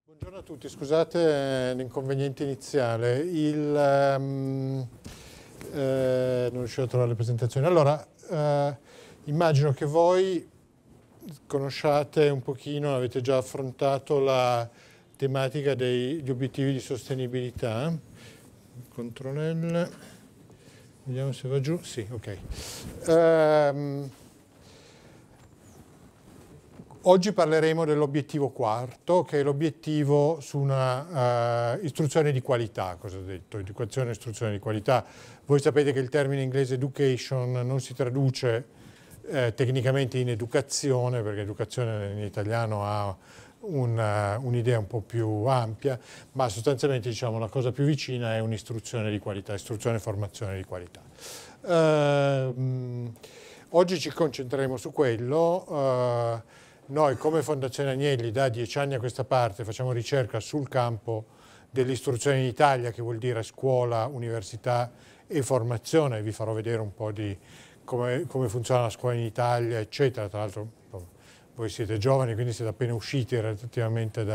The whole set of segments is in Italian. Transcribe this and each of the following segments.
Buongiorno a tutti, scusate l'inconveniente iniziale, non riuscivo a trovare le presentazioni. Allora, immagino che voi conosciate un pochino, avete già affrontato la tematica degli obiettivi di sostenibilità. Control, vediamo se va giù, sì, ok. Oggi parleremo dell'obiettivo quarto, che è l'obiettivo su una istruzione di qualità, cosa ho detto, educazione e istruzione di qualità. Voi sapete che il termine inglese education non si traduce tecnicamente in educazione, perché educazione in italiano ha un'idea un po' più ampia, ma sostanzialmente diciamo la cosa più vicina è un'istruzione di qualità, istruzione e formazione di qualità. Oggi ci concentreremo su quello. Noi come Fondazione Agnelli da 10 anni a questa parte facciamo ricerca sul campo dell'istruzione in Italia, che vuol dire scuola, università e formazione. Vi farò vedere un po' di come funziona la scuola in Italia, eccetera. Tra l'altro voi siete giovani, quindi siete appena usciti relativamente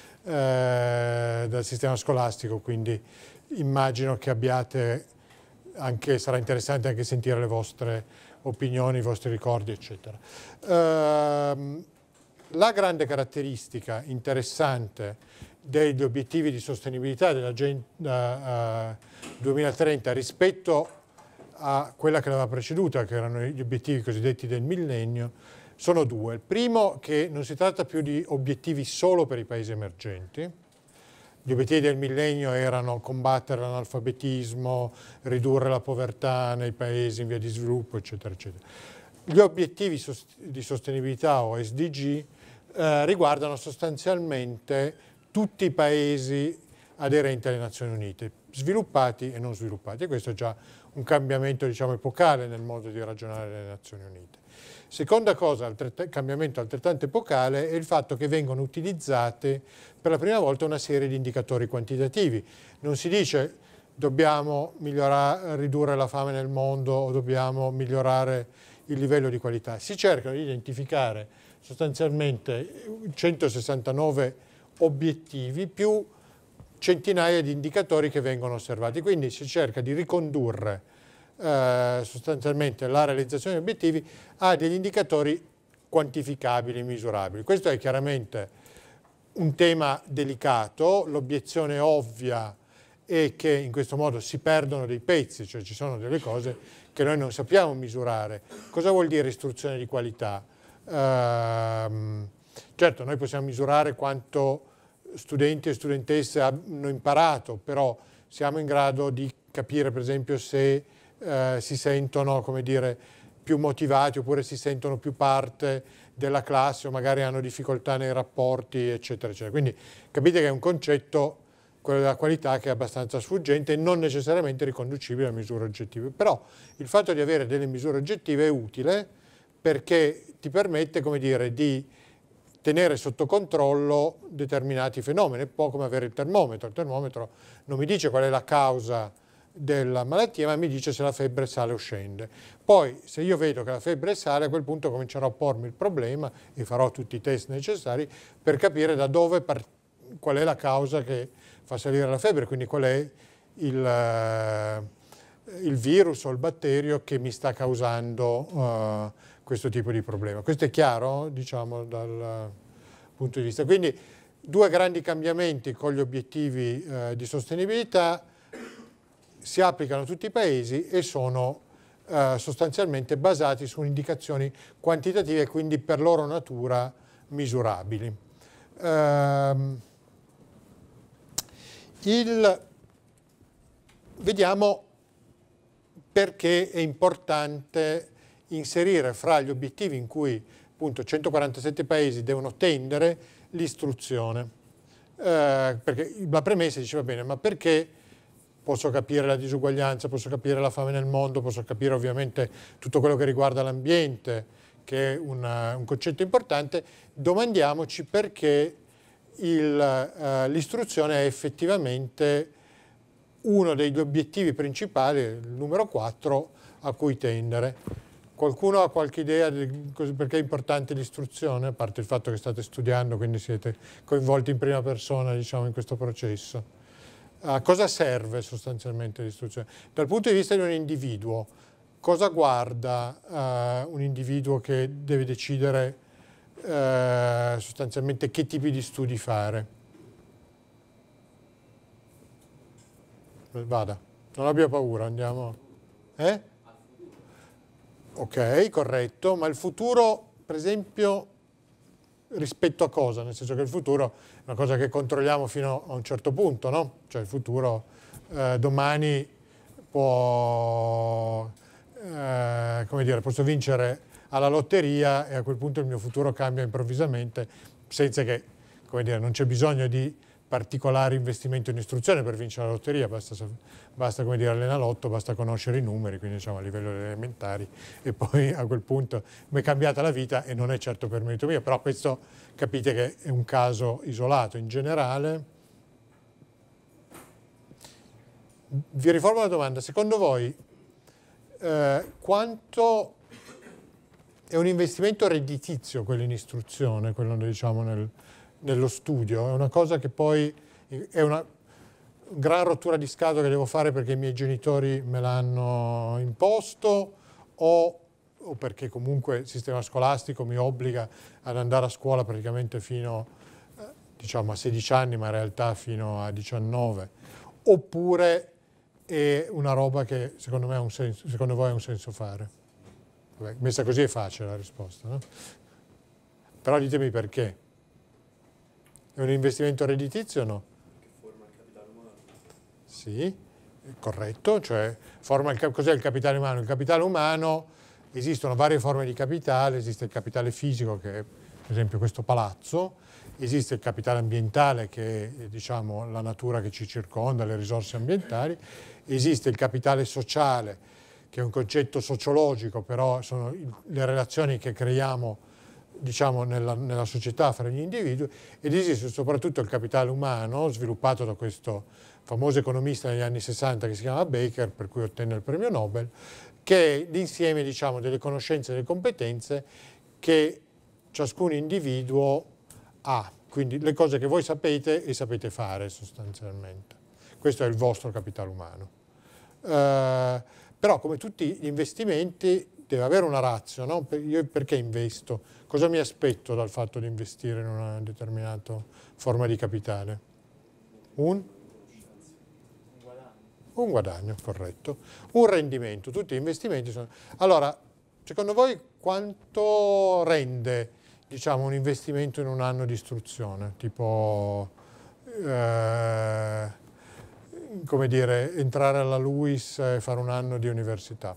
dal sistema scolastico, quindi immagino che abbiate anche, sarà interessante anche sentire le vostre opinioni, i vostri ricordi, eccetera. La grande caratteristica interessante degli obiettivi di sostenibilità dell'Agenda 2030 rispetto a quella che l'aveva preceduta, che erano gli obiettivi cosiddetti del millennio, sono due. Il primo, che non si tratta più di obiettivi solo per i paesi emergenti. Gli obiettivi del millennio erano combattere l'analfabetismo, ridurre la povertà nei paesi in via di sviluppo, eccetera, eccetera. Gli obiettivi di sostenibilità o SDG riguardano sostanzialmente tutti i paesi aderenti alle Nazioni Unite, sviluppati e non sviluppati, e questo è già un cambiamento, diciamo, epocale nel modo di ragionare delle Nazioni Unite. Seconda cosa, cambiamento altrettanto epocale, è il fatto che vengono utilizzate per la prima volta una serie di indicatori quantitativi. Non si dice dobbiamo ridurre la fame nel mondo o dobbiamo migliorare il livello di qualità, si cercano di identificare sostanzialmente 169 obiettivi più centinaia di indicatori che vengono osservati, quindi si cerca di ricondurre sostanzialmente la realizzazione degli obiettivi a degli indicatori quantificabili, misurabili. Questo è chiaramente un tema delicato, l'obiezione ovvia è che in questo modo si perdono dei pezzi, cioè ci sono delle cose che noi non sappiamo misurare. Cosa vuol dire istruzione di qualità? Certo, noi possiamo misurare quanto studenti e studentesse hanno imparato, però siamo in grado di capire, per esempio, se si sentono, come dire, più motivati oppure si sentono più parte della classe o magari hanno difficoltà nei rapporti, eccetera, eccetera. Quindi capite che è un concetto, quello della qualità, che è abbastanza sfuggente e non necessariamente riconducibile a misure oggettive. Però il fatto di avere delle misure oggettive è utile perché ti permette, come dire, di tenere sotto controllo determinati fenomeni, un po' come avere il termometro. Il termometro non mi dice qual è la causa della malattia, ma mi dice se la febbre sale o scende. Poi, se io vedo che la febbre sale, a quel punto comincerò a pormi il problema e farò tutti i test necessari per capire da dove qual è la causa che fa salire la febbre, quindi qual è il virus o il batterio che mi sta causando questo tipo di problema. Questo è chiaro, diciamo, dal punto di vista. Quindi due grandi cambiamenti con gli obiettivi di sostenibilità, si applicano a tutti i paesi e sono sostanzialmente basati su indicazioni quantitative e quindi per loro natura misurabili. Vediamo perché è importante inserire fra gli obiettivi in cui appunto 147 paesi devono tendere l'istruzione. Perché la premessa diceva bene, ma perché posso capire la disuguaglianza, posso capire la fame nel mondo, posso capire ovviamente tutto quello che riguarda l'ambiente, che è un concetto importante, domandiamoci perché l'istruzione è effettivamente uno degli obiettivi principali, il numero 4, a cui tendere. Qualcuno ha qualche idea di perché è importante l'istruzione, a parte il fatto che state studiando, quindi siete coinvolti in prima persona, diciamo, in questo processo? A cosa serve sostanzialmente l'istruzione? Dal punto di vista di un individuo, cosa guarda un individuo che deve decidere sostanzialmente che tipi di studi fare? Vada, non abbia paura, andiamo. Ok, corretto, ma il futuro, per esempio, rispetto a cosa? Nel senso che il futuro è una cosa che controlliamo fino a un certo punto, no? Cioè il futuro domani può, come dire, posso vincere alla lotteria e a quel punto il mio futuro cambia improvvisamente senza che, come dire, non c'è bisogno di particolari investimenti in istruzione per vincere la lotteria, basta come dire, all'Enalotto, basta conoscere i numeri, quindi diciamo a livello elementari, e poi a quel punto mi è cambiata la vita e non è certo per merito mio, però questo capite che è un caso isolato. In generale, vi riformo la domanda, secondo voi quanto è un investimento redditizio quello in istruzione, quello diciamo nello studio? È una cosa che poi è una gran rottura di scatole che devo fare perché i miei genitori me l'hanno imposto o perché comunque il sistema scolastico mi obbliga ad andare a scuola praticamente fino diciamo a 16 anni, ma in realtà fino a 19, oppure è una roba che secondo me ha un senso, secondo voi ha un senso fare? Vabbè, messa così è facile la risposta, no? Però ditemi perché. È un investimento redditizio o no? Che forma il capitale umano. Sì, corretto, cioè cos'è il capitale umano? Il capitale umano, esistono varie forme di capitale, esiste il capitale fisico che è per esempio questo palazzo, esiste il capitale ambientale che è diciamo, la natura che ci circonda, le risorse ambientali, esiste il capitale sociale che è un concetto sociologico, però sono le relazioni che creiamo diciamo, nella società fra gli individui, ed esiste soprattutto il capitale umano sviluppato da questo famoso economista negli anni 60 che si chiama Baker, per cui ottenne il premio Nobel, che è l'insieme diciamo, delle conoscenze e delle competenze che ciascun individuo ha, quindi le cose che voi sapete e sapete fare sostanzialmente. Questo è il vostro capitale umano. Però come tutti gli investimenti deve avere una ratio, no? Io perché investo? Cosa mi aspetto dal fatto di investire in una determinata forma di capitale? Un guadagno, corretto. Un rendimento, tutti gli investimenti sono... Allora, secondo voi quanto rende, diciamo, un investimento in un anno di istruzione? Tipo, come dire, entrare alla LUISS e fare un anno di università?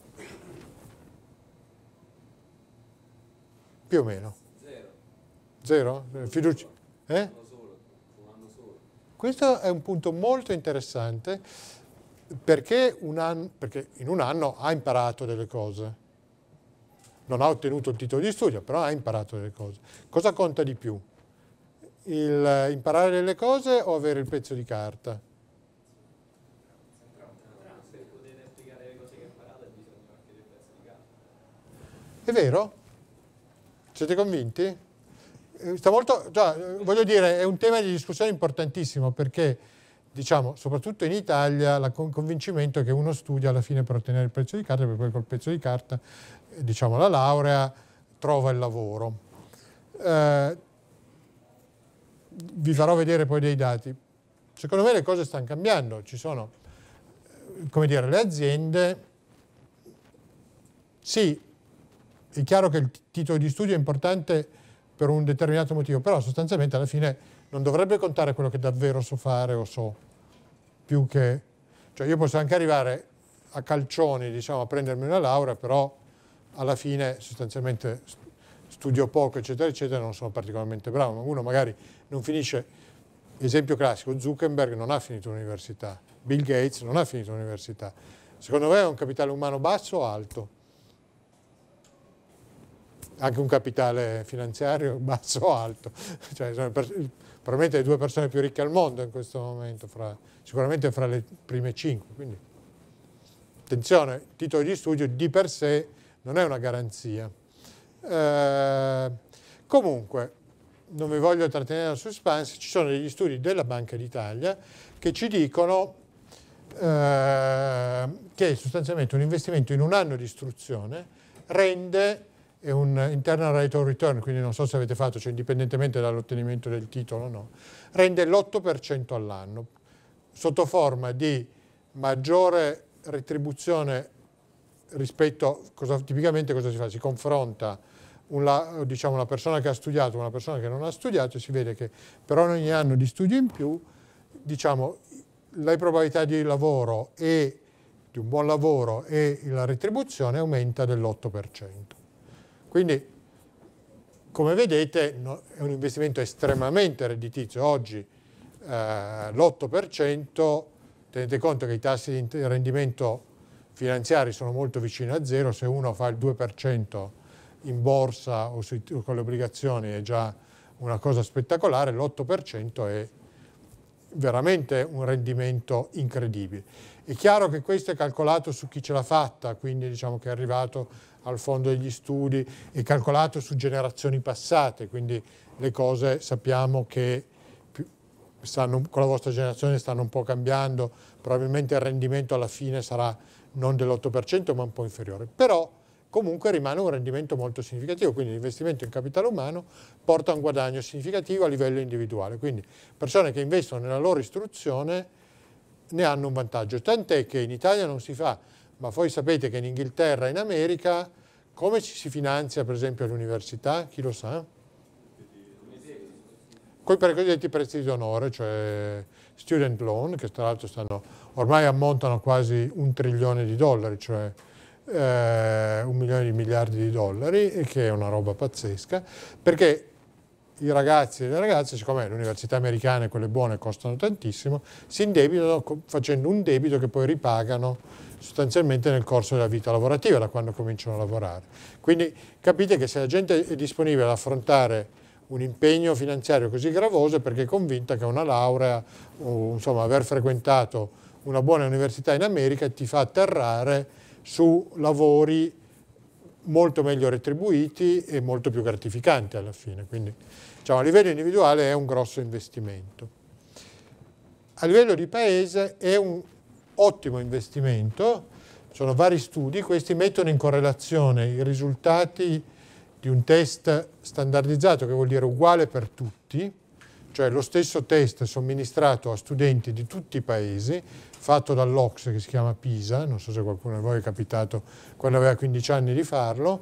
Più o meno. Zero? Fiducia? Un anno solo. Questo è un punto molto interessante perché in un anno ha imparato delle cose. Non ha ottenuto il titolo di studio, però ha imparato delle cose. Cosa conta di più? Il imparare delle cose o avere il pezzo di carta? Se potete applicare le cose che imparate, bisogna anche del pezzo di carta. È vero? Siete convinti? Voglio dire, è un tema di discussione importantissimo perché, diciamo, soprattutto in Italia, il convincimento è che uno studia alla fine per ottenere il pezzo di carta, perché poi col pezzo di carta, diciamo, la laurea, trova il lavoro. Vi farò vedere poi dei dati. Secondo me le cose stanno cambiando, ci sono, come dire, le aziende, sì, è chiaro che il titolo di studio è importante per un determinato motivo, però sostanzialmente alla fine non dovrebbe contare quello che davvero so fare o so, più che... Cioè io posso anche arrivare a calcioni, diciamo, a prendermi una laurea, però alla fine sostanzialmente studio poco, eccetera, eccetera, non sono particolarmente bravo. Uno magari non finisce, esempio classico, Zuckerberg non ha finito l'università, Bill Gates non ha finito l'università. Secondo me è un capitale umano basso o alto? Anche un capitale finanziario basso o alto? Cioè, sono probabilmente le due persone più ricche al mondo in questo momento, sicuramente fra le prime 5. Quindi, attenzione, il titolo di studio di per sé non è una garanzia. Comunque, non vi voglio trattenere al suspense, ci sono degli studi della Banca d'Italia che ci dicono che sostanzialmente un investimento in un anno di istruzione rende un internal rate of return, quindi non so se avete fatto, cioè indipendentemente dall'ottenimento del titolo o no, rende l'8% all'anno, sotto forma di maggiore retribuzione rispetto, tipicamente cosa si fa? Si confronta diciamo, una persona che ha studiato con una persona che non ha studiato e si vede che per ogni anno di studio in più, diciamo, le probabilità di lavoro e di un buon lavoro e la retribuzione aumenta dell'8%. Quindi, come vedete, è un investimento estremamente redditizio. Oggi l'8%, tenete conto che i tassi di rendimento finanziari sono molto vicini a zero, se uno fa il 2% in borsa o con le obbligazioni è già una cosa spettacolare, l'8% è veramente un rendimento incredibile. È chiaro che questo è calcolato su chi ce l'ha fatta, quindi diciamo che è arrivato al fondo degli studi, è calcolato su generazioni passate, quindi le cose sappiamo che con la vostra generazione stanno un po' cambiando, probabilmente il rendimento alla fine sarà non dell'8% ma un po' inferiore, però comunque rimane un rendimento molto significativo, quindi l'investimento in capitale umano porta a un guadagno significativo a livello individuale, quindi persone che investono nella loro istruzione ne hanno un vantaggio, tant'è che in Italia non si fa, ma voi sapete che in Inghilterra e in America come ci si finanzia per esempio all'università? Chi lo sa? Con i cosiddetti prestiti d'onore, cioè student loan, che tra l'altro ormai ammontano quasi $1 trilione, cioè 1 milione di miliardi di dollari, che è una roba pazzesca, perché i ragazzi e le ragazze, siccome le università americane, quelle buone, costano tantissimo, si indebitano facendo un debito che poi ripagano sostanzialmente nel corso della vita lavorativa, da quando cominciano a lavorare. Quindi capite che se la gente è disponibile ad affrontare un impegno finanziario così gravoso è perché è convinta che una laurea o insomma aver frequentato una buona università in America ti fa atterrare su lavori molto meglio retribuiti e molto più gratificanti alla fine. Quindi diciamo, a livello individuale è un grosso investimento. A livello di paese è un ottimo investimento, sono vari studi, questi mettono in correlazione i risultati di un test standardizzato, che vuol dire uguale per tutti, cioè lo stesso test somministrato a studenti di tutti i paesi, fatto dall'OCSE, che si chiama PISA, non so se qualcuno di voi è capitato quando aveva 15 anni di farlo,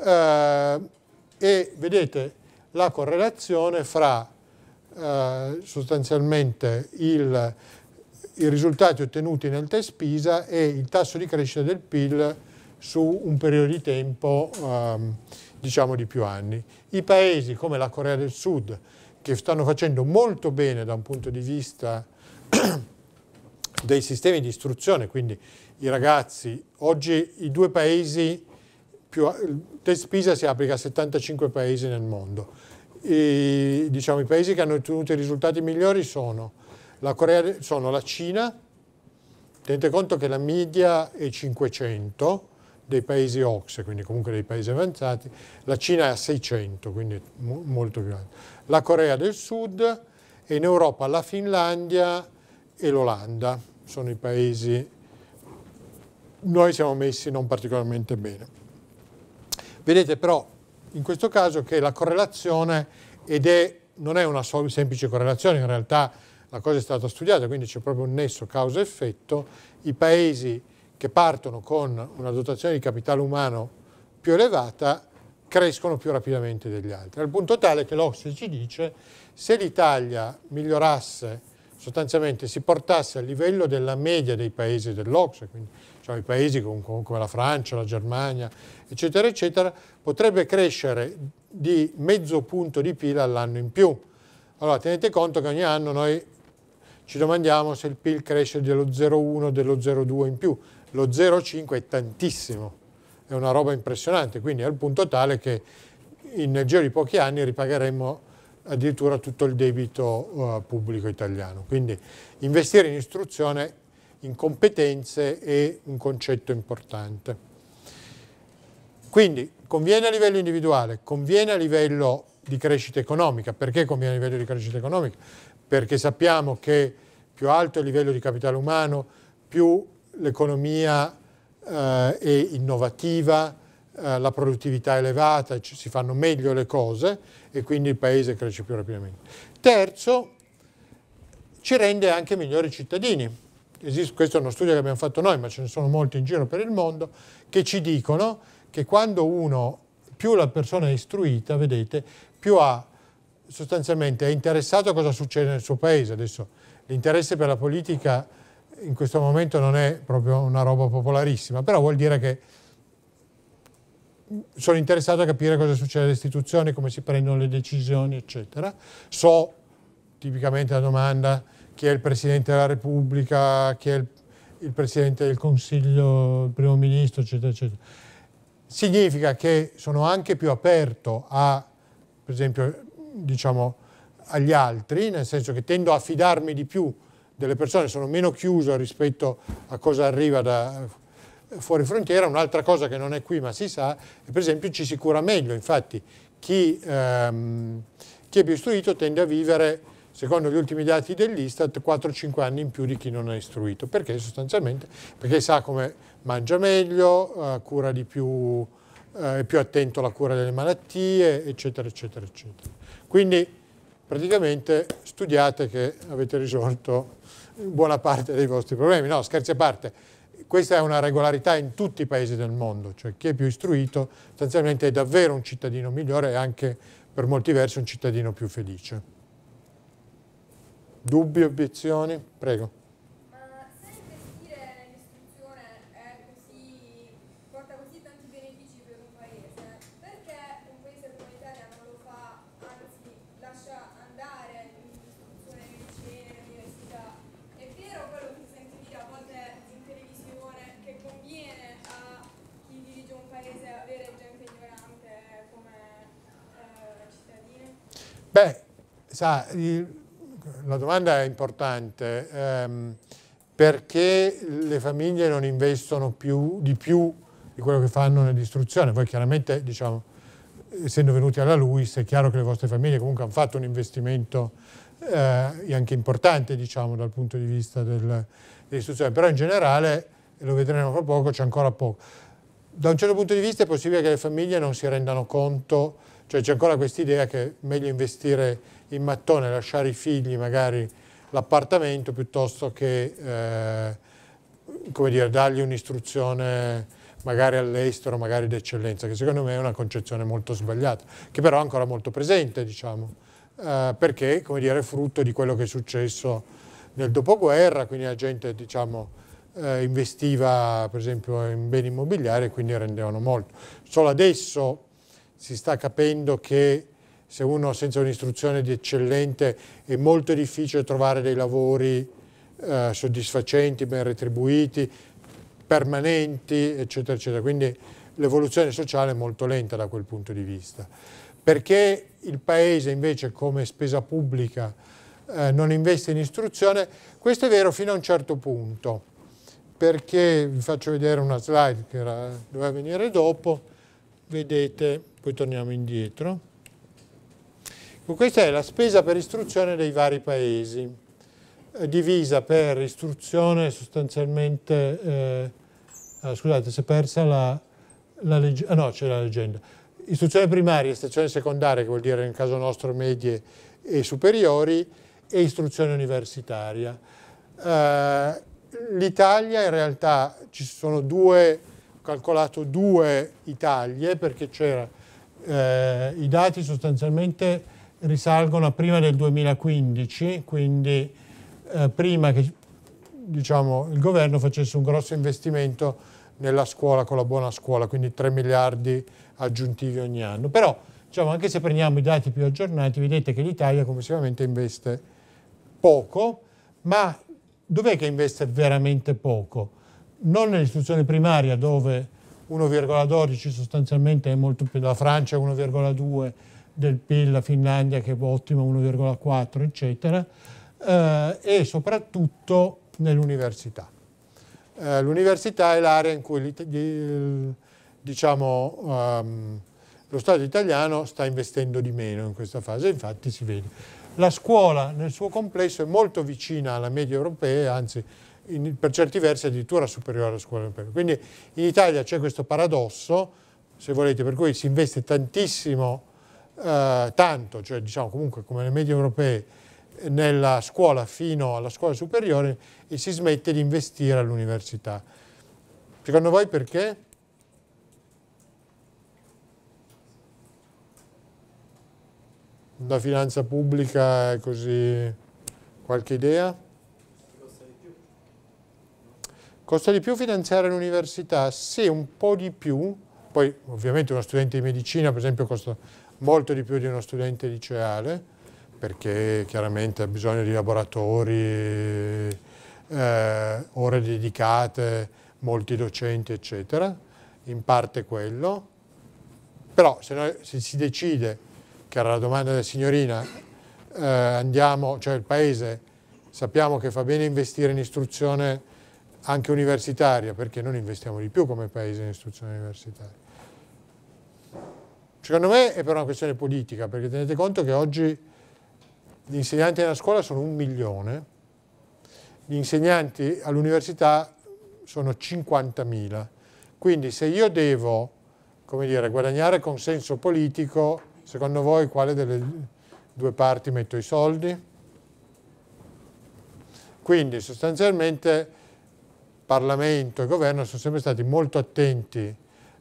e vedete la correlazione fra sostanzialmente i risultati ottenuti nel test PISA e il tasso di crescita del PIL su un periodo di tempo diciamo di più anni. I paesi come la Corea del Sud, che stanno facendo molto bene da un punto di vista dei sistemi di istruzione, quindi i ragazzi, oggi i due paesi, il test PISA si applica a 75 paesi nel mondo, diciamo, i paesi che hanno ottenuto i risultati migliori sono la Cina, tenete conto che la media è 500 dei paesi OCSE, quindi comunque dei paesi avanzati, la Cina è a 600, quindi molto più alto. La Corea del Sud e in Europa la Finlandia e l'Olanda sono i paesi, noi siamo messi non particolarmente bene. Vedete però in questo caso che la correlazione non è una semplice correlazione, in realtà la cosa è stata studiata, quindi c'è proprio un nesso causa-effetto, i paesi che partono con una dotazione di capitale umano più elevata crescono più rapidamente degli altri, al punto tale che l'OCSE ci dice se l'Italia migliorasse, sostanzialmente si portasse a livello della media dei paesi dell'OCSE, quindi diciamo, i paesi come la Francia, la Germania, eccetera, eccetera, potrebbe crescere di mezzo punto di PIL all'anno in più. Allora tenete conto che ogni anno noi ci domandiamo se il PIL cresce dello 0,1, dello 0,2 in più. Lo 0,5 è tantissimo, è una roba impressionante, quindi al punto tale che nel giro di pochi anni ripagheremo addirittura tutto il debito pubblico italiano. Quindi investire in istruzione, in competenze è un concetto importante. Quindi conviene a livello individuale, conviene a livello di crescita economica. Perché conviene a livello di crescita economica? Perché sappiamo che più alto è il livello di capitale umano, più l'economia è innovativa, la produttività è elevata, si fanno meglio le cose e quindi il paese cresce più rapidamente. Terzo, ci rende anche migliori cittadini. Questo è uno studio che abbiamo fatto noi, ma ce ne sono molti in giro per il mondo, che ci dicono che quando più la persona è istruita, vedete, più sostanzialmente è interessato a cosa succede nel suo paese. Adesso l'interesse per la politica in questo momento non è proprio una roba popolarissima, però vuol dire che sono interessato a capire cosa succede alle istituzioni, come si prendono le decisioni, eccetera. So tipicamente la domanda: chi è il Presidente della Repubblica, chi è il Presidente del Consiglio, il Primo Ministro, eccetera, eccetera. Significa che sono anche più aperto per esempio, diciamo, agli altri, nel senso che tendo a fidarmi di più delle persone, sono meno chiuso rispetto a cosa arriva da fuori frontiera. Un'altra cosa che non è qui ma si sa è, per esempio, ci si cura meglio. Infatti chi è più istruito tende a vivere, secondo gli ultimi dati dell'Istat, 4-5 anni in più di chi non è istruito. Perché? Sostanzialmente perché sa come mangia meglio, cura di più, è più attento alla cura delle malattie, eccetera, eccetera, eccetera. Quindi praticamente studiate che avete risolto buona parte dei vostri problemi. No, scherzi a parte, questa è una regolarità in tutti i paesi del mondo, cioè chi è più istruito sostanzialmente è davvero un cittadino migliore e anche per molti versi un cittadino più felice. Dubbi, obiezioni? Prego. Ma se investire nell'istruzione porta così tanti benefici per un paese, perché un paese come l'Italia non lo fa, anzi lascia andare l'istruzione nei licei, nelle università? È vero quello che si sente dire a volte in televisione, che conviene a chi dirige un paese avere gente ignorante come cittadini? Beh, sa, la domanda è importante, perché le famiglie non investono di più di quello che fanno nell'istruzione? Voi chiaramente, diciamo, essendo venuti alla LUISS, è chiaro che le vostre famiglie comunque hanno fatto un investimento anche importante, diciamo, dal punto di vista dell'istruzione, però in generale, e lo vedremo fra poco, c'è ancora poco. Da un certo punto di vista è possibile che le famiglie non si rendano conto, cioè c'è ancora questa idea che è meglio investire in mattone, lasciare i figli magari l'appartamento piuttosto che come dire, dargli un'istruzione magari all'estero, magari d'eccellenza, che secondo me è una concezione molto sbagliata, che però è ancora molto presente, diciamo, perché, come dire, è frutto di quello che è successo nel dopoguerra, quindi la gente, diciamo, investiva per esempio in beni immobiliari e quindi rendevano molto. Solo adesso si sta capendo che se uno senza un'istruzione di eccellente è molto difficile trovare dei lavori soddisfacenti, ben retribuiti, permanenti, eccetera, eccetera. Quindi l'evoluzione sociale è molto lenta da quel punto di vista. Perché il Paese invece come spesa pubblica non investe in istruzione? Questo è vero fino a un certo punto, perché vi faccio vedere una slide che doveva venire dopo, vedete, poi torniamo indietro. Questa è la spesa per istruzione dei vari paesi, divisa per istruzione sostanzialmente, scusate, si è persa la legge, no, c'è la leggenda. Istruzione primaria, istruzione secondaria, che vuol dire nel caso nostro medie e superiori, e istruzione universitaria. L'Italia in realtà ci sono ho calcolato due Italie, perché i dati sostanzialmente risalgono a prima del 2015, quindi prima che, diciamo, il governo facesse un grosso investimento nella scuola con la buona scuola, quindi 3 miliardi aggiuntivi ogni anno. Però, diciamo, anche se prendiamo i dati più aggiornati, vedete che l'Italia complessivamente investe poco, ma dov'è che investe veramente poco? Non nell'istruzione primaria, dove 1,12 sostanzialmente è molto più, la Francia è 1,2 del PIL, la Finlandia che è ottima 1,4, eccetera, e soprattutto nell'università. L'università è l'area in cui diciamo, lo Stato italiano sta investendo di meno in questa fase, infatti si vede. La scuola nel suo complesso è molto vicina alla media europea, anzi per certi versi addirittura superiore alla scuola europea. Quindi in Italia c'è questo paradosso, se volete, per cui si investe tantissimo, tanto, cioè diciamo comunque come le medie europee, nella scuola fino alla scuola superiore e si smette di investire all'università. Secondo voi perché? La finanza pubblica è così... Qualche idea? Costa di più. Costa di più finanziare l'università? Sì, un po' di più. Poi ovviamente uno studente di medicina, per esempio, costa molto di più di uno studente liceale, perché chiaramente ha bisogno di laboratori, ore dedicate, molti docenti, eccetera. In parte quello. Però se si decide, che era la domanda della signorina, andiamo, cioè il Paese, sappiamo che fa bene investire in istruzione anche universitaria, perché non investiamo di più come Paese in istruzione universitaria? Secondo me è per una questione politica, perché tenete conto che oggi gli insegnanti nella scuola sono 1 milione, gli insegnanti all'università sono 50.000, quindi se io devo, come dire, guadagnare consenso politico, secondo voi quale delle due parti metto i soldi? Quindi sostanzialmente Parlamento e Governo sono sempre stati molto attenti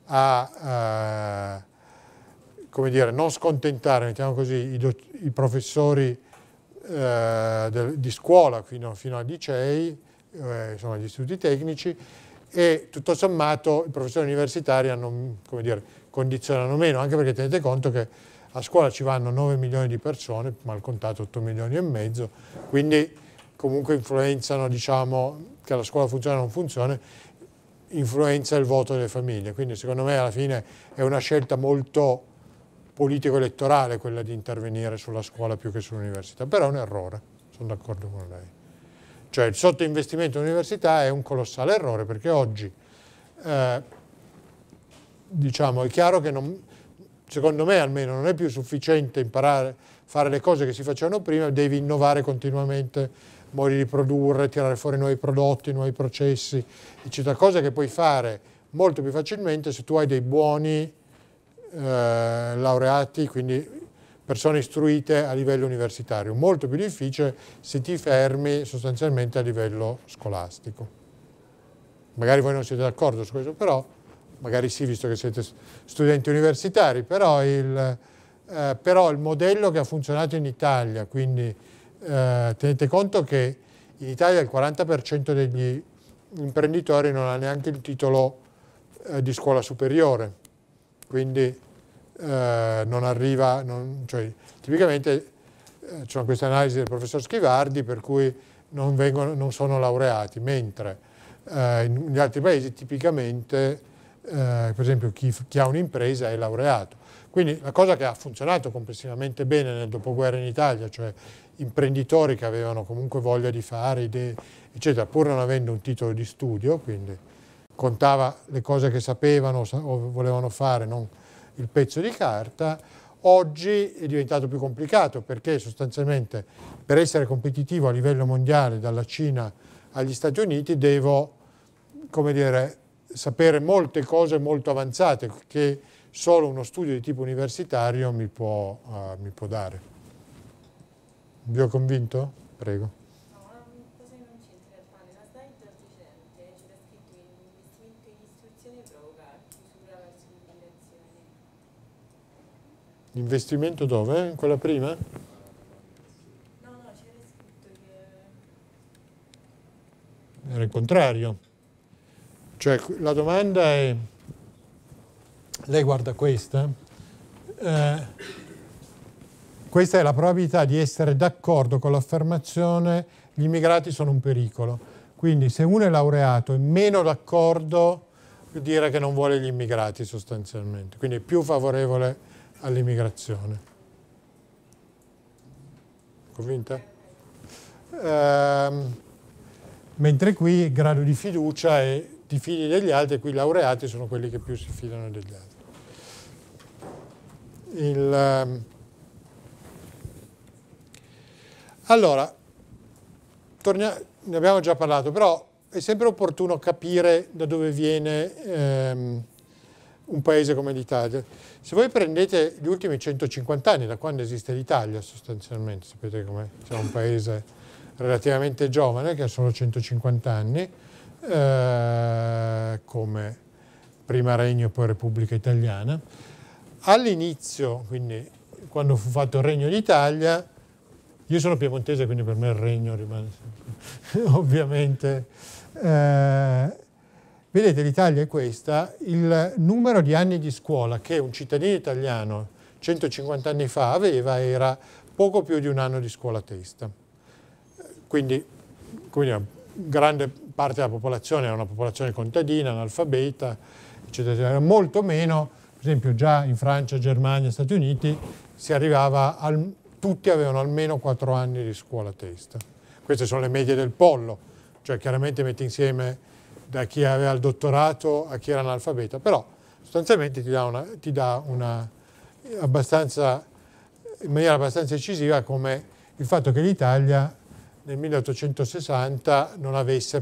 a come dire, non scontentare, mettiamo così, i professori di scuola fino ai licei, insomma agli istituti tecnici, e tutto sommato i professori universitari hanno, come dire, condizionano meno, anche perché tenete conto che a scuola ci vanno 9 milioni di persone, mal contato 8 milioni e mezzo, quindi comunque influenzano, diciamo, che la scuola funziona o non funziona, influenza il voto delle famiglie. Quindi secondo me alla fine è una scelta molto politico-elettorale quella di intervenire sulla scuola più che sull'università, però è un errore, sono d'accordo con lei. Cioè il sottoinvestimento all'università è un colossale errore, perché oggi diciamo, è chiaro che secondo me almeno non è più sufficiente imparare a fare le cose che si facevano prima, devi innovare continuamente modi di produrre, tirare fuori nuovi prodotti, nuovi processi, eccetera, cose che puoi fare molto più facilmente se tu hai dei buoni laureati, quindi persone istruite a livello universitario, molto più difficile se ti fermi sostanzialmente a livello scolastico. Magari voi non siete d'accordo su questo, però magari sì, visto che siete studenti universitari, però il modello che ha funzionato in Italia, quindi tenete conto che in Italia il 40% degli imprenditori non ha neanche il titolo di scuola superiore, quindi non arriva, cioè, tipicamente c'è questa analisi del professor Schivardi per cui non sono laureati, mentre negli altri paesi tipicamente, per esempio chi ha un'impresa è laureato. Quindi la cosa che ha funzionato complessivamente bene nel dopoguerra in Italia, cioè imprenditori che avevano comunque voglia di fare, idee, eccetera, pur non avendo un titolo di studio, quindi contava le cose che sapevano o volevano fare, non il pezzo di carta. Oggi è diventato più complicato perché sostanzialmente per essere competitivo a livello mondiale dalla Cina agli Stati Uniti devo, come dire, sapere molte cose molto avanzate che solo uno studio di tipo universitario mi può dare. Vi ho convinto? Prego. No, una cosa che non c'entra in realtà, nella slide precedente c'era scritto che l'investimento in istruzione provoca chiusura verso l'immigrazione. L'investimento dove? In quella prima? No, c'era scritto che... Era il contrario. Cioè la domanda è, lei guarda questa, questa è la probabilità di essere d'accordo con l'affermazione gli immigrati sono un pericolo. Quindi se uno è laureato è meno d'accordo vuol dire che non vuole gli immigrati sostanzialmente, quindi è più favorevole all'immigrazione. Convinta? Mentre qui il grado di fiducia è ti fidi degli altri, e qui i laureati sono quelli che più si fidano degli altri. Allora, ne abbiamo già parlato, però è sempre opportuno capire da dove viene un paese come l'Italia. Se voi prendete gli ultimi 150 anni, da quando esiste l'Italia sostanzialmente, sapete come siamo un paese relativamente giovane, che ha solo 150 anni, come prima Regno e poi Repubblica Italiana. All'inizio, quindi quando fu fatto il Regno d'Italia, io sono piemontese, quindi per me il Regno rimane sempre, ovviamente. Vedete, l'Italia è questa, il numero di anni di scuola che un cittadino italiano 150 anni fa aveva era poco più di un anno di scuola a testa. Quindi una grande parte della popolazione era una popolazione contadina, analfabeta, eccetera, eccetera. Molto meno, per esempio già in Francia, Germania, Stati Uniti, si arrivava tutti avevano almeno 4 anni di scuola a testa. Queste sono le medie del pollo, cioè chiaramente metti insieme da chi aveva il dottorato a chi era analfabeta, però sostanzialmente ti dà in maniera abbastanza incisiva come il fatto che l'Italia nel 1860 avesse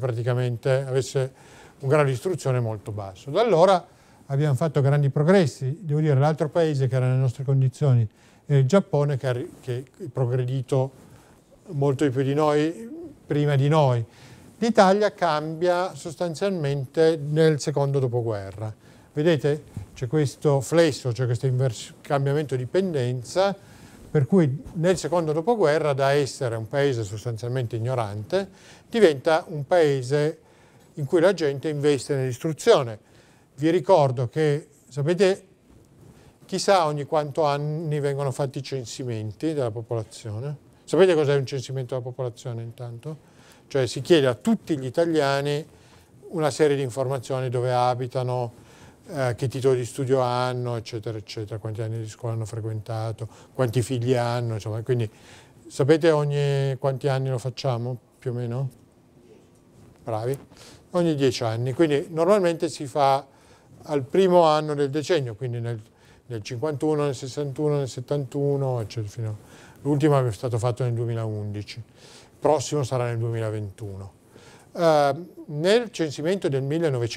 un grado di istruzione molto basso. Da allora abbiamo fatto grandi progressi. Devo dire, l'altro paese che era nelle nostre condizioni è il Giappone, che è progredito molto di più di noi, prima di noi. L'Italia cambia sostanzialmente nel secondo dopoguerra. Vedete? C'è questo flesso, cioè questo cambiamento di pendenza, per cui nel secondo dopoguerra, da essere un paese sostanzialmente ignorante, diventa un paese in cui la gente investe nell'istruzione. Vi ricordo che, sapete, chissà ogni quanto anni vengono fatti i censimenti della popolazione. Sapete cos'è un censimento della popolazione intanto? Cioè si chiede a tutti gli italiani una serie di informazioni: dove abitano, che titolo di studio hanno, eccetera, eccetera, quanti anni di scuola hanno frequentato, quanti figli hanno, insomma. Quindi sapete ogni quanti anni lo facciamo, più o meno? Bravi? Ogni 10 anni. Quindi normalmente si fa al primo anno del decennio, quindi nel 51, nel 61, nel 71, eccetera. L'ultimo è stato fatto nel 2011. Il prossimo sarà nel 2021. Nel censimento del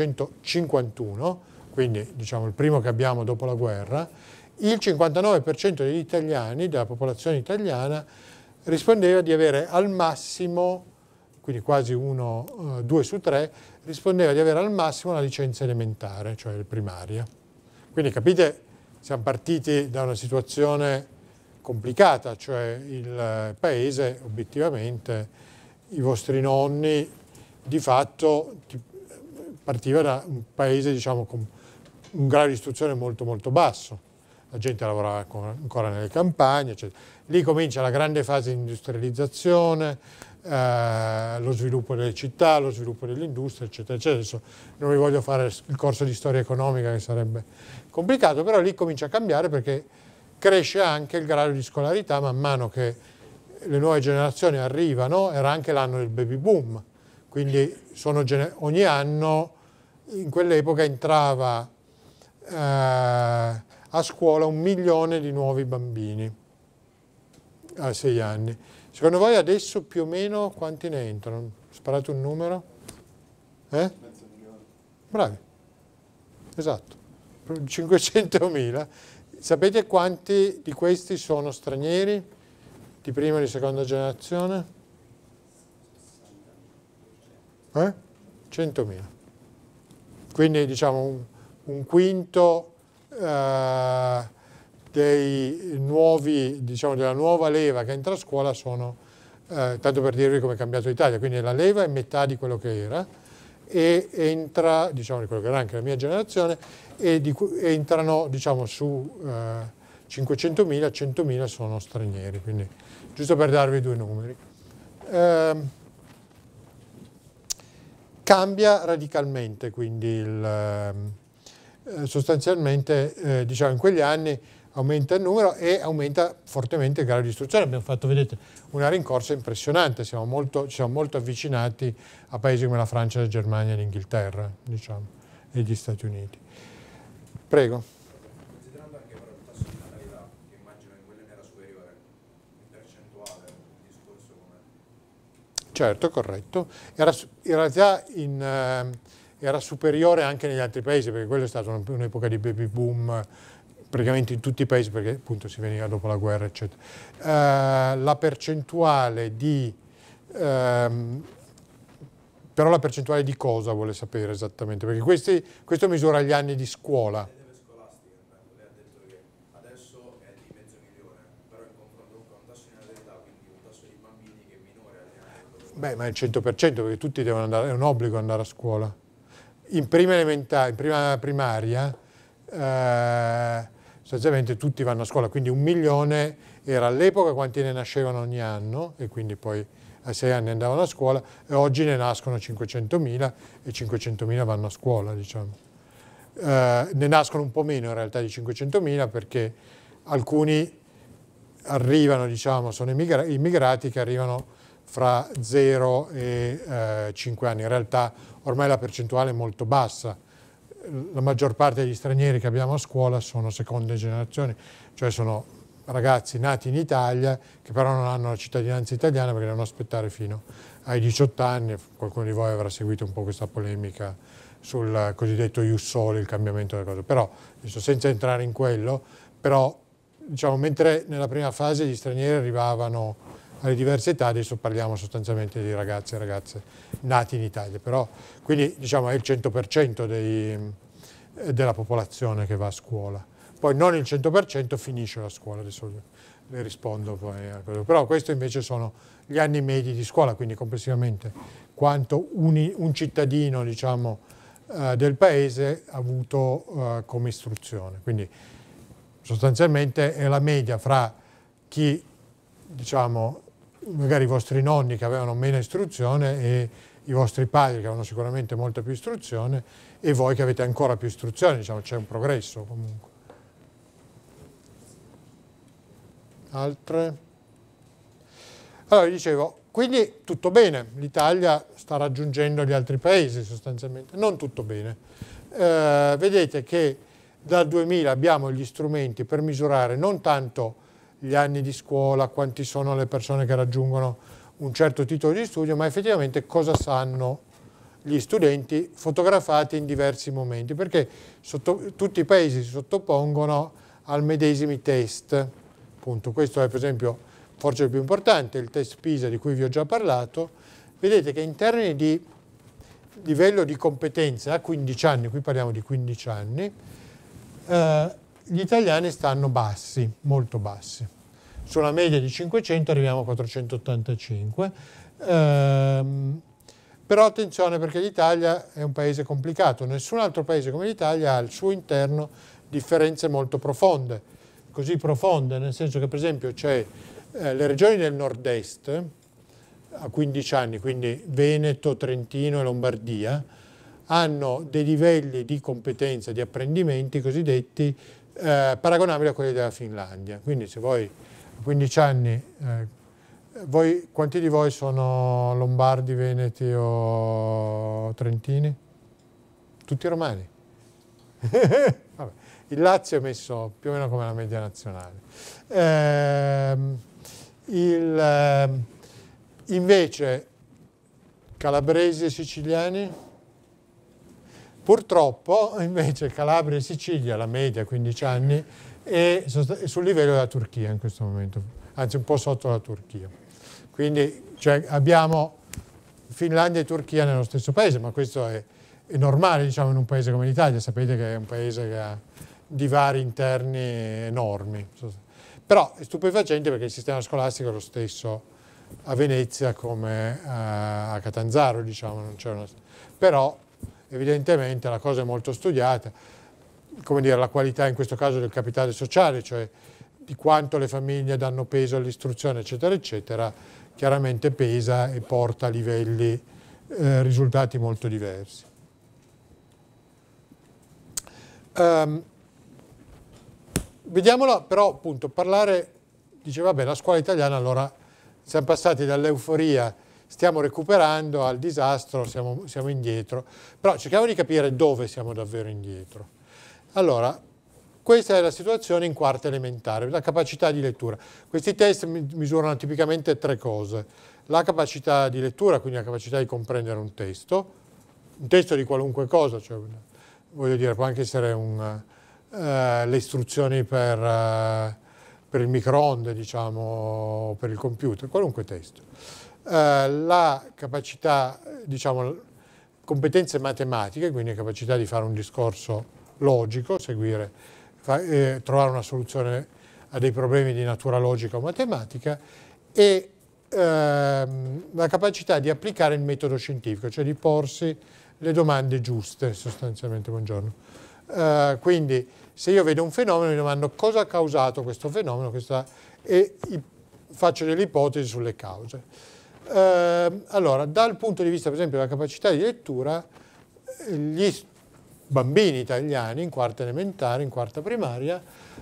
1951, quindi diciamo il primo che abbiamo dopo la guerra, il 59% degli italiani, della popolazione italiana, rispondeva di avere al massimo, quindi quasi 2 su 3, rispondeva di avere al massimo la licenza elementare, cioè primaria. Quindi capite, siamo partiti da una situazione complicata, cioè il paese, obiettivamente, i vostri nonni, di fatto partiva da un paese, diciamo, con un grado di istruzione molto molto basso. La gente lavorava ancora nelle campagne, eccetera. Lì comincia la grande fase di industrializzazione, lo sviluppo delle città, lo sviluppo dell'industria, eccetera, eccetera. Adesso non vi voglio fare il corso di storia economica, che sarebbe complicato, però lì comincia a cambiare, perché cresce anche il grado di scolarità man mano che le nuove generazioni arrivano. Era anche l'anno del baby boom, quindi ogni anno in quell'epoca entrava a scuola 1 milione di nuovi bambini a 6 anni. Secondo voi adesso più o meno quanti ne entrano? Sparate un numero? Mezzo milione. Bravi, esatto, 500.000. Sapete quanti di questi sono stranieri, di prima e di seconda generazione? 100.000. Quindi diciamo un quinto dei nuovi, diciamo, della nuova leva che entra a scuola sono, tanto per dirvi come è cambiato l'Italia, quindi la leva è metà di quello che era, e entra, diciamo, di quello che era anche la mia generazione, e entrano, diciamo, su 500.000, 100.000 sono stranieri, quindi giusto per darvi 2 numeri. Cambia radicalmente, quindi sostanzialmente, diciamo, in quegli anni aumenta il numero e aumenta fortemente il grado di istruzione. Abbiamo fatto, vedete, una rincorsa impressionante, ci siamo molto avvicinati a paesi come la Francia, la Germania e l'Inghilterra, diciamo, e gli Stati Uniti. Prego. Considerando anche però il tasso di natalità, che immagino in quelle era superiore, in percentuale, il discorso come... Certo, corretto. In realtà era superiore anche negli altri paesi, perché quella è stata un'epoca di baby boom praticamente in tutti i paesi, perché appunto si veniva dopo la guerra, eccetera. La percentuale di... però la percentuale di cosa vuole sapere esattamente? Perché questo misura gli anni di scuola. Le scolastiche, lei ha detto che adesso è di 500.000, però in confronto con un tasso di natalità, quindi un tasso di bambini che è minore agli anni. Beh, ma è il 100%, perché tutti devono andare, è un obbligo andare a scuola. In prima elementare, in prima primaria, sostanzialmente tutti vanno a scuola, quindi 1 milione era all'epoca quanti ne nascevano ogni anno, e quindi poi a 6 anni andavano a scuola, e oggi ne nascono 500.000 e 500.000 vanno a scuola, diciamo. Ne nascono un po' meno in realtà di 500.000, perché alcuni arrivano, diciamo, sono immigrati che arrivano fra 0 e 5 anni. In realtà ormai la percentuale è molto bassa. La maggior parte degli stranieri che abbiamo a scuola sono seconde generazioni, cioè sono ragazzi nati in Italia che però non hanno la cittadinanza italiana perché devono aspettare fino ai 18 anni. Qualcuno di voi avrà seguito un po' questa polemica sul cosiddetto ius soli, il cambiamento delle cose. Però, senza entrare in quello, però, diciamo, mentre nella prima fase gli stranieri arrivavano alle diverse età, adesso parliamo sostanzialmente di ragazzi e ragazze nati in Italia. Però, quindi, diciamo, è il 100% della popolazione che va a scuola. Poi non il 100% finisce la scuola, adesso le rispondo poi a quello. Però questo invece sono gli anni medi di scuola, quindi complessivamente quanto un cittadino, diciamo, del paese ha avuto come istruzione. Quindi sostanzialmente è la media fra chi, diciamo, magari i vostri nonni che avevano meno istruzione e i vostri padri che avevano sicuramente molta più istruzione e voi che avete ancora più istruzione, diciamo, c'è un progresso comunque. Altre? Allora, dicevo, quindi tutto bene, l'Italia sta raggiungendo gli altri paesi sostanzialmente, non tutto bene. Vedete che dal 2000 abbiamo gli strumenti per misurare non tanto gli anni di scuola, quanti sono le persone che raggiungono un certo titolo di studio, ma effettivamente cosa sanno gli studenti fotografati in diversi momenti, perché tutti i paesi si sottopongono al medesimi test. Appunto, questo è per esempio forse il più importante, il test PISA di cui vi ho già parlato. Vedete che in termini di livello di competenza a 15 anni, qui parliamo di 15 anni, gli italiani stanno bassi, molto bassi. Sulla media di 500 arriviamo a 485. Però attenzione, perché l'Italia è un paese complicato. Nessun altro paese come l'Italia ha al suo interno differenze molto profonde. Così profonde, nel senso che per esempio c'è le regioni del nord-est a 15 anni, quindi Veneto, Trentino e Lombardia, hanno dei livelli di competenza, di apprendimenti cosiddetti paragonabili a quelli della Finlandia. Quindi se voi a 15 anni, quanti di voi sono lombardi, veneti o trentini? Tutti romani? Vabbè. Il Lazio è messo più o meno come la media nazionale. Invece, calabresi e siciliani? Purtroppo, invece, Calabria e Sicilia, la media, 15 anni, è sul livello della Turchia in questo momento, anzi un po' sotto la Turchia. Quindi cioè, abbiamo Finlandia e Turchia nello stesso paese, ma questo è normale, diciamo, in un paese come l'Italia. Sapete che è un paese che ha divari interni enormi. Però è stupefacente perché il sistema scolastico è lo stesso a Venezia come a Catanzaro, diciamo, non c'è però evidentemente la cosa è molto studiata, come dire, la qualità in questo caso del capitale sociale, cioè di quanto le famiglie danno peso all'istruzione, eccetera, eccetera, chiaramente pesa e porta a livelli, risultati molto diversi. vediamola, però appunto parlare, dice vabbè la scuola italiana, allora siamo passati dall'euforia, stiamo recuperando, al disastro, siamo indietro, però cerchiamo di capire dove siamo davvero indietro. Allora, questa è la situazione in quarta elementare, la capacità di lettura. Questi test misurano tipicamente 3 cose: la capacità di lettura, quindi la capacità di comprendere un testo di qualunque cosa, cioè, voglio dire, può anche essere le istruzioni per il microonde, diciamo, per il computer, qualunque testo. La capacità, diciamo, competenze matematiche, quindi capacità di fare un discorso logico, seguire, trovare una soluzione a dei problemi di natura logica o matematica, e la capacità di applicare il metodo scientifico, cioè di porsi le domande giuste, sostanzialmente. Buongiorno. Quindi se io vedo un fenomeno mi domando cosa ha causato questo fenomeno e faccio delle ipotesi sulle cause. Allora, dal punto di vista per esempio della capacità di lettura, gli bambini italiani in quarta elementare, in quarta primaria,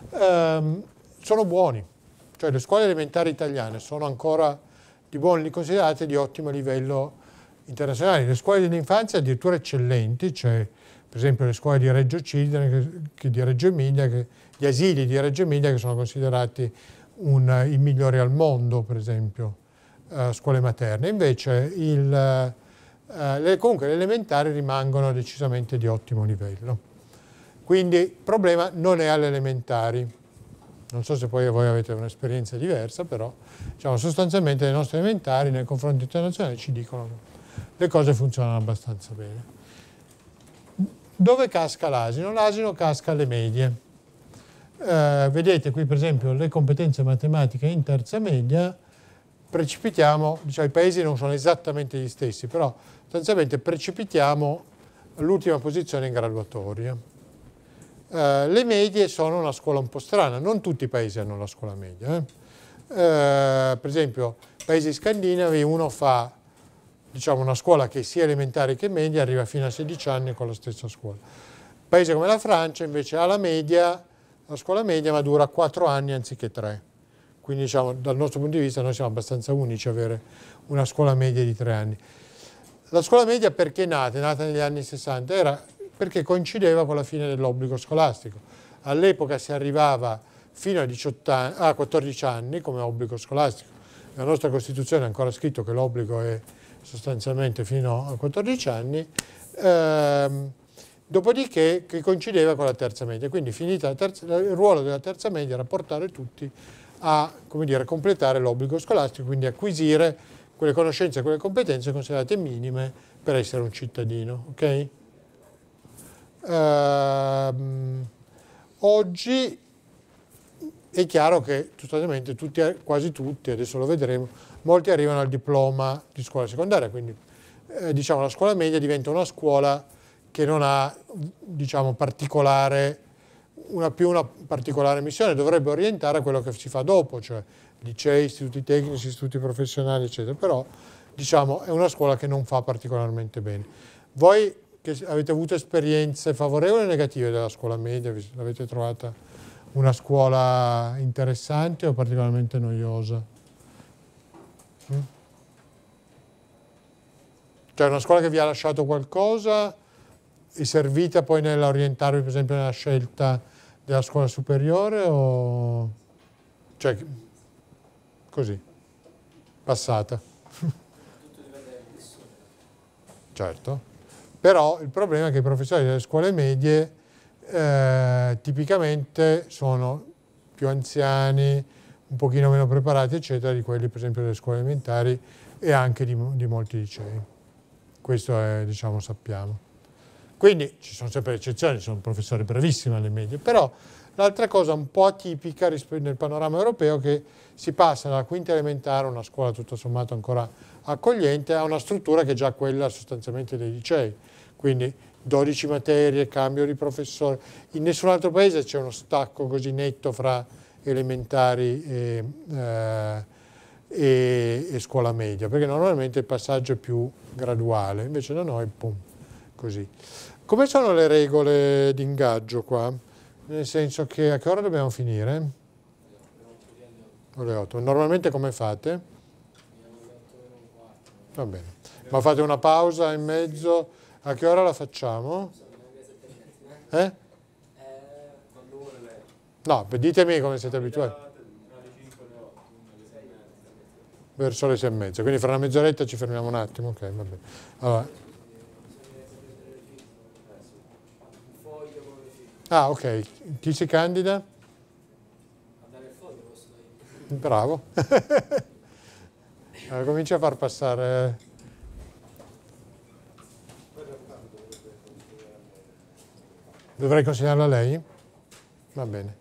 sono buoni, cioè le scuole elementari italiane sono ancora considerate di ottimo livello internazionale. Le scuole dell'infanzia addirittura eccellenti, cioè per esempio le scuole di Reggio di Reggio Emilia, gli asili di Reggio Emilia, che sono considerati i migliori al mondo, per esempio, scuole materne. Invece comunque le elementari rimangono decisamente di ottimo livello. Quindi il problema non è alle elementari. Non so se poi voi avete un'esperienza diversa, però diciamo, sostanzialmente le nostre elementari nel confronto internazionale ci dicono che le cose funzionano abbastanza bene. Dove casca l'asino? L'asino casca alle medie. Vedete qui per esempio le competenze matematiche in terza media, precipitiamo, diciamo, i paesi non sono esattamente gli stessi, però sostanzialmente precipitiamo all'ultima posizione in graduatoria. Le medie sono una scuola un po' strana, non tutti i paesi hanno la scuola media. Per esempio, paesi scandinavi, uno fa, diciamo, una scuola che sia elementare che media, arriva fino a 16 anni con la stessa scuola. Paese come la Francia invece ha la scuola media, ma dura 4 anni anziché 3. Quindi diciamo, dal nostro punto di vista noi siamo abbastanza unici a avere una scuola media di 3 anni. La scuola media perché è nata? È nata negli anni 60, era perché coincideva con la fine dell'obbligo scolastico. All'epoca si arrivava fino a 14 anni come obbligo scolastico. Nella nostra Costituzione è ancora scritto che l'obbligo è sostanzialmente fino a 14 anni, dopodiché che coincideva con la terza media. Quindi finita il ruolo della terza media era portare tutti a, come dire, completare l'obbligo scolastico, quindi acquisire quelle conoscenze e quelle competenze considerate minime per essere un cittadino. Okay? Oggi è chiaro che sostanzialmente quasi tutti, adesso lo vedremo, molti arrivano al diploma di scuola secondaria, quindi diciamo la scuola media diventa una scuola che non ha, diciamo, una particolare missione, dovrebbe orientare a quello che si fa dopo, cioè licei, istituti tecnici, istituti professionali, eccetera, però diciamo è una scuola che non fa particolarmente bene. Voi che avete avuto esperienze favorevoli o negative della scuola media, l'avete trovata una scuola interessante o particolarmente noiosa? Cioè una scuola che vi ha lasciato qualcosa? È servita poi nell'orientarvi per esempio nella scelta della scuola superiore o cioè così, passata? Tutto dipende dal vissuto. Certo, però il problema è che i professori delle scuole medie tipicamente sono più anziani, un pochino meno preparati eccetera di quelli per esempio delle scuole elementari e anche di molti licei. Questo è, diciamo, sappiamo. Quindi ci sono sempre eccezioni, ci sono professori bravissimi alle medie, però l'altra cosa un po' atipica nel panorama europeo è che si passa dalla quinta elementare, una scuola tutto sommato ancora accogliente, a una struttura che è già quella sostanzialmente dei licei, quindi 12 materie, cambio di professore. In nessun altro paese c'è uno stacco così netto fra elementari e scuola media, perché normalmente il passaggio è più graduale, invece da noi, pum, così. Come sono le regole di ingaggio qua? nel senso che a che ora dobbiamo finire? Alle 8. Normalmente come fate? Va bene. Ma fate una pausa in mezzo? A che ora la facciamo? Eh? Quando vuole lei. No, ditemi come siete abituati. Verso le 6:30, quindi fra una mezz'oretta ci fermiamo un attimo, ok, va bene. Allora. Ah, ok, chi si candida? A dare il foglio posso dare. Bravo. Allora, comincia a far passare. Dovrei consegnarla a lei? Va bene.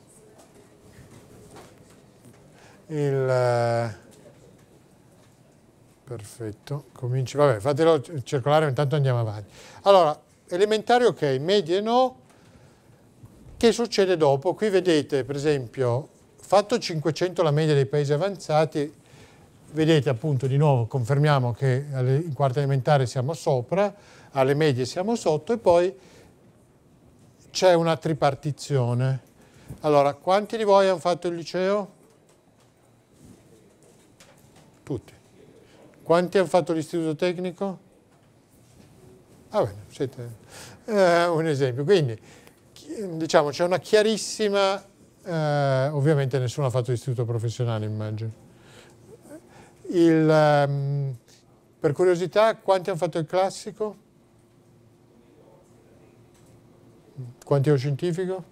Perfetto, cominci, vabbè, fatelo circolare, intanto andiamo avanti. Allora, elementari ok, medie no. Che succede dopo? Qui vedete, per esempio, fatto 500 la media dei paesi avanzati, vedete appunto di nuovo, confermiamo che in quarta elementare siamo sopra, alle medie siamo sotto e poi c'è una tripartizione. Allora, quanti di voi hanno fatto il liceo? Tutti. Quanti hanno fatto l'istituto tecnico? Ah, bene, siete un esempio. Quindi, diciamo, c'è una chiarissima, ovviamente nessuno ha fatto l'istituto professionale, immagino. Per curiosità, quanti hanno fatto il classico? Quanti lo scientifico?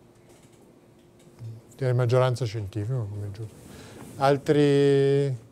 Direi maggioranza scientifico, come giusto. Altri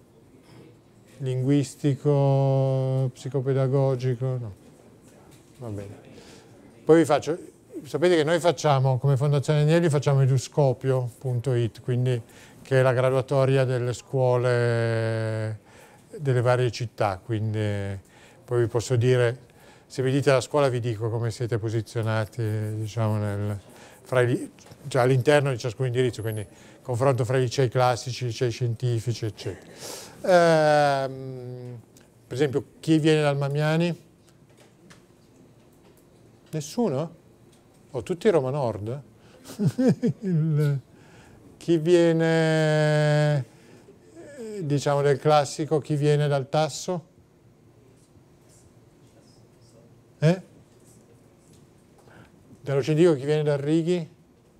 linguistico, psicopedagogico? No. Va bene. Poi vi faccio, sapete che noi facciamo, come Fondazione Agnelli, facciamo eduscopio.it, quindi che è la graduatoria delle scuole delle varie città, quindi poi vi posso dire, se vi dite la scuola vi dico come siete posizionati, diciamo, cioè all'interno di ciascun indirizzo, quindi confronto fra i licei classici, i licei scientifici, eccetera. Per esempio, chi viene dal Mamiani? Nessuno? O tutti Roma Nord? Chi viene, diciamo, del classico, chi viene dal Tasso? Dello scientifico chi viene dal Righi?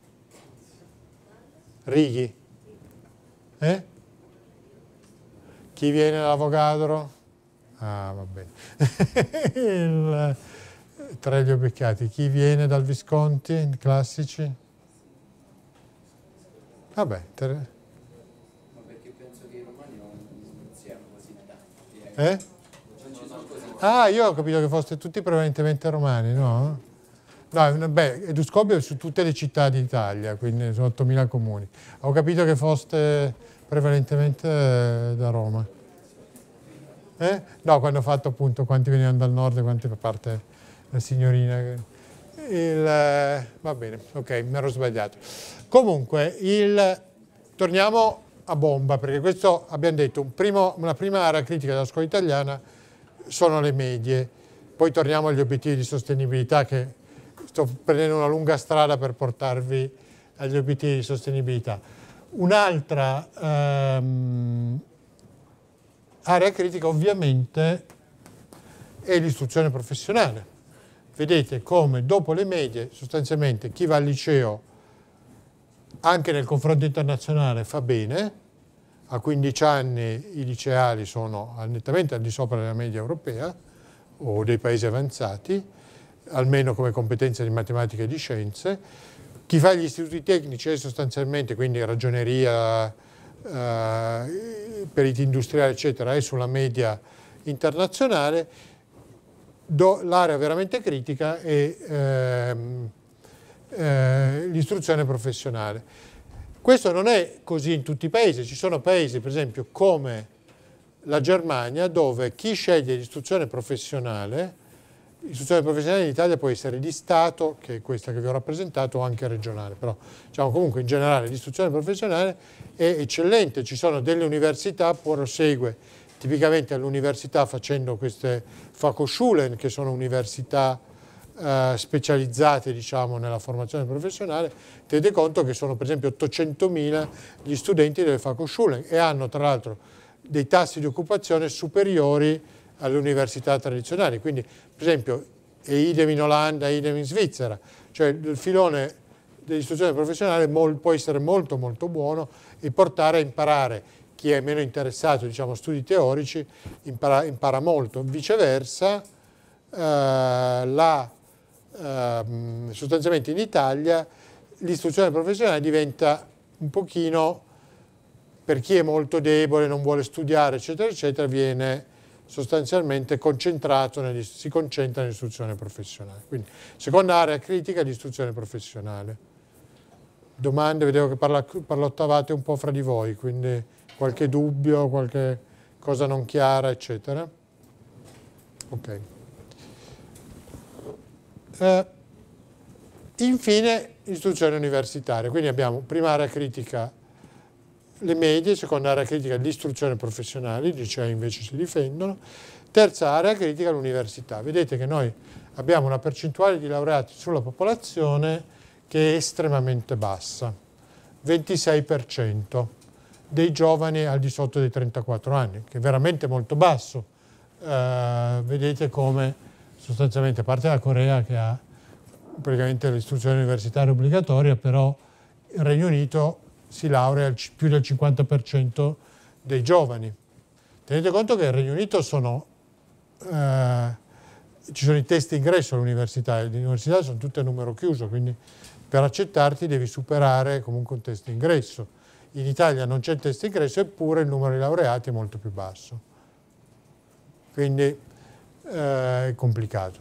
Righi? Chi viene dall'Avogadro? Ah, va bene. Tra gli obbecchiati. Chi viene dal Visconti? Classici? Vabbè. Ma perché penso che i romani non siano così tanti. Non ci sono così tanti. Ah, io ho capito che foste tutti prevalentemente romani, no? No, beh, Eduscopio è su tutte le città d'Italia, quindi sono 8.000 comuni. Ho capito che foste prevalentemente da Roma. No, quando ho fatto appunto quanti venivano dal nord e quanti da parte la signorina. Va bene, ok, mi ero sbagliato. Comunque, torniamo a bomba, perché questo abbiamo detto, una prima area critica della scuola italiana sono le medie. Poi torniamo agli obiettivi di sostenibilità, che sto prendendo una lunga strada per portarvi agli obiettivi di sostenibilità. Un'altra area critica ovviamente è l'istruzione professionale. Vedete come dopo le medie sostanzialmente chi va al liceo anche nel confronto internazionale fa bene, a 15 anni i liceali sono nettamente al di sopra della media europea o dei paesi avanzati, almeno come competenze di matematica e di scienze. Chi fa gli istituti tecnici è sostanzialmente, quindi ragioneria, periti industriali, eccetera, è sulla media internazionale. L'area veramente critica è l'istruzione professionale. Questo non è così in tutti i paesi, ci sono paesi, per esempio, come la Germania, dove chi sceglie l'istruzione professionale in Italia può essere di Stato, che è questa che vi ho rappresentato, o anche regionale, però diciamo comunque in generale l'istruzione professionale è eccellente, ci sono delle università, prosegue tipicamente all'università facendo queste Fachhochschulen, che sono università specializzate, diciamo, nella formazione professionale, tenete conto che sono per esempio 800.000 gli studenti delle Fachhochschulen e hanno tra l'altro dei tassi di occupazione superiori alle università tradizionali, quindi per esempio è idem in Olanda, idem in Svizzera, cioè il filone dell'istruzione professionale può essere molto molto buono e portare a imparare. Chi è meno interessato, diciamo, a studi teorici impara molto, viceversa sostanzialmente in Italia l'istruzione professionale diventa un pochino, per chi è molto debole, non vuole studiare, eccetera, eccetera, viene sostanzialmente si concentra nell'istruzione professionale. Quindi, seconda area critica, l'istruzione professionale. Domande? Vedevo che parlottavate un po' fra di voi, quindi qualche dubbio, qualche cosa non chiara, eccetera. Ok. Infine, istruzione universitaria. Quindi abbiamo prima area critica le medie, seconda area critica l'istruzione professionale, i licei invece si difendono, terza area critica l'università. Vedete che noi abbiamo una percentuale di laureati sulla popolazione che è estremamente bassa, 26% dei giovani al di sotto dei 34 anni, che è veramente molto basso. Vedete come sostanzialmente, a parte la Corea che ha praticamente l'istruzione universitaria obbligatoria, però il Regno Unito si laurea più del 50% dei giovani. Tenete conto che nel Regno Unito ci sono i test ingresso all'università, le università sono tutte a numero chiuso, quindi per accettarti devi superare comunque un test ingresso. In Italia non c'è il test ingresso, eppure il numero di laureati è molto più basso. Quindi è complicato.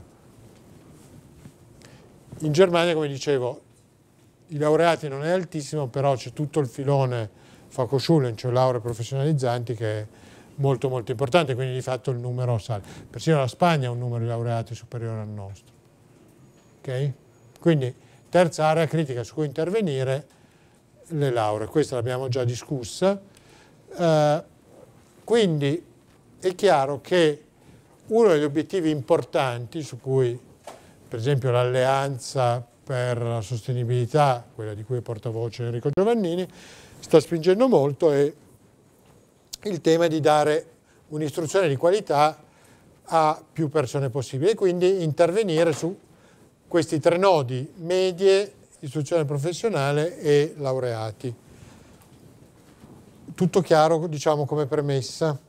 In Germania, come dicevo, i laureati non è altissimo, però c'è tutto il filone Fachhochschulen, cioè lauree professionalizzanti, che è molto molto importante, quindi di fatto il numero sale. Persino la Spagna ha un numero di laureati superiore al nostro. Okay? Quindi terza area critica su cui intervenire, le lauree. Questa l'abbiamo già discussa. Quindi è chiaro che uno degli obiettivi importanti su cui, per esempio, l'alleanza per la sostenibilità, quella di cui è portavoce Enrico Giovannini, sta spingendo molto, è il tema di dare un'istruzione di qualità a più persone possibili e quindi intervenire su questi tre nodi: medie, istruzione professionale e laureati. Tutto chiaro, diciamo, come premessa?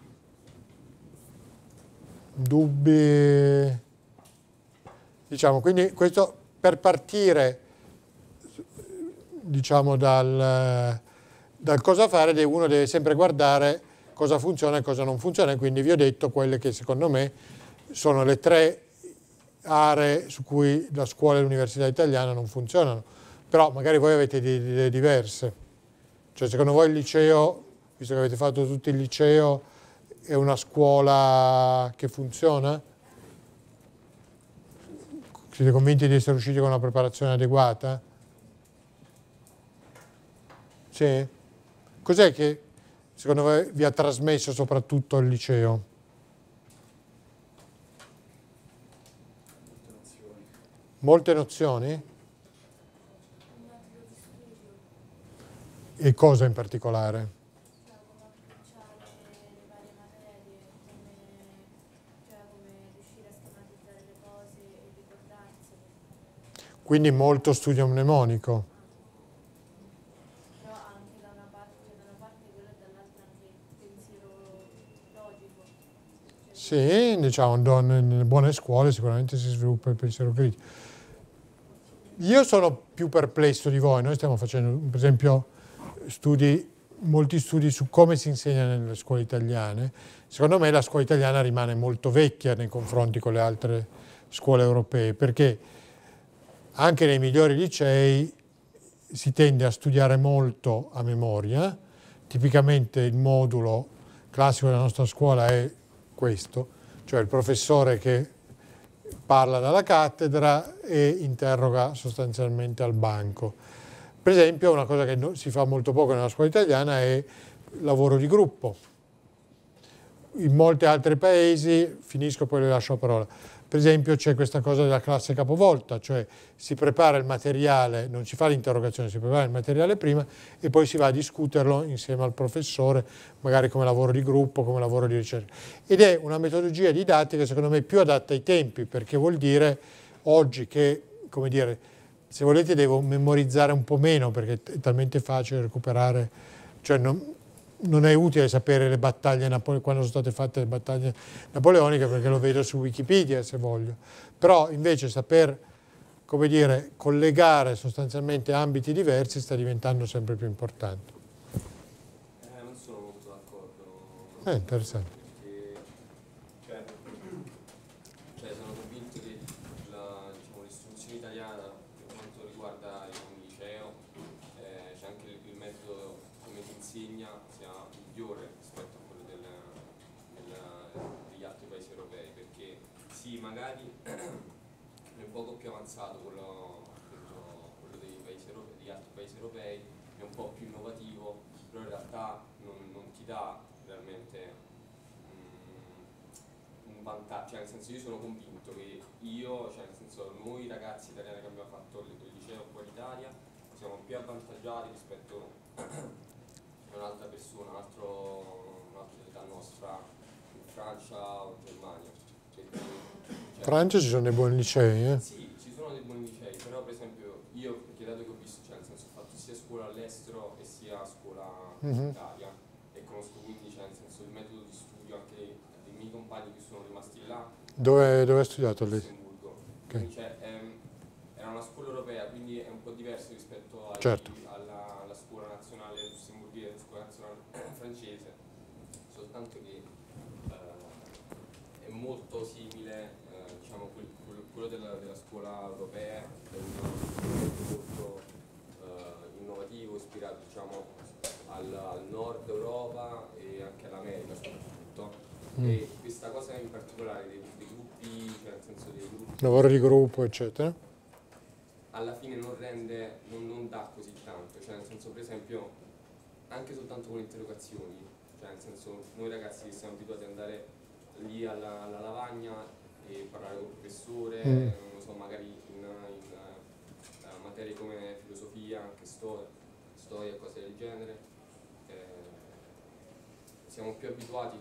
Dubbi? Diciamo, quindi questo per partire, diciamo, dal cosa fare, uno deve sempre guardare cosa funziona e cosa non funziona, e quindi vi ho detto quelle che secondo me sono le tre aree su cui la scuola e l'università italiana non funzionano, però magari voi avete delle idee diverse. Cioè, secondo voi il liceo, visto che avete fatto tutto il liceo, è una scuola che funziona? Siete convinti di essere usciti con una preparazione adeguata? Sì? Cos'è che secondo voi vi ha trasmesso soprattutto il liceo? Molte nozioni? E cosa in particolare? Quindi molto studio mnemonico. Però anche da una parte quello e dall'altra anche il pensiero logico. Sì, diciamo, nelle buone scuole sicuramente si sviluppa il pensiero critico. Io sono più perplesso di voi. Noi stiamo facendo, per esempio, molti studi su come si insegna nelle scuole italiane. Secondo me la scuola italiana rimane molto vecchia nei confronti con le altre scuole europee, perché anche nei migliori licei si tende a studiare molto a memoria. Tipicamente il modulo classico della nostra scuola è questo, cioè il professore che parla dalla cattedra e interroga sostanzialmente al banco. Per esempio, una cosa che si fa molto poco nella scuola italiana è il lavoro di gruppo. In molti altri paesi, finisco poi le lascio la parola, per esempio c'è questa cosa della classe capovolta, cioè si prepara il materiale, non si fa l'interrogazione, si prepara il materiale prima e poi si va a discuterlo insieme al professore, magari come lavoro di gruppo, come lavoro di ricerca. Ed è una metodologia didattica secondo me più adatta ai tempi, perché vuol dire oggi che, come dire, se volete devo memorizzare un po' meno perché è talmente facile recuperare, cioè non è utile sapere le battaglie quando sono state fatte le battaglie napoleoniche perché lo vedo su Wikipedia se voglio, però invece saper, come dire, collegare sostanzialmente ambiti diversi sta diventando sempre più importante. Non sono molto d'accordo. Interessante. Cioè, sono convinto che l'istruzione italiana per quanto riguarda il liceo c'è anche il metodo come si insegna sia migliore rispetto a quello degli altri paesi europei, perché sì, magari è un poco più avanzato quello degli altri paesi europei, è un po' più innovativo, però in realtà non ti dà realmente un vantaggio, cioè nel senso io sono convinto che cioè nel senso noi ragazzi italiani che abbiamo fatto il liceo qua in Italia siamo più avvantaggiati rispetto a un'altra persona, un'altra città nostra in Francia o in Germania. Perché, In Francia ci sono dei buoni licei, Sì, ci sono dei buoni licei, però per esempio io, perché dato che ho visto, cioè nel senso ho fatto sia scuola all'estero e sia scuola in Italia e conosco quindi, cioè nel senso il metodo di studio anche dei miei compagni che sono rimasti là. Dove hai studiato lì? Lussemburgo. Quindi, cioè, era una scuola europea, quindi è un po' diverso rispetto alla scuola nazionale lussemburghese, scuola nazionale francese, soltanto che è molto simile, diciamo, quello della scuola europea è molto innovativo, ispirato, diciamo, al nord Europa e anche all'America soprattutto. E questa cosa in particolare dei gruppi, cioè nel senso dei gruppi, lavoro di gruppo, eccetera, alla fine non dà così tanto, cioè nel senso per esempio anche soltanto con le interrogazioni, cioè nel senso noi ragazzi che siamo abituati ad andare lì alla lavagna e parlare con il professore, non lo so, magari in materie come filosofia, anche storia, cose del genere, siamo più abituati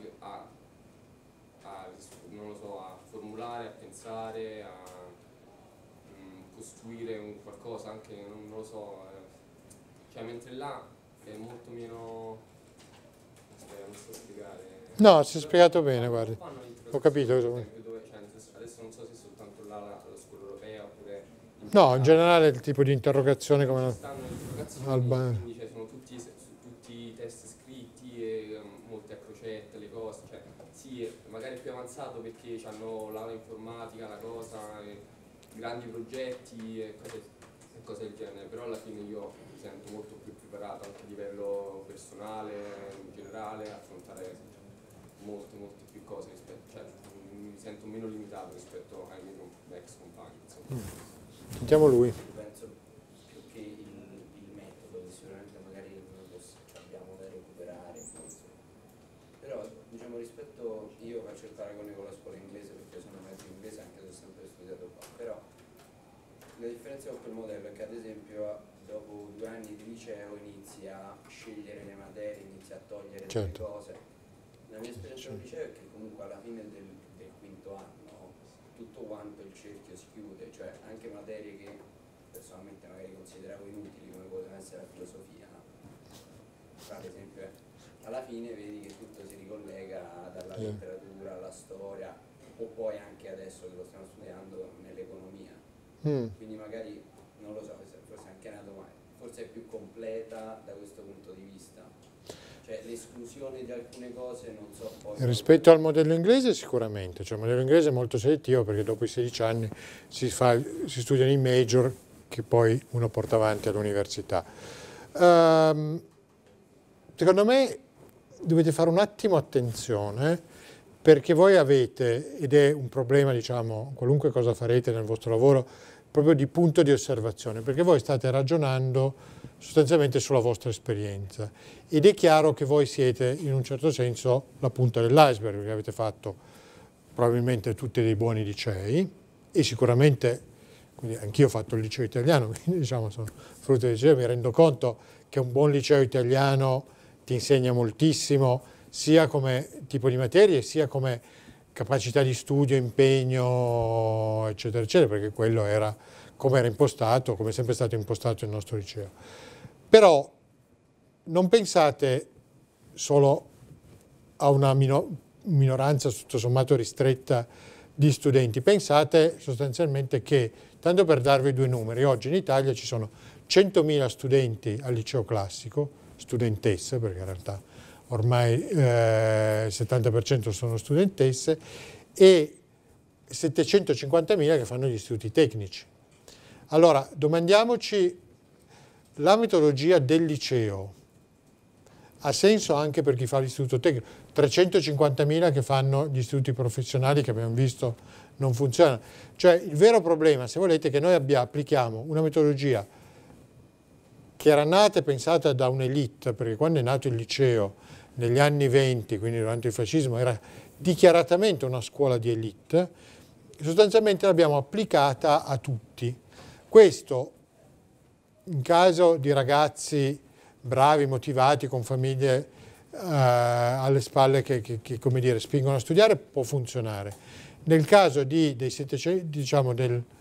non lo so, a formulare, a pensare, a costruire un qualcosa, anche non lo so, cioè mentre là è molto meno, non so spiegare. No, si è spiegato bene, guardi. Ho capito. Dove, cioè, adesso non so se è soltanto là la scuola europea oppure... No, in generale il tipo di interrogazione come... Stanno le interrogazioni, quindi cioè, sono tutti test scritti e molte a crocette, le cose, cioè sì, magari più avanzato perché hanno la informatica, la cosa, grandi progetti e cose del genere, però alla fine io mi sento molto più preparato anche a livello personale, in generale, a affrontare molte più cose cioè mi sento meno limitato rispetto ai miei ex compagni, insomma. Sentiamo lui. Penso più che il metodo, che sicuramente magari abbiamo da recuperare, però diciamo rispetto, io faccio il paragone con la scuola inglese perché sono mezzo inglese anche se ho sempre studiato qua, però la differenza con quel modello è che ad esempio dopo 2 anni di liceo inizi a scegliere le materie, inizi a togliere delle cose. La mia esperienza al liceo è che comunque alla fine del quinto anno tutto quanto il cerchio si chiude, cioè anche materie che personalmente magari consideravo inutili come poteva essere la filosofia, ad esempio, alla fine vedi che tutto si ricollega dalla letteratura alla storia o poi anche adesso che lo stiamo studiando nell'economia. Quindi magari, non lo so, forse è anche una domanda, forse è più completa da questo punto di vista. Cioè l'esclusione di alcune cose non so poi... Rispetto al modello inglese sicuramente, cioè il modello inglese è molto selettivo perché dopo i 16 anni si studiano i major che poi uno porta avanti all'università. Secondo me dovete fare un attimo attenzione perché voi avete, ed è un problema diciamo qualunque cosa farete nel vostro lavoro, proprio di punto di osservazione, perché voi state ragionando sostanzialmente sulla vostra esperienza ed è chiaro che voi siete in un certo senso la punta dell'iceberg, perché avete fatto probabilmente tutti dei buoni licei e sicuramente, quindi anch'io ho fatto il liceo italiano, quindi diciamo sono frutto del liceo, mi rendo conto che un buon liceo italiano ti insegna moltissimo, sia come tipo di materie, sia come capacità di studio, impegno, eccetera, eccetera, perché quello era come era impostato, come è sempre stato impostato il nostro liceo. Però non pensate solo a una minoranza tutto sommato ristretta di studenti, pensate sostanzialmente che, tanto per darvi due numeri, oggi in Italia ci sono 100.000 studenti al liceo classico, studentesse, perché in realtà ormai il 70% sono studentesse, e 750.000 che fanno gli istituti tecnici. Allora, domandiamoci, la metodologia del liceo ha senso anche per chi fa l'istituto tecnico? 350.000 che fanno gli istituti professionali che abbiamo visto non funzionano. Cioè il vero problema, se volete, è che noi applichiamo una metodologia che era nata e pensata da un'elite, perché quando è nato il liceo negli anni 20, quindi durante il fascismo, era dichiaratamente una scuola di elite, sostanzialmente l'abbiamo applicata a tutti. Questo, in caso di ragazzi bravi, motivati, con famiglie alle spalle che come dire, spingono a studiare, può funzionare. Nel caso dei 700, diciamo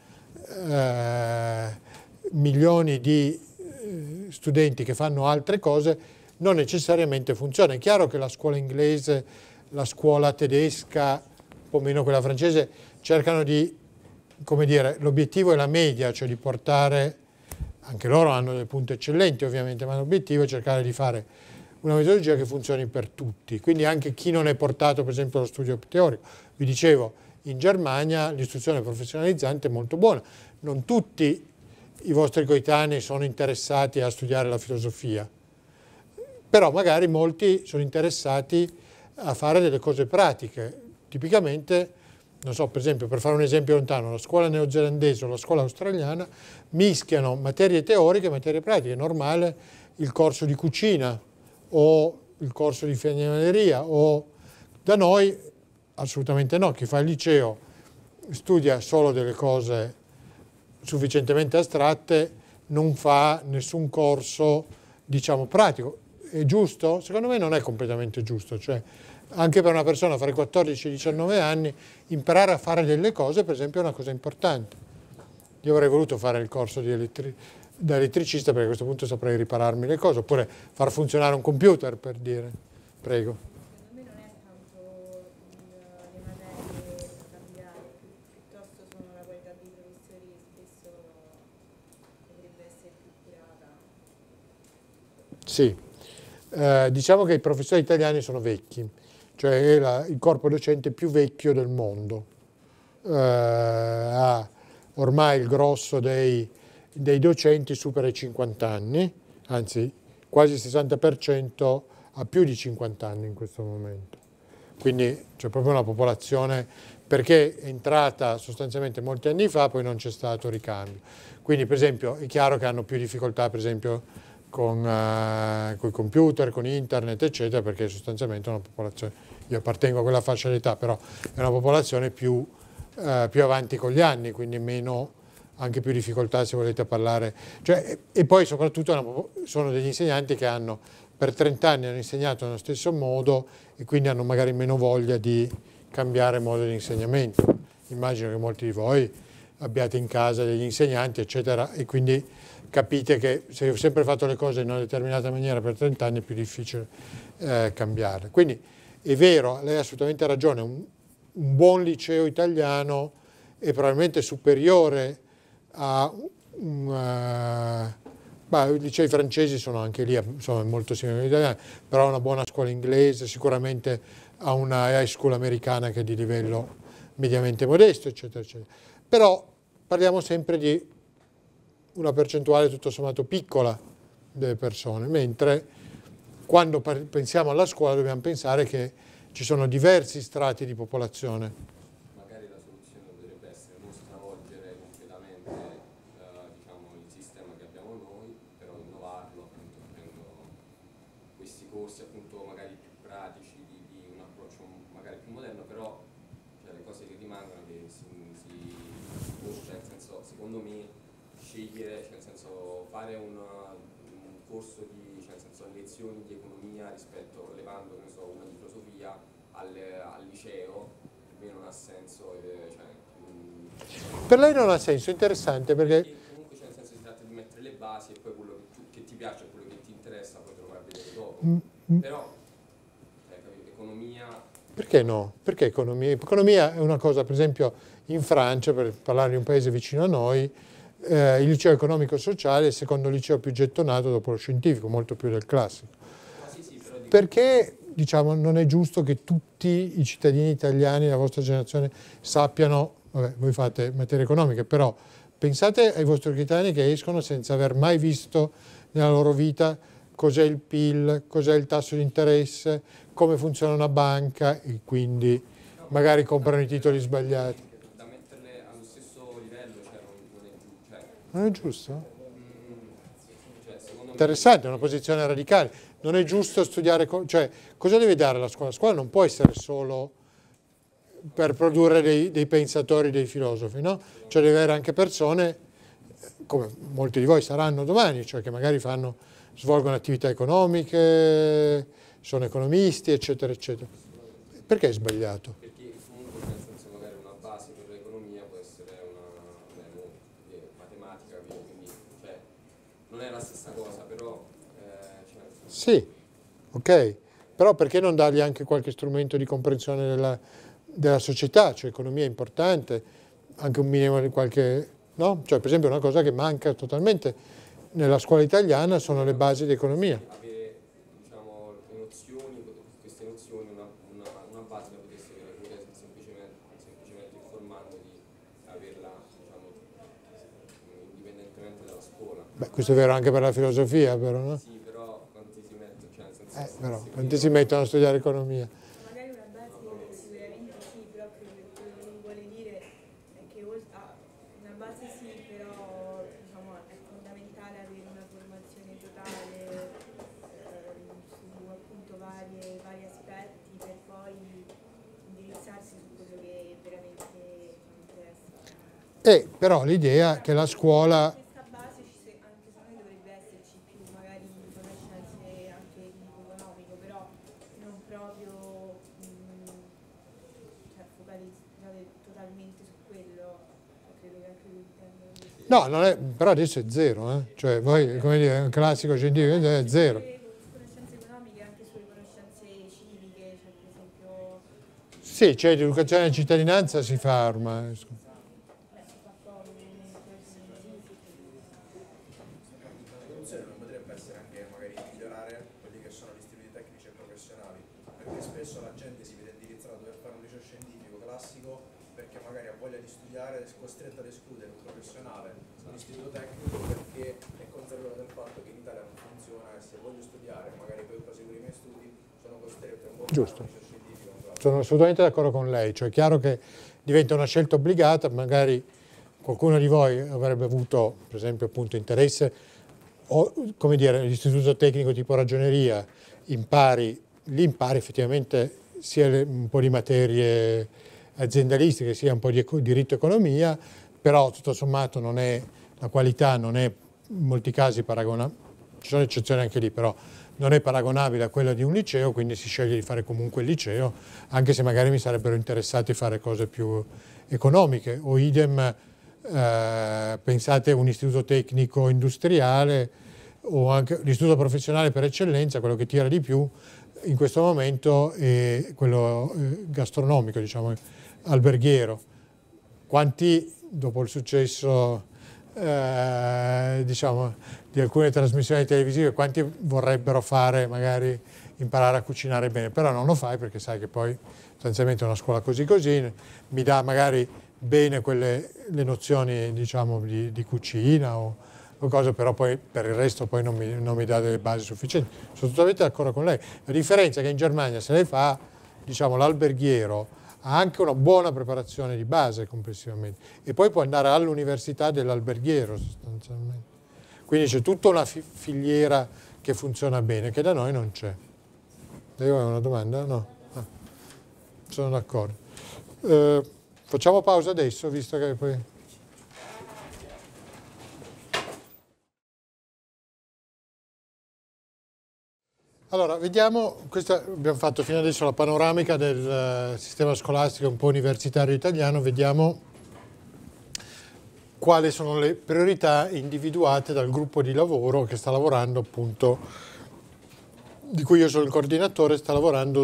milioni di studenti che fanno altre cose, non necessariamente funziona. È chiaro che la scuola inglese, la scuola tedesca, un po' meno quella francese, cercano di, come dire, l'obiettivo è la media, cioè di portare, anche loro hanno dei punti eccellenti ovviamente, ma l'obiettivo è cercare di fare una metodologia che funzioni per tutti. Quindi anche chi non è portato per esempio allo studio teorico. Vi dicevo, in Germania l'istruzione professionalizzante è molto buona. Non tutti i vostri coetanei sono interessati a studiare la filosofia, però magari molti sono interessati a fare delle cose pratiche. Tipicamente, non so, per esempio, per fare un esempio lontano, la scuola neozelandese o la scuola australiana mischiano materie teoriche e materie pratiche. È normale il corso di cucina o il corso di fagnanoleria, o da noi assolutamente no. Chi fa il liceo studia solo delle cose sufficientemente astratte, non fa nessun corso, diciamo, pratico. È giusto? Secondo me non è completamente giusto. Cioè, anche per una persona fare 14-19 anni, imparare a fare delle cose, per esempio, è una cosa importante. Io avrei voluto fare il corso da elettricista, perché a questo punto saprei ripararmi le cose, oppure far funzionare un computer, per dire. Prego. Secondo me non è tanto le materie da cambiare, piuttosto sono la qualità dei professori, spesso dovrebbe essere più curata. Sì. Diciamo che i professori italiani sono vecchi, cioè è il corpo docente più vecchio del mondo. Ha ormai il grosso dei docenti supera i 50 anni, anzi quasi il 60% ha più di 50 anni in questo momento. Quindi c'è proprio una popolazione, perché è entrata sostanzialmente molti anni fa, poi non c'è stato ricambio. Quindi per esempio è chiaro che hanno più difficoltà per esempio con i computer, con internet, eccetera, perché sostanzialmente è una popolazione, io appartengo a quella fascia d'età, però è una popolazione più avanti con gli anni, quindi meno, anche più difficoltà se volete parlare. Cioè, e poi soprattutto sono degli insegnanti che per 30 anni hanno insegnato nello stesso modo e quindi hanno magari meno voglia di cambiare modo di insegnamento. Immagino che molti di voi abbiate in casa degli insegnanti, eccetera, e quindi capite che se ho sempre fatto le cose in una determinata maniera per 30 anni è più difficile cambiarle. Quindi è vero, lei ha assolutamente ragione, un buon liceo italiano è probabilmente superiore a i licei francesi sono anche lì, sono molto simili all'italiano, però una buona scuola inglese, sicuramente ha una high school americana che è di livello mediamente modesto, eccetera, eccetera. Però parliamo sempre di una percentuale tutto sommato piccola delle persone, mentre quando pensiamo alla scuola dobbiamo pensare che ci sono diversi strati di popolazione. Magari la soluzione potrebbe essere non stravolgere completamente diciamo, il sistema che abbiamo noi, però innovarlo, appunto, facendo questi corsi appunto magari più pratici, di un approccio magari più moderno, però cioè, le cose rimangano, che si può, cioè nel senso, secondo me, scegliere, cioè nel senso, fare un corso di, cioè nel senso, lezioni di economia rispetto, levando, che ne so, una di filosofia al liceo, per me non ha senso, Per lei non ha senso, interessante, perché comunque, cioè nel senso, si tratta di mettere le basi e poi quello che ti piace, quello che ti interessa, poi te lo vai a vedere dopo. Però, capito, economia... perché no? Perché economia? Economia è una cosa, per esempio, in Francia, per parlare di un paese vicino a noi, il liceo economico-sociale è il secondo liceo più gettonato dopo lo scientifico, molto più del classico. Perché, diciamo, non è giusto che tutti i cittadini italiani della vostra generazione sappiano, vabbè, voi fate materie economiche, però pensate ai vostri coetanei che escono senza aver mai visto nella loro vita cos'è il PIL, cos'è il tasso di interesse, come funziona una banca e quindi magari comprano i titoli sbagliati. Da metterle allo stesso livello, cioè Non è giusto? cioè, secondo me... Interessante, è una posizione radicale. Non è giusto studiare, cioè cosa deve dare la scuola? La scuola non può essere solo per produrre dei pensatori, dei filosofi, no? Cioè deve avere anche persone, come molti di voi saranno domani, cioè che magari svolgono attività economiche, sono economisti, eccetera, eccetera. Perché è sbagliato? Perché comunque, nel senso, magari una base per l'economia può essere matematica, quindi cioè, non è la stessa cosa, però... Sì, ok, però perché non dargli anche qualche strumento di comprensione della società? Cioè economia è importante, anche un minimo di qualche... no? Cioè per esempio una cosa che manca totalmente nella scuola italiana sono le basi di economia. Avere, diciamo, le nozioni, queste nozioni, una base la potesse avere semplicemente informandoti, averla, diciamo, indipendentemente dalla scuola. Beh, questo è vero anche per la filosofia, però, no? Sì, però quanti si mettono, cioè, nel senso, Però, quanti si mettono a studiare economia? Magari una base sicuramente sì, però quello che lui vuole dire è che una base sì, però diciamo, è fondamentale avere una formazione totale su appunto vari aspetti per poi indirizzarsi su quello che veramente interessa. Però l'idea che la scuola... Questa base anche secondo me dovrebbe esserci più magari conoscenze anche di tipo economico, però non proprio cioè, focalizzate totalmente su quello, credo che anche lui intenda così. No, non è, però adesso è zero, eh? Cioè voi, come dire, un classico scientifico è zero. Conoscenze economiche anche sulle conoscenze civiche, cioè per esempio... Sì, cioè l'educazione alla cittadinanza si fa ormai. si fa poco, La soluzione non potrebbe essere anche magari migliorare quelli che sono gli istituti tecnici e professionali, perché spesso la gente si vede indirizzata a dover fare un liceo scientifico classico perché magari ha voglia di studiare, è costretta ad escludere un professionale, un istituto tecnico, perché è consapevole del fatto che in Italia non funziona e se voglio studiare, magari per proseguire i miei studi, sono costretto a un Giusto. liceo scientifico. Sono assolutamente d'accordo con lei, cioè è chiaro che diventa una scelta obbligata, magari qualcuno di voi avrebbe avuto, per esempio, appunto interesse, o come dire, l'istituto tecnico tipo ragioneria, lì impari effettivamente sia un po' di materie aziendalistiche, sia un po' di diritto economia, però tutto sommato non è, la qualità non è in molti casi paragonabile, ci sono eccezioni anche lì, però non è paragonabile a quella di un liceo, quindi si sceglie di fare comunque il liceo, anche se magari mi sarebbero interessati a fare cose più economiche, o idem, pensate a un istituto tecnico industriale o anche l'istituto professionale per eccellenza, quello che tira di più in questo momento è quello gastronomico, diciamo, alberghiero. Quanti, dopo il successo diciamo, di alcune trasmissioni televisive, quanti vorrebbero fare, magari imparare a cucinare bene, però non lo fai perché sai che poi sostanzialmente una scuola così mi dà magari bene le nozioni, diciamo, di cucina o cose, però poi per il resto poi non mi dà delle basi sufficienti. Sono totalmente d'accordo con lei. La differenza è che in Germania se lei fa, diciamo, l'alberghiero ha anche una buona preparazione di base complessivamente e poi può andare all'università dell'alberghiero sostanzialmente. Quindi c'è tutta una filiera che funziona bene, che da noi non c'è. Lei aveva una domanda? No? Ah, sono d'accordo. Facciamo pausa adesso, visto che poi... Allora, vediamo, abbiamo fatto fino adesso la panoramica del sistema scolastico un po' universitario italiano, vediamo quali sono le priorità individuate dal gruppo di lavoro che sta lavorando, appunto, di cui io sono il coordinatore, sta lavorando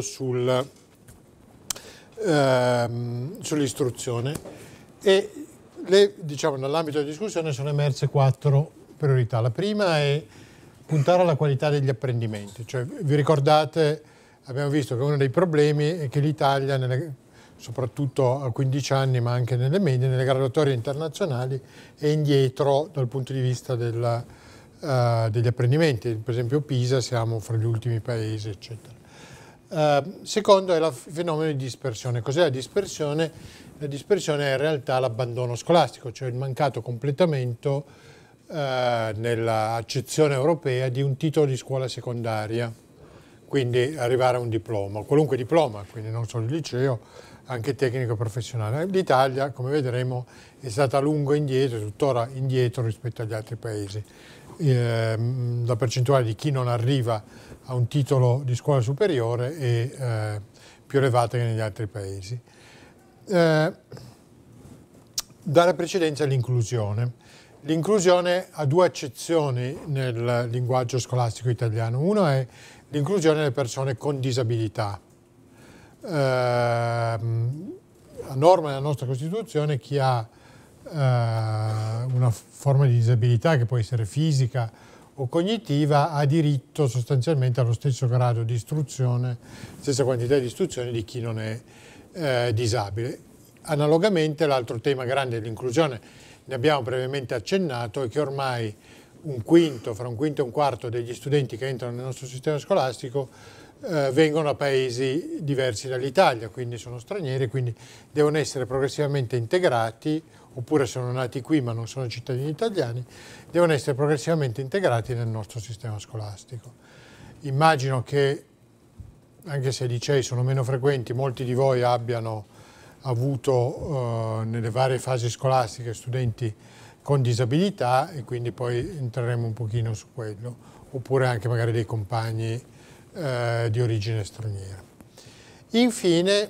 sull'istruzione. E diciamo, nell'ambito della discussione sono emerse 4 priorità. La prima è puntare alla qualità degli apprendimenti. Cioè, vi ricordate, abbiamo visto che uno dei problemi è che l'Italia, soprattutto a 15 anni, ma anche nelle medie, nelle graduatorie internazionali, è indietro dal punto di vista degli apprendimenti. Per esempio Pisa, siamo fra gli ultimi paesi, eccetera. Secondo è il fenomeno di dispersione. Cos'è la dispersione? La dispersione è in realtà l'abbandono scolastico, cioè il mancato completamento nell'accezione europea di un titolo di scuola secondaria, quindi arrivare a un diploma, qualunque diploma, quindi non solo il liceo, anche tecnico professionale. L'Italia, come vedremo, è stata a lungo indietro, tuttora indietro rispetto agli altri paesi. La percentuale di chi non arriva a un titolo di scuola superiore è più elevata che negli altri paesi. Dare precedenza all'inclusione. L'inclusione ha 2 accezioni nel linguaggio scolastico italiano. Uno è l'inclusione delle persone con disabilità. A norma della nostra Costituzione, chi ha una forma di disabilità, che può essere fisica o cognitiva, ha diritto sostanzialmente allo stesso grado di istruzione, stessa quantità di istruzione di chi non è disabile. Analogamente, l'altro tema grande dell'inclusione, ne abbiamo brevemente accennato, è che ormai fra un quinto e un quarto degli studenti che entrano nel nostro sistema scolastico vengono da paesi diversi dall'Italia, quindi sono stranieri, quindi devono essere progressivamente integrati, oppure sono nati qui ma non sono cittadini italiani, devono essere progressivamente integrati nel nostro sistema scolastico. Immagino che, anche se i licei sono meno frequenti, molti di voi abbiano avuto nelle varie fasi scolastiche studenti con disabilità, e quindi poi entreremo un pochino su quello, oppure anche magari dei compagni di origine straniera. Infine,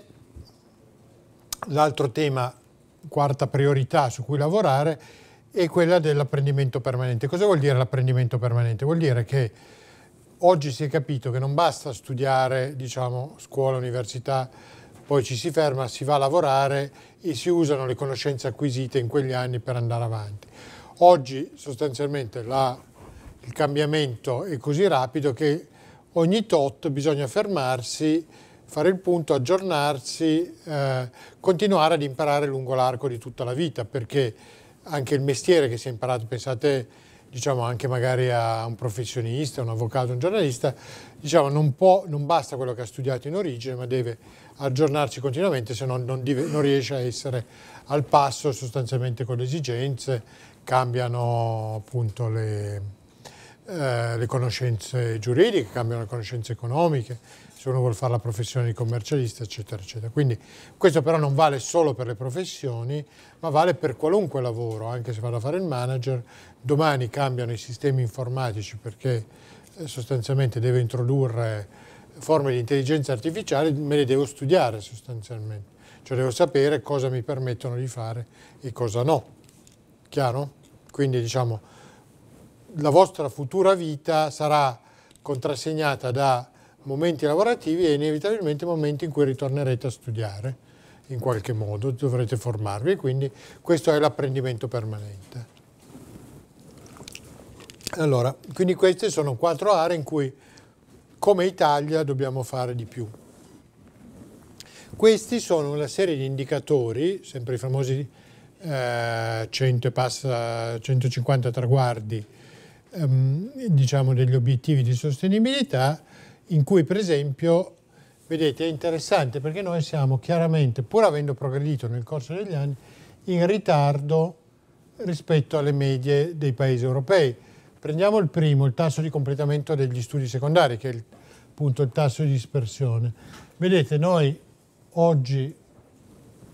l'altro tema, 4ª priorità su cui lavorare, è quella dell'apprendimento permanente. Cosa vuol dire l'apprendimento permanente? Vuol dire che oggi si è capito che non basta studiare, diciamo, scuola, università, poi ci si ferma, si va a lavorare e si usano le conoscenze acquisite in quegli anni per andare avanti. Oggi sostanzialmente il cambiamento è così rapido che ogni tot bisogna fermarsi, fare il punto, aggiornarsi, continuare ad imparare lungo l'arco di tutta la vita, perché anche il mestiere che si è imparato, pensate, diciamo, anche magari a un professionista, un avvocato, un giornalista, diciamo, non basta quello che ha studiato in origine, ma deve aggiornarsi continuamente, se no non riesce a essere al passo sostanzialmente con le esigenze, cambiano appunto le conoscenze giuridiche, cambiano le conoscenze economiche, se uno vuole fare la professione di commercialista, eccetera, eccetera. Quindi questo però non vale solo per le professioni, ma vale per qualunque lavoro, anche se vado a fare il manager. Domani cambiano i sistemi informatici perché sostanzialmente devo introdurre forme di intelligenza artificiale, me le devo studiare sostanzialmente, cioè devo sapere cosa mi permettono di fare e cosa no. Chiaro? Quindi diciamo la vostra futura vita sarà contrassegnata da momenti lavorativi e inevitabilmente momenti in cui ritornerete a studiare in qualche modo, dovrete formarvi, e quindi questo è l'apprendimento permanente. Allora, quindi queste sono 4 aree in cui come Italia dobbiamo fare di più. Questi sono una serie di indicatori, sempre i famosi 150 traguardi, diciamo degli obiettivi di sostenibilità, in cui per esempio, vedete, è interessante perché noi siamo chiaramente, pur avendo progredito nel corso degli anni, in ritardo rispetto alle medie dei paesi europei. Prendiamo il primo, il tasso di completamento degli studi secondari, che è appunto il tasso di dispersione. Vedete, noi oggi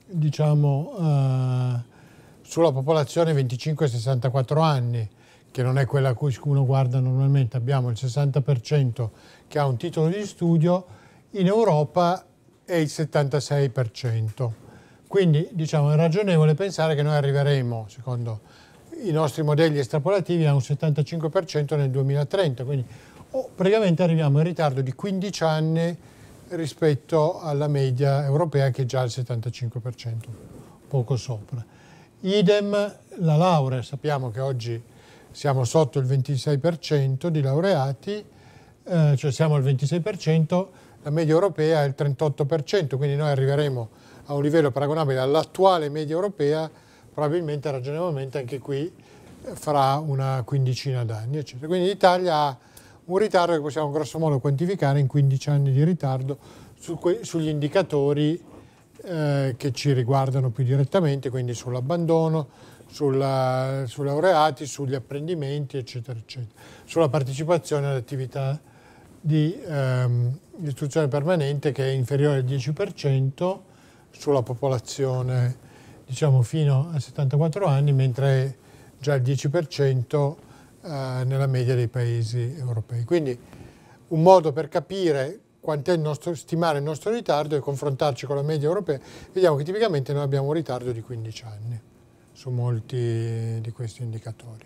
diciamo, sulla popolazione 25-64 anni, che non è quella a cui uno guarda normalmente. Abbiamo il 60% che ha un titolo di studio, in Europa è il 76%. Quindi diciamo, è ragionevole pensare che noi arriveremo, secondo i nostri modelli estrapolativi, a un 75% nel 2030. Quindi praticamente arriviamo in ritardo di 15 anni rispetto alla media europea, che è già al 75%, poco sopra. Idem la laurea, sappiamo che oggi siamo sotto il 26% di laureati, cioè siamo al 26%, la media europea è il 38%, quindi noi arriveremo a un livello paragonabile all'attuale media europea, probabilmente ragionevolmente anche qui fra una quindicina d'anni, eccetera. Quindi l'Italia ha un ritardo che possiamo grosso modo quantificare in 15 anni di ritardo sugli indicatori che ci riguardano più direttamente, quindi sull'abbandono, sui laureati, sugli apprendimenti, eccetera, eccetera, sulla partecipazione alle attività di istruzione permanente, che è inferiore al 10% sulla popolazione, diciamo, fino a 74 anni, mentre è già il 10% nella media dei paesi europei. Quindi un modo per capire quant'è stimare il nostro ritardo e confrontarci con la media europea. Vediamo che tipicamente noi abbiamo un ritardo di 15 anni su molti di questi indicatori.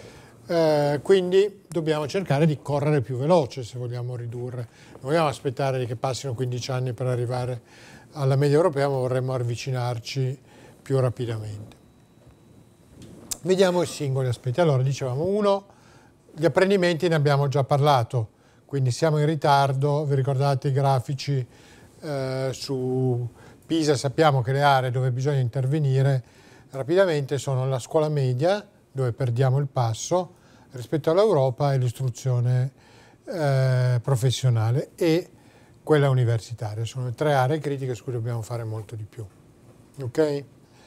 Quindi dobbiamo cercare di correre più veloce se vogliamo ridurre. Non vogliamo aspettare che passino 15 anni per arrivare alla media europea, ma vorremmo avvicinarci più rapidamente. Vediamo i singoli aspetti. Allora, dicevamo, uno, gli apprendimenti ne abbiamo già parlato. Quindi siamo in ritardo, vi ricordate i grafici su PISA, sappiamo che le aree dove bisogna intervenire rapidamente sono la scuola media, dove perdiamo il passo, rispetto all'Europa, e l'istruzione professionale e quella universitaria. Sono le tre aree critiche su cui dobbiamo fare molto di più. Ok?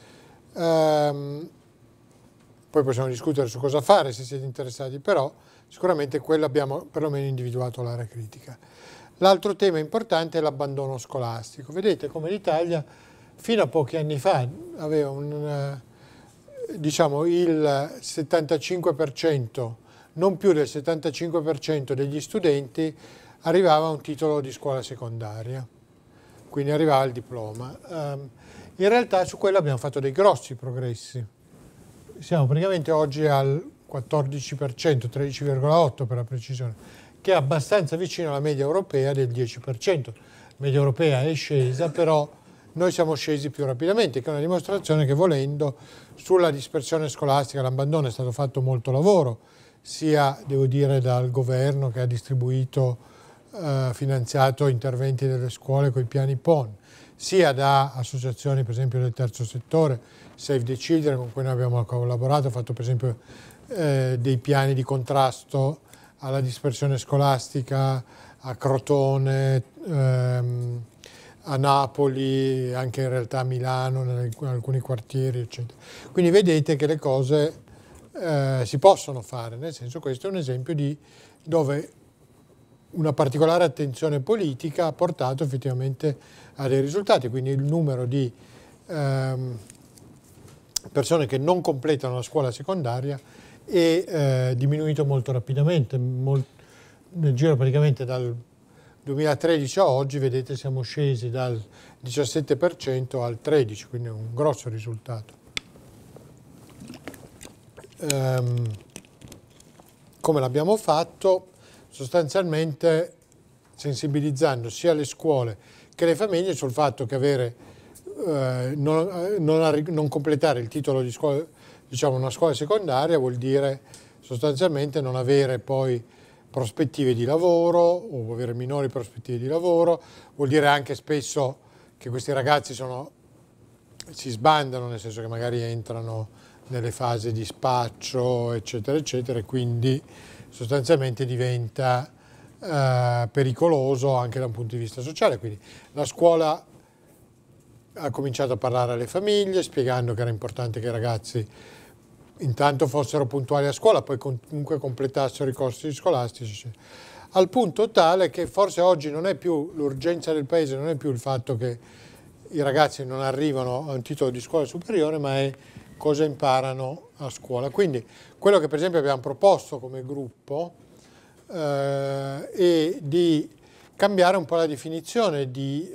Poi possiamo discutere su cosa fare se siete interessati, però sicuramente quello abbiamo perlomeno individuato l'area critica. L'altro tema importante è l'abbandono scolastico. Vedete come l'Italia fino a pochi anni fa aveva diciamo il 75%, non più del 75% degli studenti arrivava a un titolo di scuola secondaria, quindi arrivava al diploma. In realtà su quello abbiamo fatto dei grossi progressi. Siamo praticamente oggi al 14%, 13,8% per la precisione, che è abbastanza vicino alla media europea del 10%. La media europea è scesa, però noi siamo scesi più rapidamente, che è una dimostrazione che, volendo, sulla dispersione scolastica, l'abbandono, è stato fatto molto lavoro, sia, devo dire, dal governo, che ha distribuito, finanziato interventi delle scuole con i piani PON, sia da associazioni, per esempio, del terzo settore, Save the Children, con cui noi abbiamo collaborato, ha fatto per esempio dei piani di contrasto alla dispersione scolastica a Crotone, a Napoli, anche in realtà a Milano, in alcuni quartieri, eccetera. Quindi vedete che le cose si possono fare, nel senso, questo è un esempio di dove una particolare attenzione politica ha portato effettivamente a dei risultati, quindi il numero di persone che non completano la scuola secondaria è diminuito molto rapidamente, nel giro praticamente dal 2013 a oggi, vedete, siamo scesi dal 17% al 13%, quindi è un grosso risultato. Come l'abbiamo fatto? Sostanzialmente sensibilizzando sia le scuole che le famiglie sul fatto che non completare il titolo di scuola, diciamo una scuola secondaria, vuol dire sostanzialmente non avere poi prospettive di lavoro o avere minori prospettive di lavoro, vuol dire anche spesso che questi ragazzi si sbandano, nel senso che magari entrano nelle fasi di spaccio, eccetera, eccetera, e quindi sostanzialmente diventa pericoloso anche da un punto di vista sociale. Quindi la scuola ha cominciato a parlare alle famiglie, spiegando che era importante che i ragazzi intanto fossero puntuali a scuola, poi comunque completassero i corsi scolastici, al punto tale che forse oggi non è più l'urgenza del paese, non è più il fatto che i ragazzi non arrivano a un titolo di scuola superiore, ma è cosa imparano a scuola. Quindi quello che per esempio abbiamo proposto come gruppo è di cambiare un po' la definizione di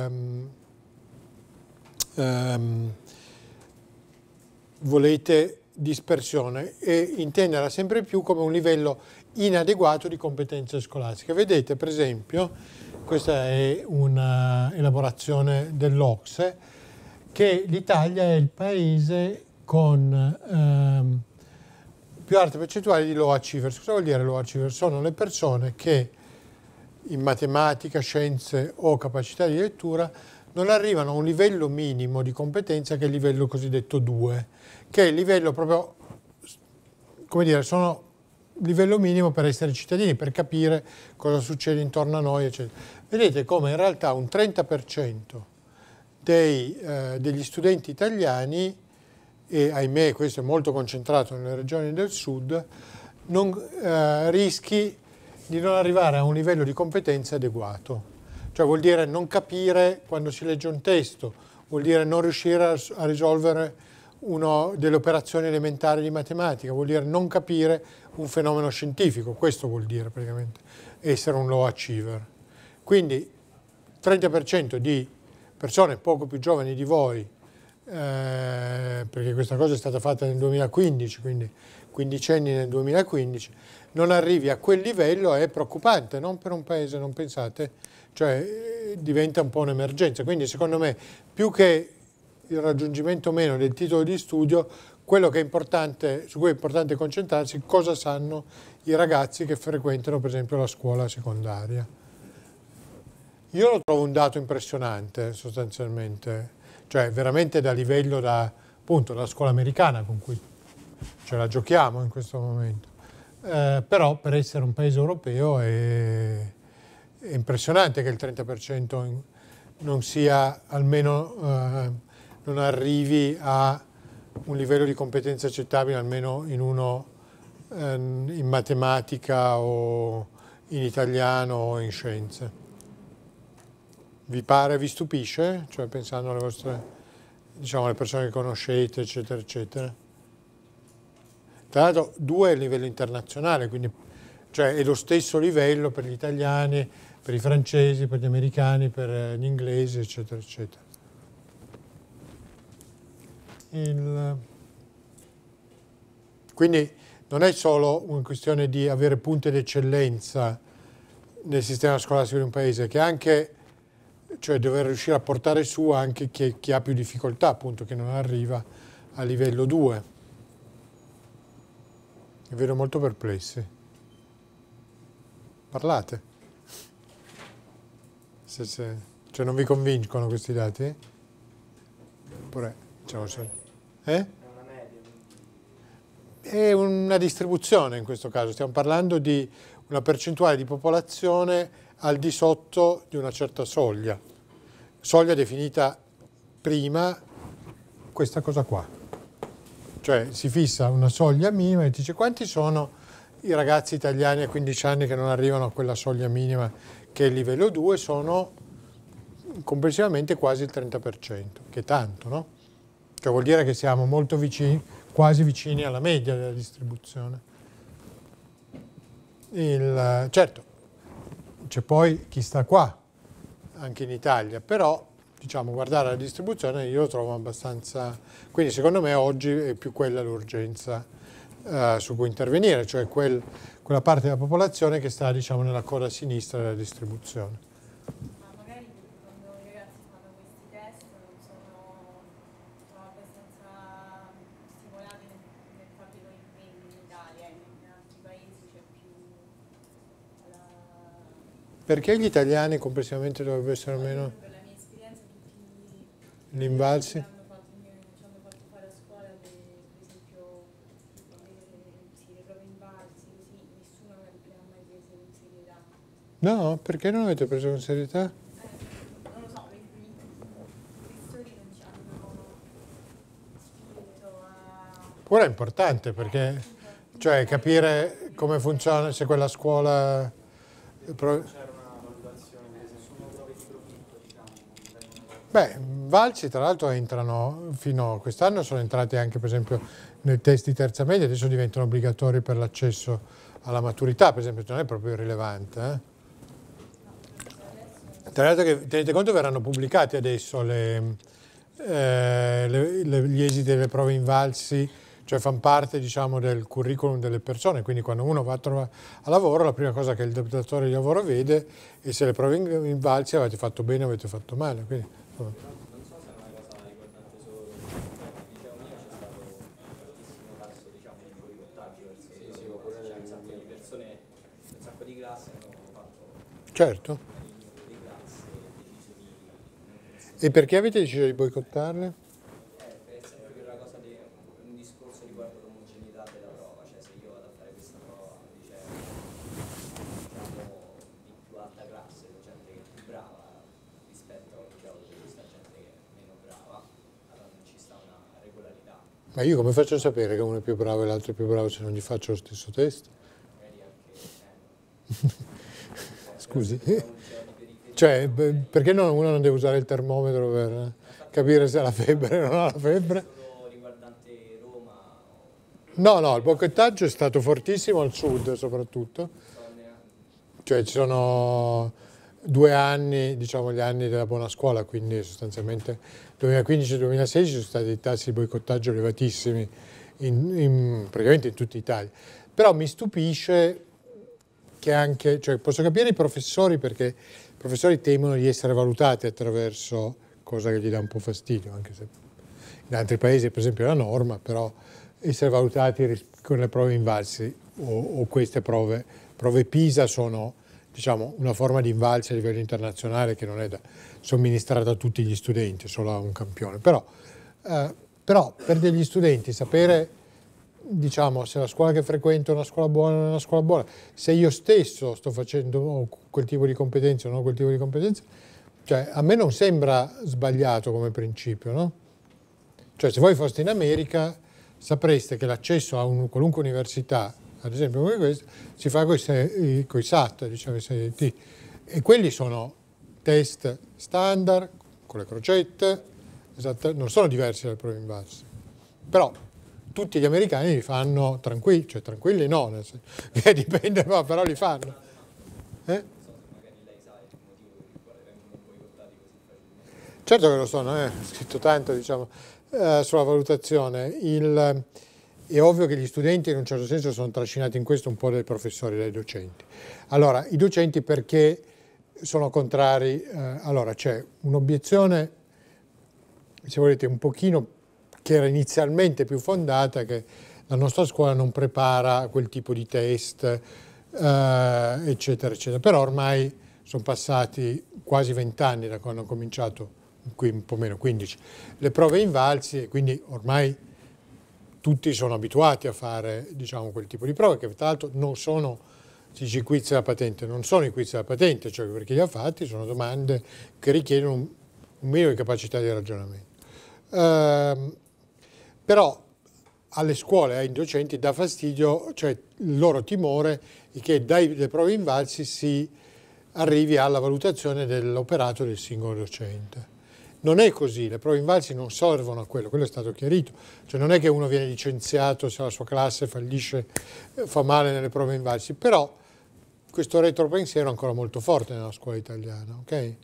volete dispersione e intenderla sempre più come un livello inadeguato di competenze scolastiche. Vedete per esempio, questa è una elaborazione dell'OCSE, che l'Italia è il paese con più alte percentuali di low achievers. Cosa vuol dire low achievers? Sono le persone che in matematica, scienze o capacità di lettura non arrivano a un livello minimo di competenza che è il livello cosiddetto 2, che è il livello proprio, come dire, sono il livello minimo per essere cittadini, per capire cosa succede intorno a noi, eccetera. Vedete come in realtà un 30% degli studenti italiani, e ahimè questo è molto concentrato nelle regioni del sud, rischi di non arrivare a un livello di competenza adeguato. Cioè vuol dire non capire quando si legge un testo, vuol dire non riuscire a risolvere delle operazioni elementari di matematica, vuol dire non capire un fenomeno scientifico, questo vuol dire praticamente essere un low achiever. Quindi 30% di persone poco più giovani di voi, perché questa cosa è stata fatta nel 2015, quindi quindicenni nel 2015, non arrivi a quel livello è preoccupante, non per un paese, non pensate, cioè diventa un po' un'emergenza. Quindi secondo me più che il raggiungimento o meno del titolo di studio, quello che è importante, su cui è importante concentrarsi, cosa sanno i ragazzi che frequentano per esempio la scuola secondaria. Io lo trovo un dato impressionante sostanzialmente, cioè veramente da livello appunto della scuola americana con cui ce la giochiamo in questo momento. Però per essere un paese europeo è impressionante che il 30% non sia almeno, non arrivi a un livello di competenza accettabile almeno in matematica o in italiano o in scienze. Vi stupisce? Cioè pensando alle vostre, diciamo, alle persone che conoscete, eccetera, eccetera. Tra l'altro 2 è il livello internazionale, quindi cioè è lo stesso livello per gli italiani, per i francesi, per gli americani, per gli inglesi, eccetera, eccetera. Quindi non è solo una questione di avere punti d'eccellenza nel sistema scolastico di un paese, che anche, cioè dover riuscire a portare su anche chi ha più difficoltà, appunto, che non arriva a livello 2. Vi vedo molto perplessi. Parlate. Cioè non vi convincono questi dati? Oppure ce lo so. È una distribuzione in questo caso. Stiamo parlando di una percentuale di popolazione al di sotto di una certa soglia. Soglia definita prima questa cosa qua. Cioè si fissa una soglia minima e dice quanti sono i ragazzi italiani a 15 anni che non arrivano a quella soglia minima che è il livello 2, sono complessivamente quasi il 30%, che è tanto, no? Cioè vuol dire che siamo molto vicini, quasi vicini alla media della distribuzione. Certo, c'è poi chi sta qua, anche in Italia, però diciamo, guardare la distribuzione io lo trovo abbastanza. Quindi secondo me oggi è più quella l'urgenza su cui intervenire, cioè quella parte della popolazione che sta, diciamo, nella coda sinistra della distribuzione. Ma magari quando i ragazzi fanno questi test non sono abbastanza stimolati nel fare i loro impegni in Italia, in altri paesi c'è più Perché gli italiani complessivamente dovrebbero essere meno? Per la mia esperienza tutti gli invalsi? ci hanno fatto fare a scuola, per esempio, le prove invalsi, così, nessuno le ha mai prese con serietà. No, perché non avete preso con serietà? Non lo so, i professori non ci hanno spinto a... Ora è importante perché, cioè, capire come funziona, se quella scuola... C'era una valutazione, sono prove di profitto, diciamo. Beh, invalsi tra l'altro entrano, fino a quest'anno sono entrati anche per esempio nei test di terza media, adesso diventano obbligatori per l'accesso alla maturità, per esempio, non è proprio irrilevante. Tra l'altro che tenete conto verranno pubblicati adesso gli esiti delle prove invalsi, cioè fanno parte diciamo del curriculum delle persone, quindi quando uno va a trovare a lavoro la prima cosa che il datore di lavoro vede è se le prove invalsi avete fatto bene o avete fatto male. Quindi, non so se è una cosa riguardante solo il liceo mio, c'è stato un fortissimo tasso diciamo di boicottaggio verso c'è un sacco di persone, un sacco di classi hanno fatto certo. di classe e deciso di E perché avete deciso di boicottarle? è sempre quella cosa di un discorso riguardo l'omogeneità della prova, cioè se io vado a fare questa prova al liceo diciamo di più alta classe, c'è gente che è più brava rispetto al liceo dove questa gente che è meno brava, allora non ci sta una regolarità. Ma io come faccio a sapere che uno è più bravo e l'altro è più bravo se non gli faccio lo stesso test? Magari anche Scusi? Cioè, perché uno non deve usare il termometro per capire se ha la febbre o non ha la febbre? solo riguardante Roma No, il boicottaggio è stato fortissimo al sud soprattutto. Cioè ci sono 2 anni, diciamo gli anni della buona scuola, quindi sostanzialmente 2015-2016 sono stati dei tassi di boicottaggio elevatissimi praticamente in tutta Italia. Però mi stupisce che anche, cioè posso capire i professori perché i professori temono di essere valutati attraverso cosa che gli dà un po' fastidio, anche se in altri paesi per esempio è la norma, però essere valutati con le prove invalsi o queste prove PISA sono diciamo, una forma di invalsi a livello internazionale che non è somministrata a tutti gli studenti, solo a un campione. Però per degli studenti sapere diciamo, se la scuola che frequento è una scuola buona o non è una scuola buona, se io stesso sto facendo quel tipo di competenze o non quel tipo di competenze, cioè a me non sembra sbagliato come principio, no? Cioè se voi foste in America sapreste che l'accesso a qualunque università, ad esempio come questa, si fa con i SAT, diciamo, i SAT, e quelli sono test standard, con le crocette, non sono diversi dalle prove invalsi. Però tutti gli americani li fanno tranquilli, cioè tranquilli no, nel senso, che dipende, ma però li fanno. magari lei sa il motivo per il quale vengono boicottati così facilmente. Certo che lo so, non è scritto tanto diciamo, sulla valutazione. È ovvio che gli studenti in un certo senso sono trascinati in questo un po' dai professori, dai docenti. Allora, i docenti perché sono contrari? Allora, c'è un'obiezione, se volete, un pochino che era inizialmente più fondata, che la nostra scuola non prepara quel tipo di test, eccetera, eccetera. Però ormai sono passati quasi 20 anni da quando ho cominciato, qui un po' meno, 15, le prove invalsi, e quindi ormai tutti sono abituati a fare, diciamo, quel tipo di prove, che tra l'altro non sono, si dice, i quiz della patente, non sono i quiz della patente, cioè perché li ha fatti, sono domande che richiedono un minimo di capacità di ragionamento. Però alle scuole, ai docenti dà fastidio, cioè il loro timore è che dalle prove invalsi si arrivi alla valutazione dell'operato del singolo docente. Non è così, le prove invalsi non servono a quello è stato chiarito. Cioè non è che uno viene licenziato se la sua classe fallisce, fa male nelle prove invalsi, però questo retropensiero è ancora molto forte nella scuola italiana, ok?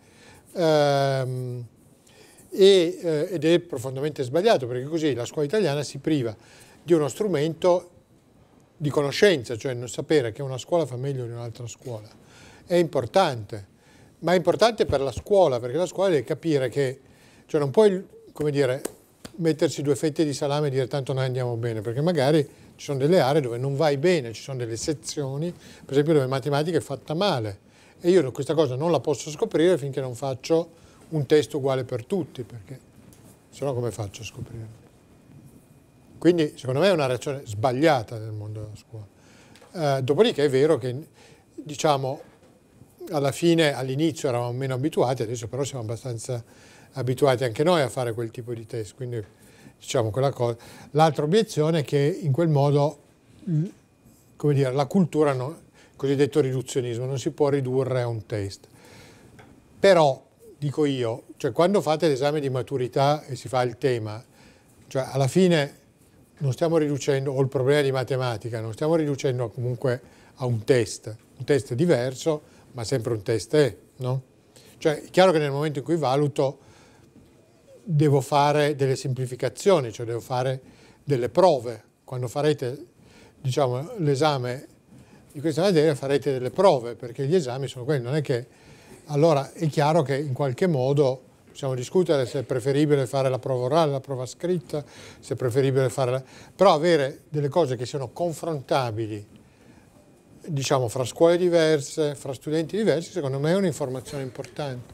Ed è profondamente sbagliato, perché così la scuola italiana si priva di uno strumento di conoscenza, cioè non sapere che una scuola fa meglio di un'altra scuola. È importante, ma è importante per la scuola, perché la scuola deve capire che, cioè non puoi, come dire, mettersi 2 fette di salame e dire tanto noi andiamo bene, perché magari ci sono delle aree dove non vai bene, ci sono delle sezioni, per esempio dove matematica è fatta male, e io questa cosa non la posso scoprire finché non faccio un test uguale per tutti, perché se no come faccio a scoprirlo? Quindi secondo me è una reazione sbagliata nel mondo della scuola. Dopodiché è vero che, diciamo, alla fine, all'inizio eravamo meno abituati, adesso però siamo abbastanza abituati anche noi a fare quel tipo di test, quindi diciamo quella cosa. L'altra obiezione è che in quel modo, come dire, la cultura, il cosiddetto riduzionismo, non si può ridurre a un test. Però dico io, cioè quando fate l'esame di maturità e si fa il tema, cioè alla fine non stiamo riducendo, o il problema di matematica, non stiamo riducendo comunque a un test diverso, ma sempre un test è, no? Cioè è chiaro che nel momento in cui valuto devo fare delle semplificazioni, cioè devo fare delle prove. Quando farete, diciamo, l'esame di questa materia farete delle prove, perché gli esami sono quelli, non è che... Allora è chiaro che in qualche modo possiamo discutere se è preferibile fare la prova orale, la prova scritta, se è preferibile fare... Però avere delle cose che siano confrontabili, diciamo, fra scuole diverse, fra studenti diversi, secondo me è un'informazione importante.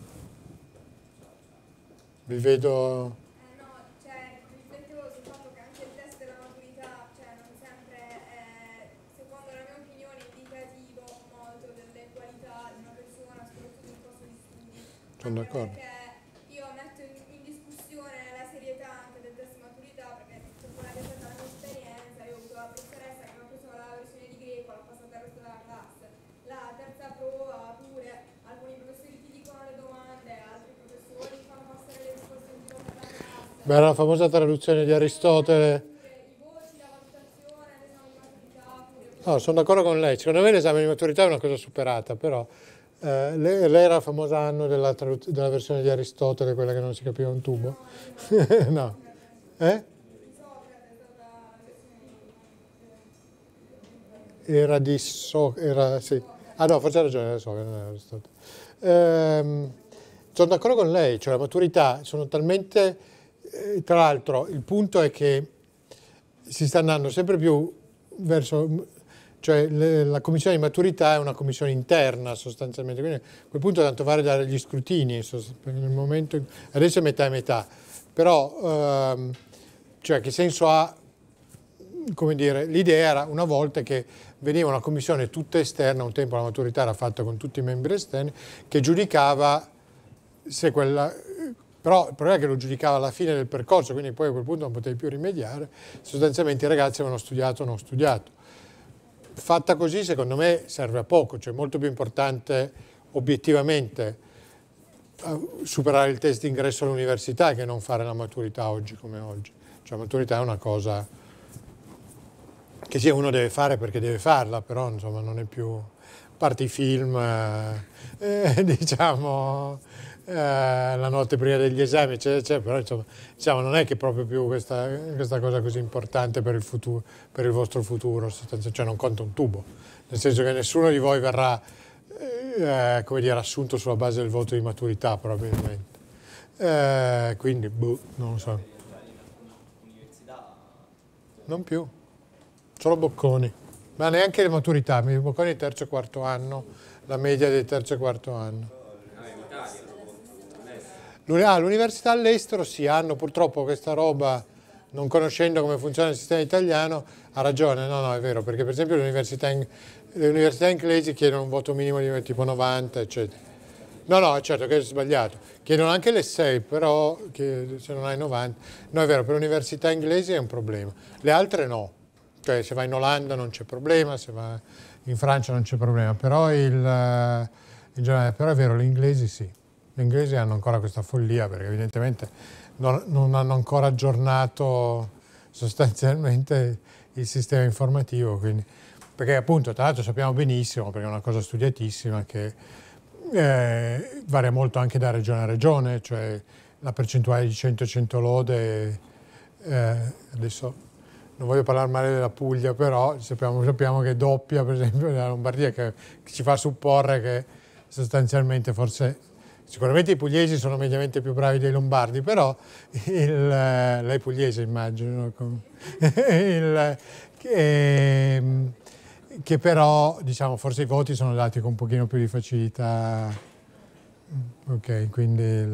Vi vedo... No, cioè, riflettevo sul fatto che anche il test della maturità, cioè, non sempre è, secondo la mia opinione, indicativo molto delle qualità di una persona, soprattutto in corso di studi. Sono d'accordo. Perché io metto in discussione la serietà anche del test di maturità, perché per quella che è stata la mia esperienza, io ho avuto la professoressa che mi ha preso la versione di greco, l'ha passata al resto della classe. La terza prova pure, alcuni professori ti dicono le domande, altri professori fanno passare le risposte in giro per la classe. Beh, era la famosa traduzione di Aristotele. I voti, la valutazione, l'esame di maturità, pure. No, sono d'accordo con lei. Secondo me l'esame di maturità è una cosa superata, però lei era il famoso anno della versione di Aristotele, quella che non si capiva un tubo. No. Era di sì. Ah no, forse ha ragione, era Socrate, non era Aristotele. Sono d'accordo con lei, cioè la maturità sono talmente... tra l'altro il punto è che si sta andando sempre più verso... Cioè la commissione di maturità è una commissione interna sostanzialmente, quindi a quel punto tanto vale dare gli scrutini, nel momento adesso è metà e metà, però cioè che senso ha, come dire, l'idea era una volta che veniva una commissione tutta esterna, un tempo la maturità era fatta con tutti i membri esterni, che giudicava se quella... Però il problema è che lo giudicava alla fine del percorso, quindi poi a quel punto non potevi più rimediare, sostanzialmente i ragazzi avevano studiato o non studiato. Fatta così secondo me serve a poco, cioè è molto più importante obiettivamente superare il test d'ingresso all'università che non fare la maturità oggi come oggi. Cioè la maturità è una cosa che sì, uno deve fare perché deve farla, però insomma non è più, a parte i film, diciamo, la notte prima degli esami, però insomma, diciamo, non è che proprio più questa cosa così importante per il futuro, per il vostro futuro, cioè non conta un tubo, nel senso che nessuno di voi verrà, come dire, assunto sulla base del voto di maturità probabilmente, quindi non lo so. Non più, solo Bocconi, ma neanche le maturità, Bocconi è terzo e quarto anno, la media del terzo e quarto anno. L'università all'estero sì, hanno purtroppo questa roba, non conoscendo come funziona il sistema italiano, ha ragione, no, è vero, perché per esempio le università inglesi chiedono un voto minimo di tipo 90, eccetera. No, certo che è sbagliato, chiedono anche l'essay, però che se non hai 90, no è vero, per le università inglesi è un problema, le altre no, cioè se vai in Olanda non c'è problema, se vai in Francia non c'è problema, però in generale, però è vero, gli inglesi sì. Gli inglesi hanno ancora questa follia perché evidentemente non hanno ancora aggiornato sostanzialmente il sistema informativo, quindi, perché appunto tra l'altro sappiamo benissimo, perché è una cosa studiatissima, che varia molto anche da regione a regione, cioè la percentuale di 100 lode, adesso non voglio parlare male della Puglia, però sappiamo che è doppia per esempio nella Lombardia, che ci fa supporre che sostanzialmente forse... Sicuramente i pugliesi sono mediamente più bravi dei lombardi, però lei pugliese immagino, che però diciamo forse i voti sono dati con un pochino più di facilità. Ok, quindi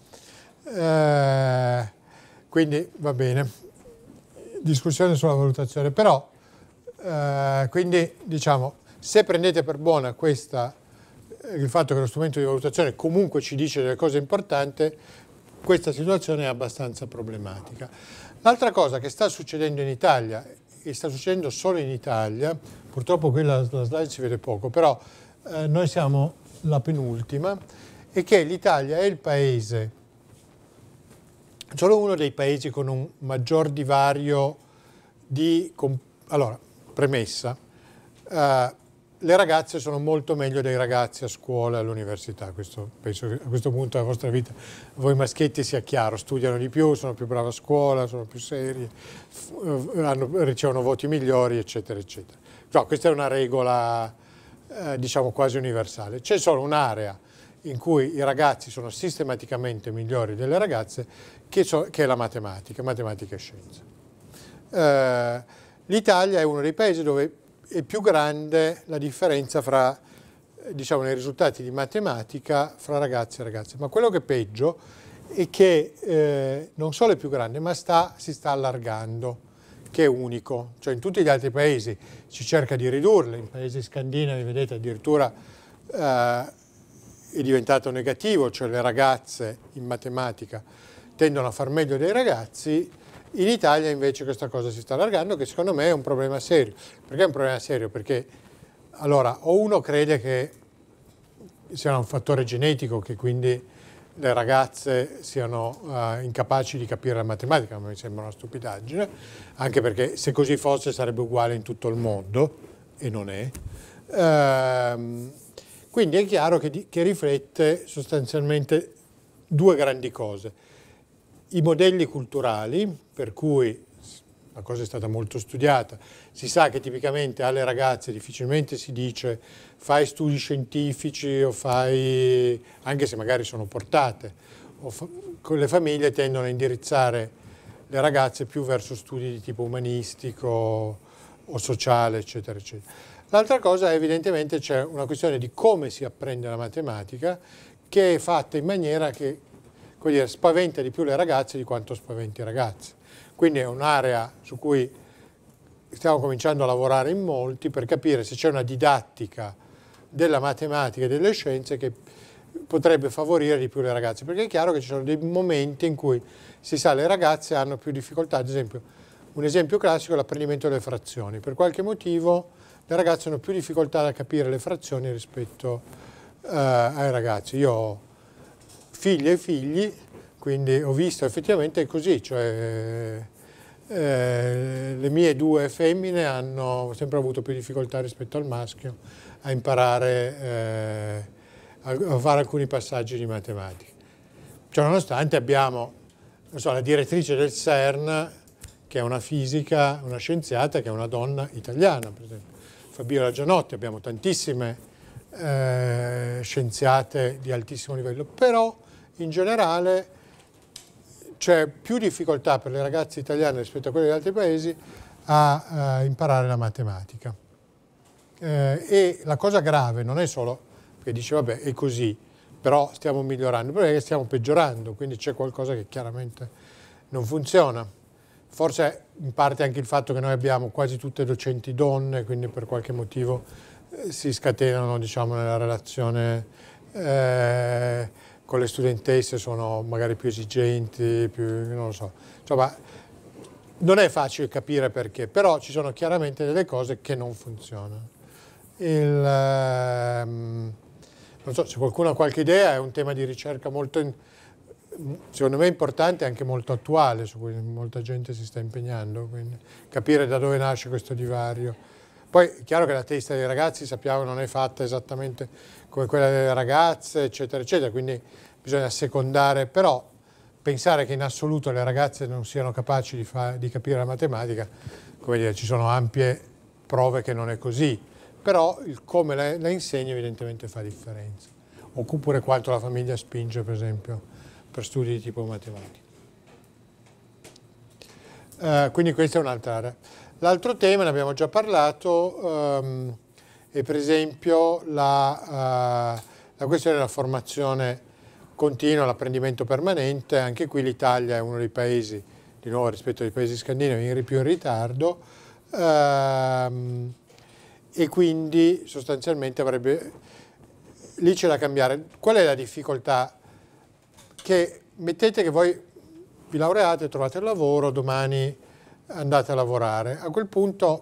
va bene. Discussione sulla valutazione, però quindi diciamo se prendete per buona il fatto che lo strumento di valutazione comunque ci dice delle cose importanti, questa situazione è abbastanza problematica. L'altra cosa che sta succedendo in Italia, e sta succedendo solo in Italia, purtroppo qui la slide si vede poco, però noi siamo la penultima, è che l'Italia è il paese, solo uno dei paesi con un maggior divario di... Allora, premessa, le ragazze sono molto meglio dei ragazzi a scuola e all'università, questo, penso che a questo punto della vostra vita voi maschietti sia chiaro, studiano di più, sono più bravi a scuola, sono più seri, ricevono voti migliori, eccetera, eccetera. No, questa è una regola, diciamo, quasi universale. C'è solo un'area in cui i ragazzi sono sistematicamente migliori delle ragazze, che è la matematica e scienze. L'Italia è uno dei paesi dove è più grande la differenza fra, diciamo, nei risultati di matematica fra ragazzi e ragazze. Ma quello che è peggio è che non solo è più grande, ma si sta allargando, che è unico. Cioè in tutti gli altri paesi si cerca di ridurle, in paesi scandinavi, vedete, addirittura è diventato negativo, cioè le ragazze in matematica tendono a far meglio dei ragazzi. In Italia invece questa cosa si sta allargando, che secondo me è un problema serio. Perché è un problema serio? Perché allora o uno crede che sia un fattore genetico, che quindi le ragazze siano incapaci di capire la matematica, ma mi sembra una stupidaggine, anche perché se così fosse sarebbe uguale in tutto il mondo, e non è. Quindi è chiaro che riflette sostanzialmente due grandi cose. I modelli culturali, per cui la cosa è stata molto studiata, si sa che tipicamente alle ragazze difficilmente si dice fai studi scientifici o fai, anche se magari sono portate, con le famiglie tendono a indirizzare le ragazze più verso studi di tipo umanistico o sociale, eccetera, eccetera. L'altra cosa è evidentemente c'è una questione di come si apprende la matematica, che è fatta in maniera che, come dire, spaventa di più le ragazze di quanto spaventi i ragazzi. Quindi è un'area su cui stiamo cominciando a lavorare in molti per capire se c'è una didattica della matematica e delle scienze che potrebbe favorire di più le ragazze, perché è chiaro che ci sono dei momenti in cui si sa le ragazze hanno più difficoltà. Ad esempio, un esempio classico è l'apprendimento delle frazioni. Per qualche motivo le ragazze hanno più difficoltà a capire le frazioni rispetto ai ragazzi. Io ho figlie e figli, quindi ho visto effettivamente è così, cioè le mie due femmine hanno sempre avuto più difficoltà rispetto al maschio a imparare a fare alcuni passaggi di matematica. Cioè, nonostante abbiamo, non so, la direttrice del CERN, che è una fisica, una scienziata, che è una donna italiana, per esempio. Fabiola Gianotti, abbiamo tantissime scienziate di altissimo livello, però in generale c'è più difficoltà per le ragazze italiane rispetto a quelle di altri paesi a imparare la matematica. E la cosa grave non è solo che dice vabbè è così, però stiamo migliorando, però è che stiamo peggiorando, quindi c'è qualcosa che chiaramente non funziona. Forse in parte anche il fatto che noi abbiamo quasi tutte docenti donne, quindi per qualche motivo si scatenano, diciamo, nella relazione con le studentesse, sono magari più esigenti, più, non lo so. Insomma, non è facile capire perché, però ci sono chiaramente delle cose che non funzionano. Non so, se qualcuno ha qualche idea, è un tema di ricerca molto, secondo me, importante e anche molto attuale, su cui molta gente si sta impegnando, quindi capire da dove nasce questo divario. Poi è chiaro che la testa dei ragazzi, sappiamo, non è fatta esattamente come quella delle ragazze, eccetera, eccetera, quindi bisogna assecondare, però pensare che in assoluto le ragazze non siano capaci di capire la matematica, come dire, ci sono ampie prove che non è così, però il come la insegna evidentemente fa differenza. Oppure quanto la famiglia spinge, per esempio, per studi di tipo matematico. Quindi questa è un'altra area. L'altro tema, ne abbiamo già parlato, è per esempio la questione della formazione continua, l'apprendimento permanente. Anche qui l'Italia è uno dei paesi, di nuovo rispetto ai paesi scandinavi, più in ritardo, e quindi sostanzialmente lì c'è da cambiare. Qual è la difficoltà? Che mettete che voi vi laureate, trovate il lavoro, domani andate a lavorare. A quel punto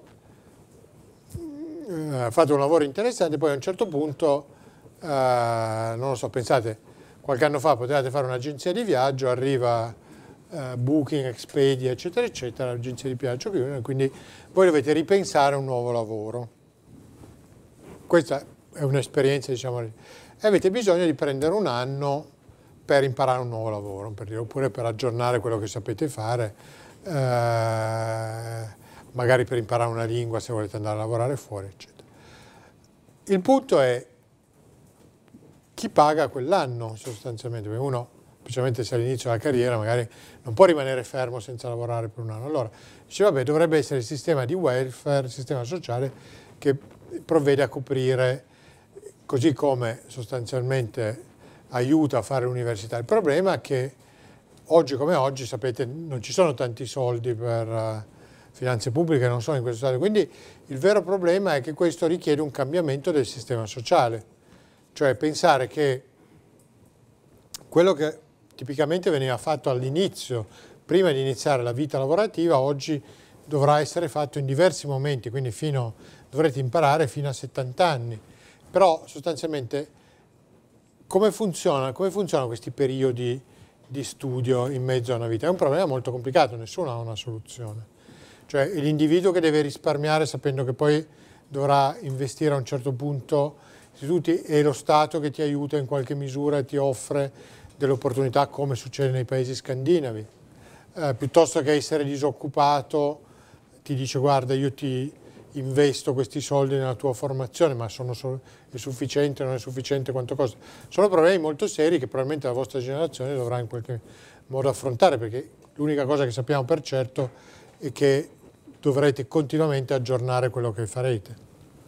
fate un lavoro interessante, poi a un certo punto, non lo so, pensate, qualche anno fa potevate fare un'agenzia di viaggio, arriva Booking, Expedia, eccetera, eccetera, l'agenzia di viaggio, quindi voi dovete ripensare un nuovo lavoro. Questa è un'esperienza, diciamo, e avete bisogno di prendere un anno per imparare un nuovo lavoro, per dire, oppure per aggiornare quello che sapete fare, magari per imparare una lingua se volete andare a lavorare fuori, eccetera. Il punto è chi paga quell'anno sostanzialmente, perché uno, specialmente se all'inizio della carriera, magari non può rimanere fermo senza lavorare per un anno. Allora, dice, vabbè, dovrebbe essere il sistema di welfare, il sistema sociale che provvede a coprire, così come sostanzialmente aiuta a fare l'università. Il problema è che oggi come oggi, sapete, non ci sono tanti soldi per finanze pubbliche, non sono in questo stato, quindi il vero problema è che questo richiede un cambiamento del sistema sociale, cioè pensare che quello che tipicamente veniva fatto all'inizio, prima di iniziare la vita lavorativa, oggi dovrà essere fatto in diversi momenti, quindi dovrete imparare fino a 70 anni. Però sostanzialmente come funzionano questi periodi di studio in mezzo a una vita? È un problema molto complicato, nessuno ha una soluzione. Cioè l'individuo che deve risparmiare sapendo che poi dovrà investire a un certo punto istituti, e lo Stato che ti aiuta in qualche misura e ti offre delle opportunità come succede nei paesi scandinavi, piuttosto che essere disoccupato ti dice guarda io ti investo questi soldi nella tua formazione, ma è sufficiente, non è sufficiente, quanto costa? Sono problemi molto seri che probabilmente la vostra generazione dovrà in qualche modo affrontare, perché l'unica cosa che sappiamo per certo è che dovrete continuamente aggiornare quello che farete.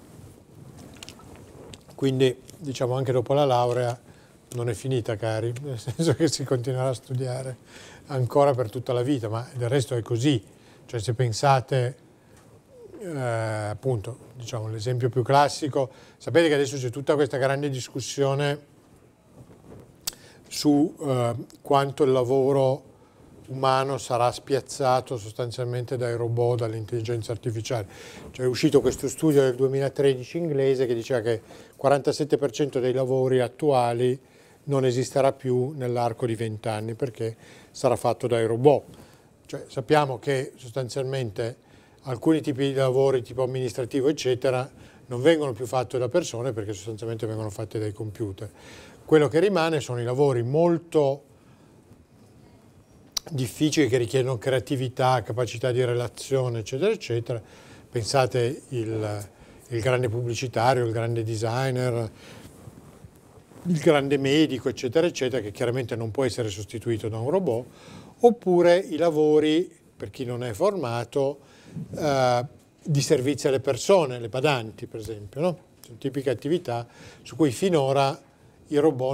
Quindi, diciamo, anche dopo la laurea non è finita, cari, nel senso che si continuerà a studiare ancora per tutta la vita, ma del resto è così. Cioè, se pensate, appunto, diciamo, l'esempio più classico, sapete che adesso c'è tutta questa grande discussione su quanto il lavoro umano sarà spiazzato sostanzialmente dai robot, dall'intelligenza artificiale. Cioè, è uscito questo studio del 2013 inglese che diceva che il 47% dei lavori attuali non esisterà più nell'arco di 20 anni perché sarà fatto dai robot. Cioè, sappiamo che sostanzialmente alcuni tipi di lavori tipo amministrativo eccetera non vengono più fatti da persone perché sostanzialmente vengono fatti dai computer. Quello che rimane sono i lavori molto difficili che richiedono creatività, capacità di relazione, eccetera, eccetera. Pensate il grande pubblicitario, il grande designer, il grande medico, eccetera, eccetera, che chiaramente non può essere sostituito da un robot, oppure i lavori, per chi non è formato, di servizio alle persone, le badanti, per esempio, no? Sono tipiche attività su cui finora i robot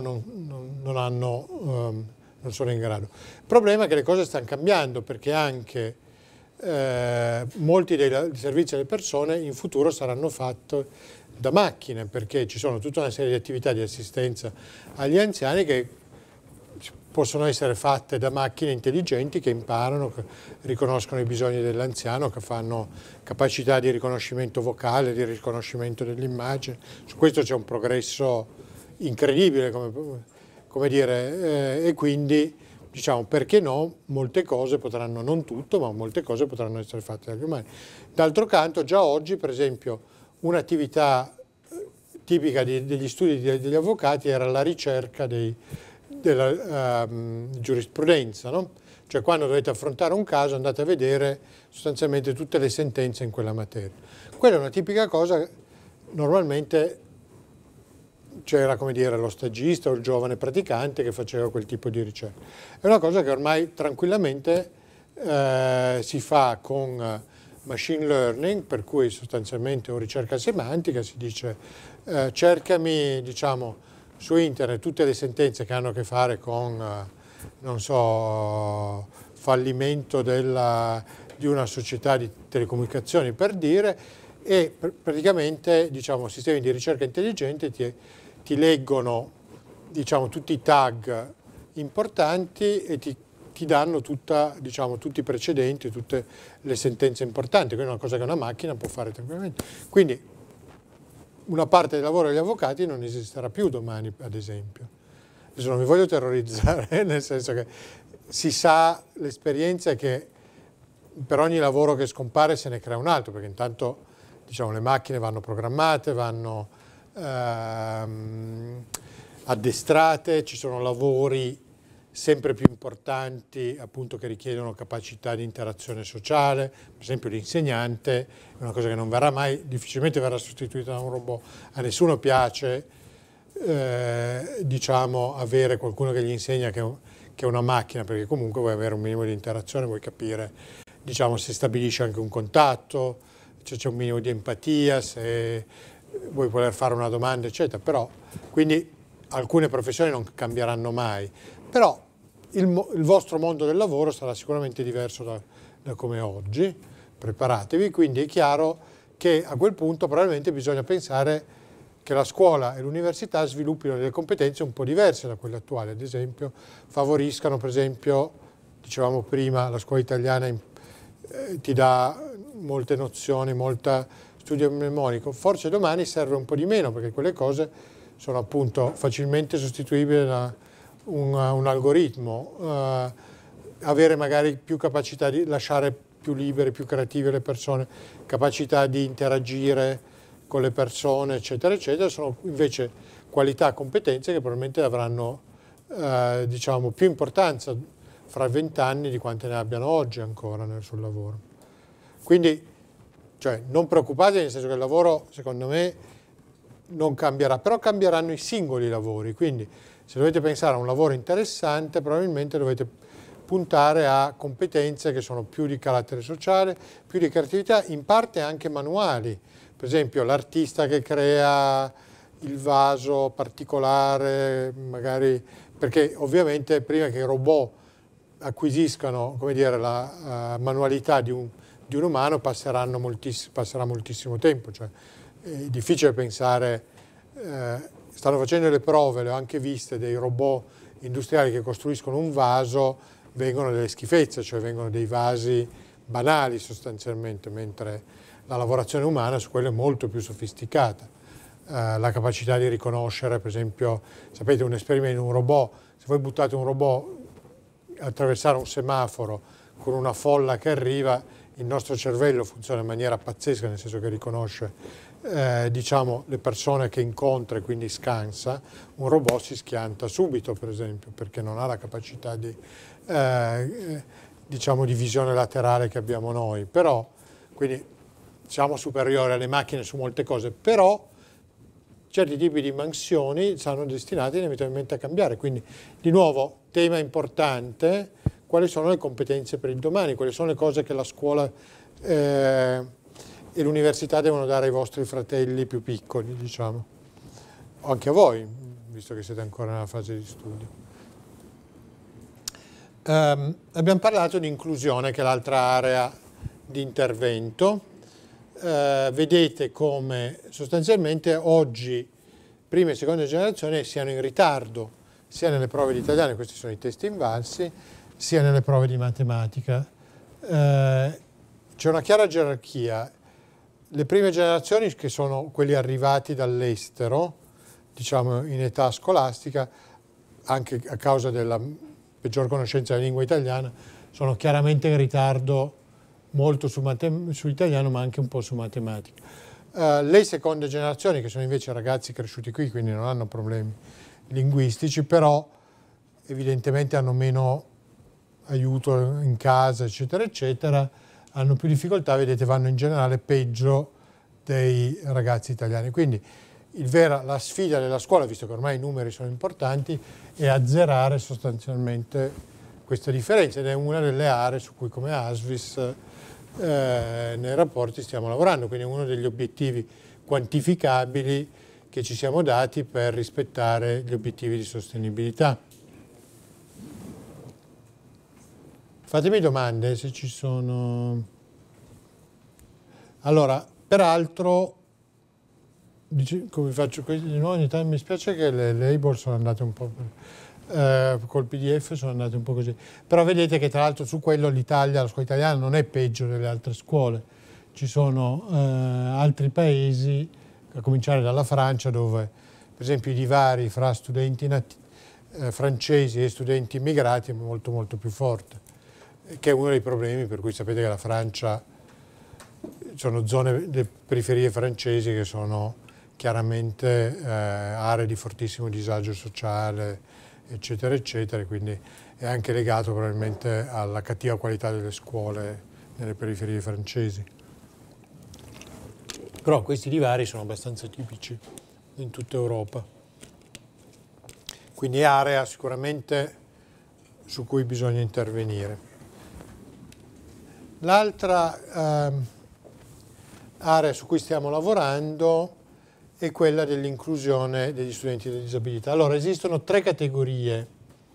non sono in grado. Il problema è che le cose stanno cambiando perché anche molti dei servizi alle persone in futuro saranno fatti da macchine, perché ci sono tutta una serie di attività di assistenza agli anziani che possono essere fatte da macchine intelligenti che imparano, che riconoscono i bisogni dell'anziano, che fanno capacità di riconoscimento vocale, di riconoscimento dell'immagine. Su questo c'è un progresso incredibile, come dire, e quindi diciamo perché no, molte cose potranno, non tutto, ma molte cose potranno essere fatte dagli umani. D'altro canto già oggi, per esempio, un'attività tipica degli studi degli avvocati era la ricerca della giurisprudenza, no? Cioè quando dovete affrontare un caso andate a vedere sostanzialmente tutte le sentenze in quella materia. Quella è una tipica cosa, normalmente c'era, come dire, lo stagista o il giovane praticante che faceva quel tipo di ricerca. È una cosa che ormai tranquillamente si fa con machine learning, per cui sostanzialmente o ricerca semantica, si dice cercami, diciamo, su internet tutte le sentenze che hanno a che fare con, non so, fallimento di una società di telecomunicazioni, per dire, e praticamente, diciamo, sistemi di ricerca intelligente ti leggono, diciamo, tutti i tag importanti e ti danno diciamo, tutti i precedenti, tutte le sentenze importanti. Quindi è una cosa che una macchina può fare tranquillamente. Quindi una parte del lavoro degli avvocati non esisterà più domani, ad esempio. adesso non vi voglio terrorizzare, nel senso che si sa, l'esperienza è che per ogni lavoro che scompare se ne crea un altro, perché intanto diciamo, le macchine vanno programmate, vanno addestrate, ci sono lavori sempre più importanti appunto che richiedono capacità di interazione sociale, per esempio l'insegnante è una cosa che non verrà mai, difficilmente verrà sostituita da un robot, a nessuno piace diciamo avere qualcuno che gli insegna che è una macchina, perché comunque vuoi avere un minimo di interazione, vuoi capire diciamo se stabilisce anche un contatto, se c'è un minimo di empatia, se vuoi voler fare una domanda eccetera, però quindi alcune professioni non cambieranno mai, però il vostro mondo del lavoro sarà sicuramente diverso da come è oggi, preparatevi, quindi è chiaro che a quel punto probabilmente bisogna pensare che la scuola e l'università sviluppino delle competenze un po' diverse da quelle attuali, ad esempio favoriscano per esempio, dicevamo prima, la scuola italiana ti dà molte nozioni, molta studio mnemonico, forse domani serve un po' di meno perché quelle cose sono appunto facilmente sostituibili da un algoritmo, avere magari più capacità di lasciare più libere, più creative le persone, capacità di interagire con le persone, eccetera, eccetera, sono invece qualità, competenze che probabilmente avranno diciamo, più importanza fra 20 anni di quante ne abbiano oggi ancora sul lavoro. Quindi cioè, non preoccupatevi, nel senso che il lavoro, secondo me, non cambierà, però cambieranno i singoli lavori, quindi se dovete pensare a un lavoro interessante, probabilmente dovete puntare a competenze che sono più di carattere sociale, più di creatività, in parte anche manuali. Per esempio l'artista che crea il vaso particolare, magari, perché ovviamente prima che i robot acquisiscano, come dire, la manualità di un umano passerà moltissimo tempo. Cioè, è difficile pensare, stanno facendo le prove, le ho anche viste, dei robot industriali che costruiscono un vaso, vengono delle schifezze, cioè vengono dei vasi banali sostanzialmente, mentre la lavorazione umana su quello è molto più sofisticata. La capacità di riconoscere, per esempio, sapete, un esperimento, un robot, se voi buttate un robot a attraversare un semaforo con una folla che arriva, il nostro cervello funziona in maniera pazzesca, nel senso che riconosce diciamo, le persone che incontra e quindi scansa. Un robot si schianta subito, per esempio, perché non ha la capacità di, diciamo, di visione laterale che abbiamo noi. Però, quindi siamo superiori alle macchine su molte cose, però certi tipi di mansioni saranno destinati inevitabilmente a cambiare. Quindi, di nuovo, tema importante: quali sono le competenze per il domani, quali sono le cose che la scuola e l'università devono dare ai vostri fratelli più piccoli, diciamo, o anche a voi, visto che siete ancora nella fase di studio. Abbiamo parlato di inclusione, che è l'altra area di intervento. Vedete come sostanzialmente oggi prima e seconda generazione siano in ritardo sia nelle prove di italiano, questi sono i test invalsi, sia nelle prove di matematica. C'è una chiara gerarchia. Le prime generazioni, che sono quelli arrivati dall'estero, diciamo in età scolastica, anche a causa della peggior conoscenza della lingua italiana, sono chiaramente in ritardo molto su italiano, ma anche un po' su matematica. Le seconde generazioni, che sono invece ragazzi cresciuti qui, quindi non hanno problemi linguistici, però evidentemente hanno meno aiuto in casa, eccetera, eccetera, hanno più difficoltà, vedete, vanno in generale peggio dei ragazzi italiani. Quindi la sfida della scuola, visto che ormai i numeri sono importanti, è azzerare sostanzialmente questa differenza, ed è una delle aree su cui come ASVIS nei rapporti stiamo lavorando, quindi è uno degli obiettivi quantificabili che ci siamo dati per rispettare gli obiettivi di sostenibilità. Fatemi domande se ci sono. Allora, peraltro, come faccio di nuovo, ogni tanto mi spiace che le label sono andate un po', col PDF sono andate un po' così. Però vedete che tra l'altro su quello l'Italia, la scuola italiana non è peggio delle altre scuole. Ci sono altri paesi, a cominciare dalla Francia, dove per esempio i divari fra studenti francesi e studenti immigrati è molto molto più forte, che è uno dei problemi per cui sapete che la Francia, sono zone, le periferie francesi che sono chiaramente aree di fortissimo disagio sociale, eccetera, eccetera, quindi è anche legato probabilmente alla cattiva qualità delle scuole nelle periferie francesi. Però questi divari sono abbastanza tipici in tutta Europa. Quindi è area sicuramente su cui bisogna intervenire. L'altra area su cui stiamo lavorando è quella dell'inclusione degli studenti con disabilità. Allora, esistono 3 categorie,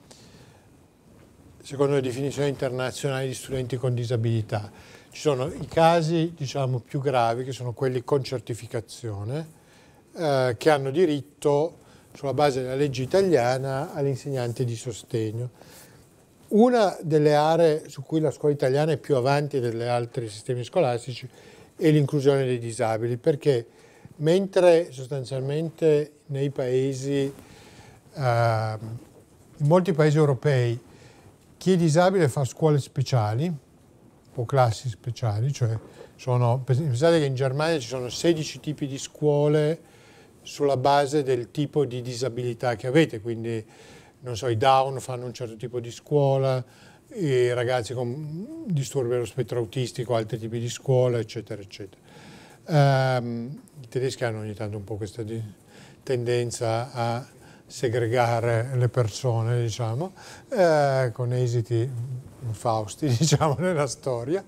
secondo le definizioni internazionali, di studenti con disabilità. Ci sono i casi, diciamo, più gravi, che sono quelli con certificazione, che hanno diritto, sulla base della legge italiana, all'insegnante di sostegno. Una delle aree su cui la scuola italiana è più avanti degli altri sistemi scolastici è l'inclusione dei disabili, perché mentre sostanzialmente nei paesi, in molti paesi europei, chi è disabile fa scuole speciali o classi speciali, cioè pensate che in Germania ci sono 16 tipi di scuole sulla base del tipo di disabilità che avete, quindi non so, i Down fanno un certo tipo di scuola, i ragazzi con disturbi dello spettro autistico, altri tipi di scuola, eccetera, eccetera. I tedeschi hanno ogni tanto un po' questa tendenza a segregare le persone, diciamo, con esiti fausti, diciamo, nella storia.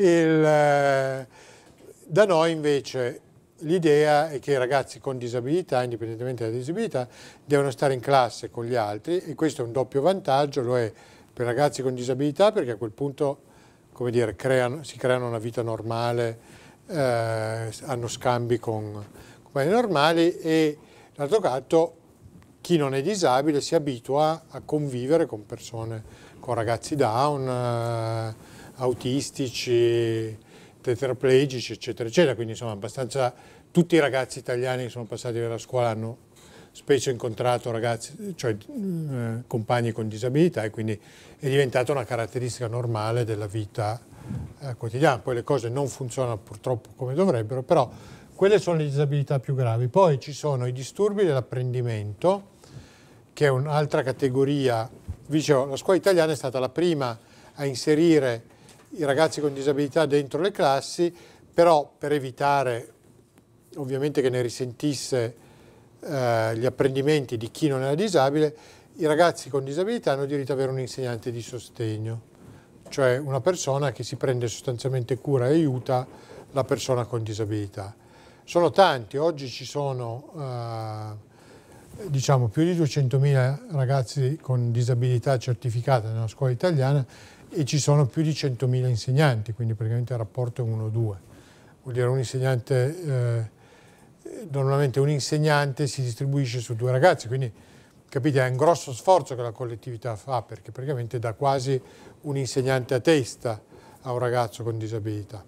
Da noi invece l'idea è che i ragazzi con disabilità, indipendentemente dalla disabilità, devono stare in classe con gli altri, e questo è un doppio vantaggio, lo è per i ragazzi con disabilità perché a quel punto, come dire, si creano una vita normale, hanno scambi con compagni normali, e d'altro canto chi non è disabile si abitua a convivere con persone, con ragazzi down, autistici, tetraplegici, eccetera, eccetera. Quindi insomma abbastanza tutti i ragazzi italiani che sono passati dalla scuola hanno spesso incontrato ragazzi, cioè compagni con disabilità, e quindi è diventata una caratteristica normale della vita quotidiana. Poi le cose non funzionano purtroppo come dovrebbero, però quelle sono le disabilità più gravi. Poi ci sono i disturbi dell'apprendimento, che è un'altra categoria. Dicevo, la scuola italiana è stata la prima a inserire i ragazzi con disabilità dentro le classi, però per evitare ovviamente che ne risentisse gli apprendimenti di chi non era disabile, i ragazzi con disabilità hanno diritto ad avere un insegnante di sostegno, cioè una persona che si prende sostanzialmente cura e aiuta la persona con disabilità. Sono tanti, oggi ci sono diciamo più di 200.000 ragazzi con disabilità certificate nella scuola italiana, e ci sono più di 100.000 insegnanti, quindi praticamente il rapporto è 1-2. Vuol dire un insegnante, normalmente un insegnante si distribuisce su 2 ragazzi, quindi capite, è un grosso sforzo che la collettività fa, perché praticamente dà quasi un insegnante a testa a un ragazzo con disabilità.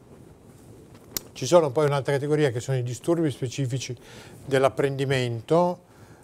Ci sono poi un'altra categoria che sono i disturbi specifici dell'apprendimento,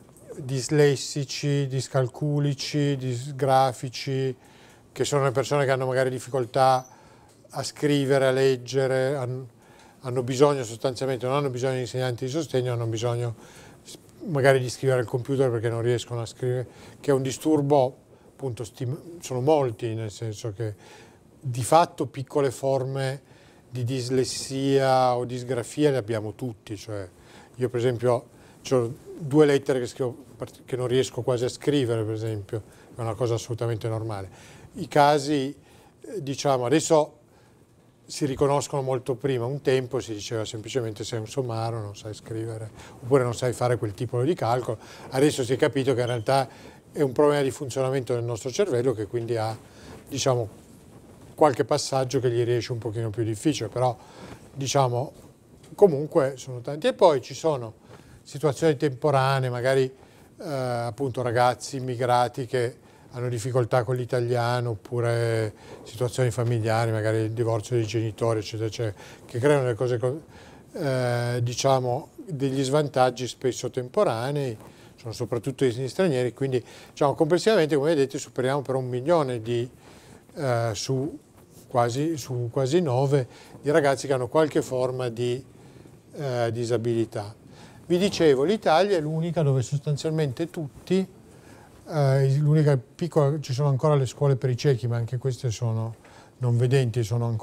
dislessici, discalculici, disgrafici, che sono le persone che hanno magari difficoltà a scrivere, a leggere, hanno bisogno sostanzialmente, non hanno bisogno di insegnanti di sostegno, hanno bisogno magari di scrivere al computer perché non riescono a scrivere, che è un disturbo, appunto, sono molti, nel senso che di fatto piccole forme di dislessia o disgrafia le abbiamo tutti. Cioè, io per esempio ho 2 lettere che scrivo che non riesco quasi a scrivere, per esempio, è una cosa assolutamente normale. I casi, diciamo, adesso si riconoscono molto prima. Un tempo si diceva semplicemente sei un somaro, non sai scrivere, oppure non sai fare quel tipo di calcolo. Adesso si è capito che in realtà è un problema di funzionamento del nostro cervello, che quindi ha, diciamo, qualche passaggio che gli riesce un pochino più difficile, però diciamo comunque sono tanti. E poi ci sono situazioni temporanee, magari appunto ragazzi immigrati che hanno difficoltà con l'italiano, oppure situazioni familiari, magari il divorzio dei genitori, eccetera, eccetera, che creano delle cose, diciamo, degli svantaggi spesso temporanei. sono soprattutto gli stranieri, quindi diciamo, complessivamente, come vedete, superiamo per 1 milione su quasi 9 di ragazzi che hanno qualche forma di disabilità. Vi dicevo, l'Italia è l'unica dove sostanzialmente tutti, l'unica piccola, ci sono ancora le scuole per i ciechi, ma anche queste sono non vedenti, sono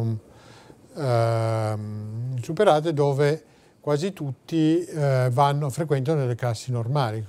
superate, dove quasi tutti frequentano delle classi normali.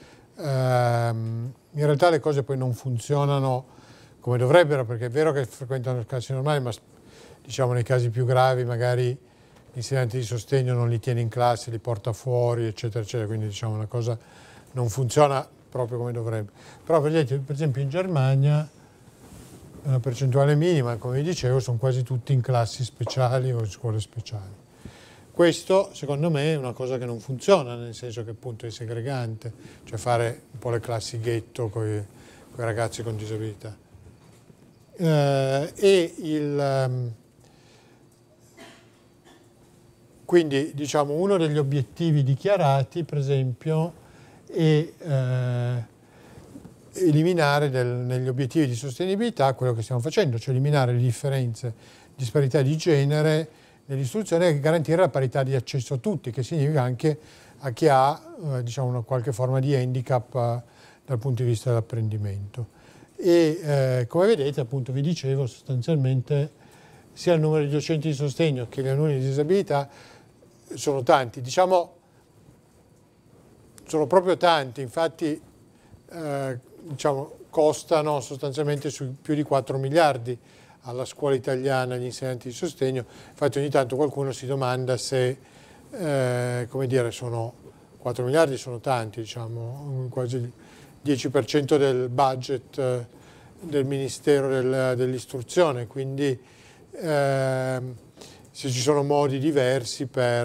In realtà le cose poi non funzionano come dovrebbero, perché è vero che frequentano le classi normali, ma diciamo nei casi più gravi magari l'insegnante di sostegno non li tiene in classe, li porta fuori, eccetera, eccetera, quindi diciamo la cosa non funziona proprio come dovrebbe. Però per esempio in Germania una percentuale minima, come vi dicevo, sono quasi tutti in classi speciali o in scuole speciali. Questo secondo me è una cosa che non funziona, nel senso che appunto è segregante, cioè fare un po' le classi ghetto con i ragazzi con disabilità. Quindi diciamo uno degli obiettivi dichiarati, per esempio, è eliminare negli obiettivi di sostenibilità quello che stiamo facendo, cioè eliminare le differenze, disparità di genere nell'istruzione e garantire la parità di accesso a tutti, che significa anche a chi ha diciamo una qualche forma di handicap dal punto di vista dell'apprendimento. E come vedete, appunto vi dicevo, sostanzialmente sia il numero di docenti di sostegno che gli alunni di disabilità sono tanti, diciamo sono proprio tanti, infatti diciamo, costano sostanzialmente su più di 4 miliardi alla scuola italiana gli insegnanti di sostegno. Infatti ogni tanto qualcuno si domanda se, come dire, 4 miliardi sono tanti, diciamo, quasi il 10% del budget del Ministero dell'Istruzione, quindi se ci sono modi diversi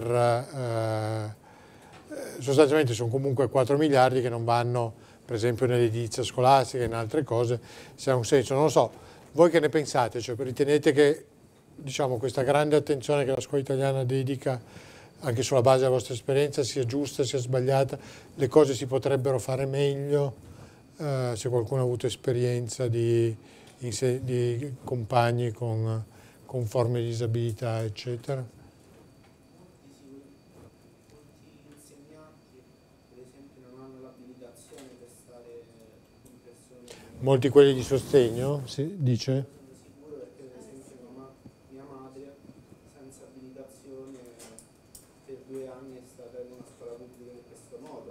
sostanzialmente sono comunque 4 miliardi che non vanno per esempio nell'edilizia scolastica e in altre cose, se ha un senso, non lo so. Voi che ne pensate? Cioè, ritenete che diciamo, questa grande attenzione che la scuola italiana dedica anche sulla base della vostra esperienza sia giusta, sia sbagliata? Le cose si potrebbero fare meglio? Se qualcuno ha avuto esperienza di compagni con forme di disabilità, eccetera? Molti quelli di sostegno, si dice? Sono sicuro perché per esempio mia madre senza abilitazione per 2 anni è stata in una scuola pubblica in questo modo.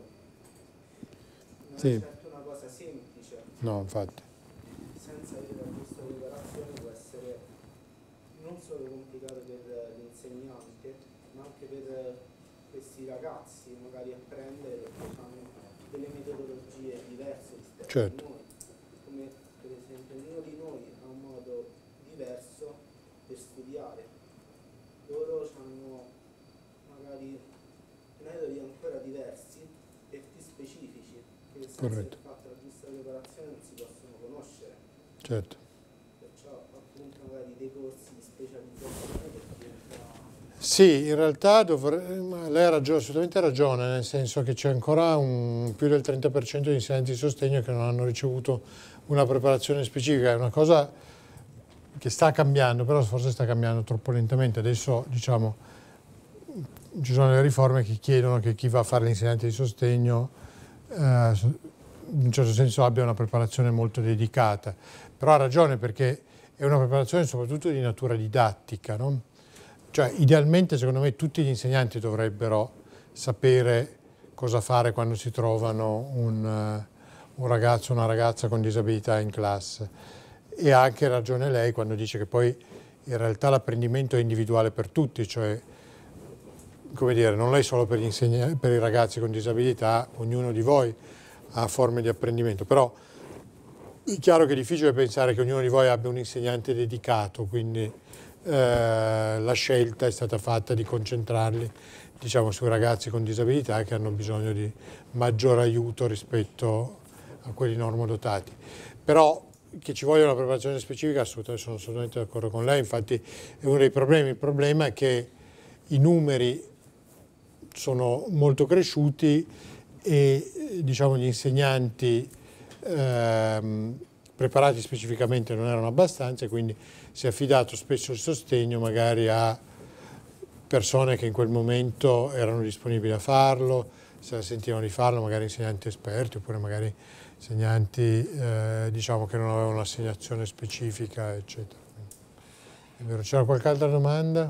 Non Sì. è certo una cosa semplice. No, infatti. Senza avere la giusta preparazione può essere non solo complicato per l'insegnante, ma anche per questi ragazzi magari apprendere perché hanno delle metodologie diverse rispetto Certo. a noi. Come per esempio ognuno di noi ha un modo diverso per studiare. Loro hanno magari metodi ancora diversi, certi specifici, che senza aver fatto la giusta preparazione non si possono conoscere. Certo. Perciò appunto magari dei corsi di specializzazione per diventare... Sì, in realtà lei ha assolutamente ragione, nel senso che c'è ancora più del 30% di insegnanti di sostegno che non hanno ricevuto una preparazione specifica. È una cosa che sta cambiando, però forse sta cambiando troppo lentamente. Adesso, diciamo, ci sono le riforme che chiedono che chi va a fare l'insegnante di sostegno in un certo senso abbia una preparazione molto dedicata. Però ha ragione, perché è una preparazione soprattutto di natura didattica, no? Cioè, idealmente, secondo me, tutti gli insegnanti dovrebbero sapere cosa fare quando si trovano un ragazzo o una ragazza con disabilità in classe. E ha anche ragione lei quando dice che poi in realtà l'apprendimento è individuale per tutti, cioè, come dire, non è solo per i ragazzi con disabilità, ognuno di voi ha forme di apprendimento, però è chiaro che è difficile pensare che ognuno di voi abbia un insegnante dedicato, quindi la scelta è stata fatta di concentrarli, diciamo, sui ragazzi con disabilità che hanno bisogno di maggior aiuto rispetto a quelli normodotati. Però che ci voglia una preparazione specifica, sono assolutamente d'accordo con lei, infatti è uno dei problemi. Il problema è che i numeri sono molto cresciuti e diciamo, gli insegnanti preparati specificamente non erano abbastanza, e quindi si è affidato spesso il sostegno magari a persone che in quel momento erano disponibili a farlo, se la sentivano di farlo, magari insegnanti esperti oppure magari insegnanti diciamo, che non avevano un'assegnazione specifica, eccetera. È vero, c'era qualche altra domanda?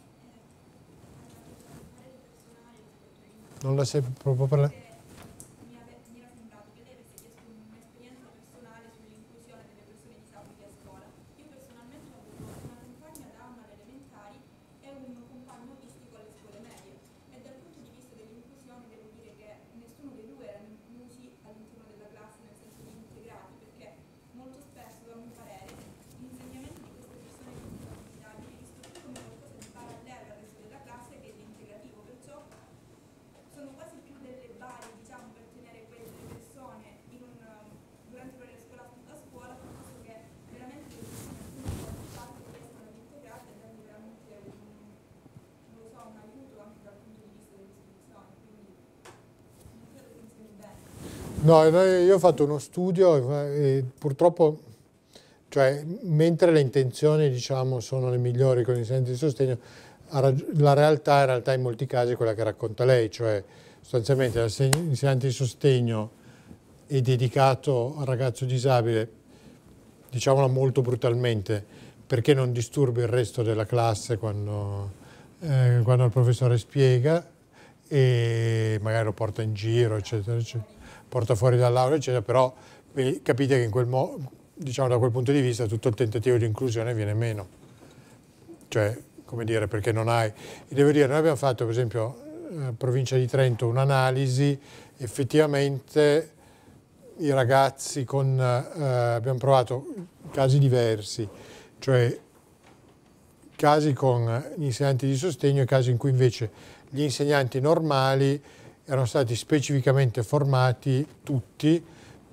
Non la sei proprio per lei? Mi era sembrato che lei avesse chiesto un'esperienza personale sull'inclusione delle persone disabili a scuola. Io personalmente ho avuto una compagna da 1 alle elementari e un compagno autistico alle scuole medie, e dal punto di vista dell'inclusione devo dire che nessuno dei due erano inclusi all'interno della classe nel senso di integrati, perché molto spesso, a mio parere, l'insegnamento di queste persone con disabilità viene visto più come qualcosa di parallelo al resto della classe che di integrativo, perciò sono quasi più delle basi, diciamo, per tenere quelle persone durante l'ora scolastica a scuola, piuttosto che veramente le persone che riescono ad integrare e dargli veramente non lo so, un aiuto anche dal punto di vista dell'istruzione, quindi non credo funzioni bene. No, io ho fatto uno studio e purtroppo, cioè, mentre le intenzioni, diciamo, sono le migliori con gli insegnanti di sostegno, la realtà in realtà in molti casi è quella che racconta lei, cioè sostanzialmente l'insegnante di sostegno è dedicato al ragazzo disabile, diciamola molto brutalmente, perché non disturbi il resto della classe quando il professore spiega, e magari lo porta in giro, eccetera, eccetera, porta fuori dall'aula, eccetera, però capite che in quel diciamo, da quel punto di vista tutto il tentativo di inclusione viene meno. Cioè, come dire, perché non hai... E devo dire, noi abbiamo fatto, per esempio, provincia di Trento, un'analisi, effettivamente i ragazzi abbiamo provato casi diversi, cioè casi con gli insegnanti di sostegno e casi in cui invece gli insegnanti normali erano stati specificamente formati tutti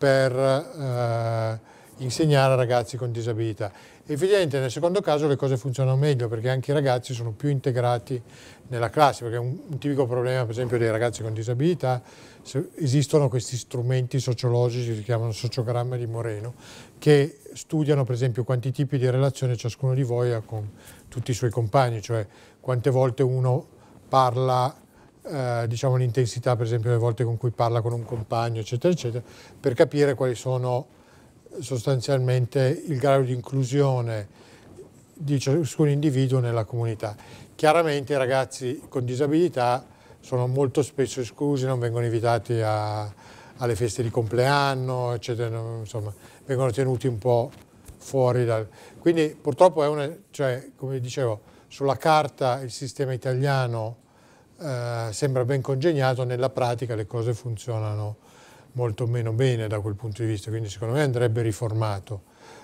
per insegnare a ragazzi con disabilità. Effettivamente nel secondo caso le cose funzionano meglio, perché anche i ragazzi sono più integrati nella classe, perché un tipico problema, per esempio, dei ragazzi con disabilità, esistono questi strumenti sociologici, si chiamano sociogramma di Moreno, che studiano, per esempio, quanti tipi di relazione ciascuno di voi ha con tutti i suoi compagni, cioè quante volte uno parla, diciamo l'intensità, per esempio, le volte con cui parla con un compagno, eccetera, eccetera, per capire quali sono sostanzialmente il grado di inclusione di ciascun individuo nella comunità. Chiaramente i ragazzi con disabilità sono molto spesso esclusi, non vengono invitati alle feste di compleanno, eccetera, insomma, vengono tenuti un po' fuori dal... Quindi purtroppo cioè, come dicevo, sulla carta il sistema italiano sembra ben congegnato, nella pratica le cose funzionano molto meno bene da quel punto di vista, quindi secondo me andrebbe riformato.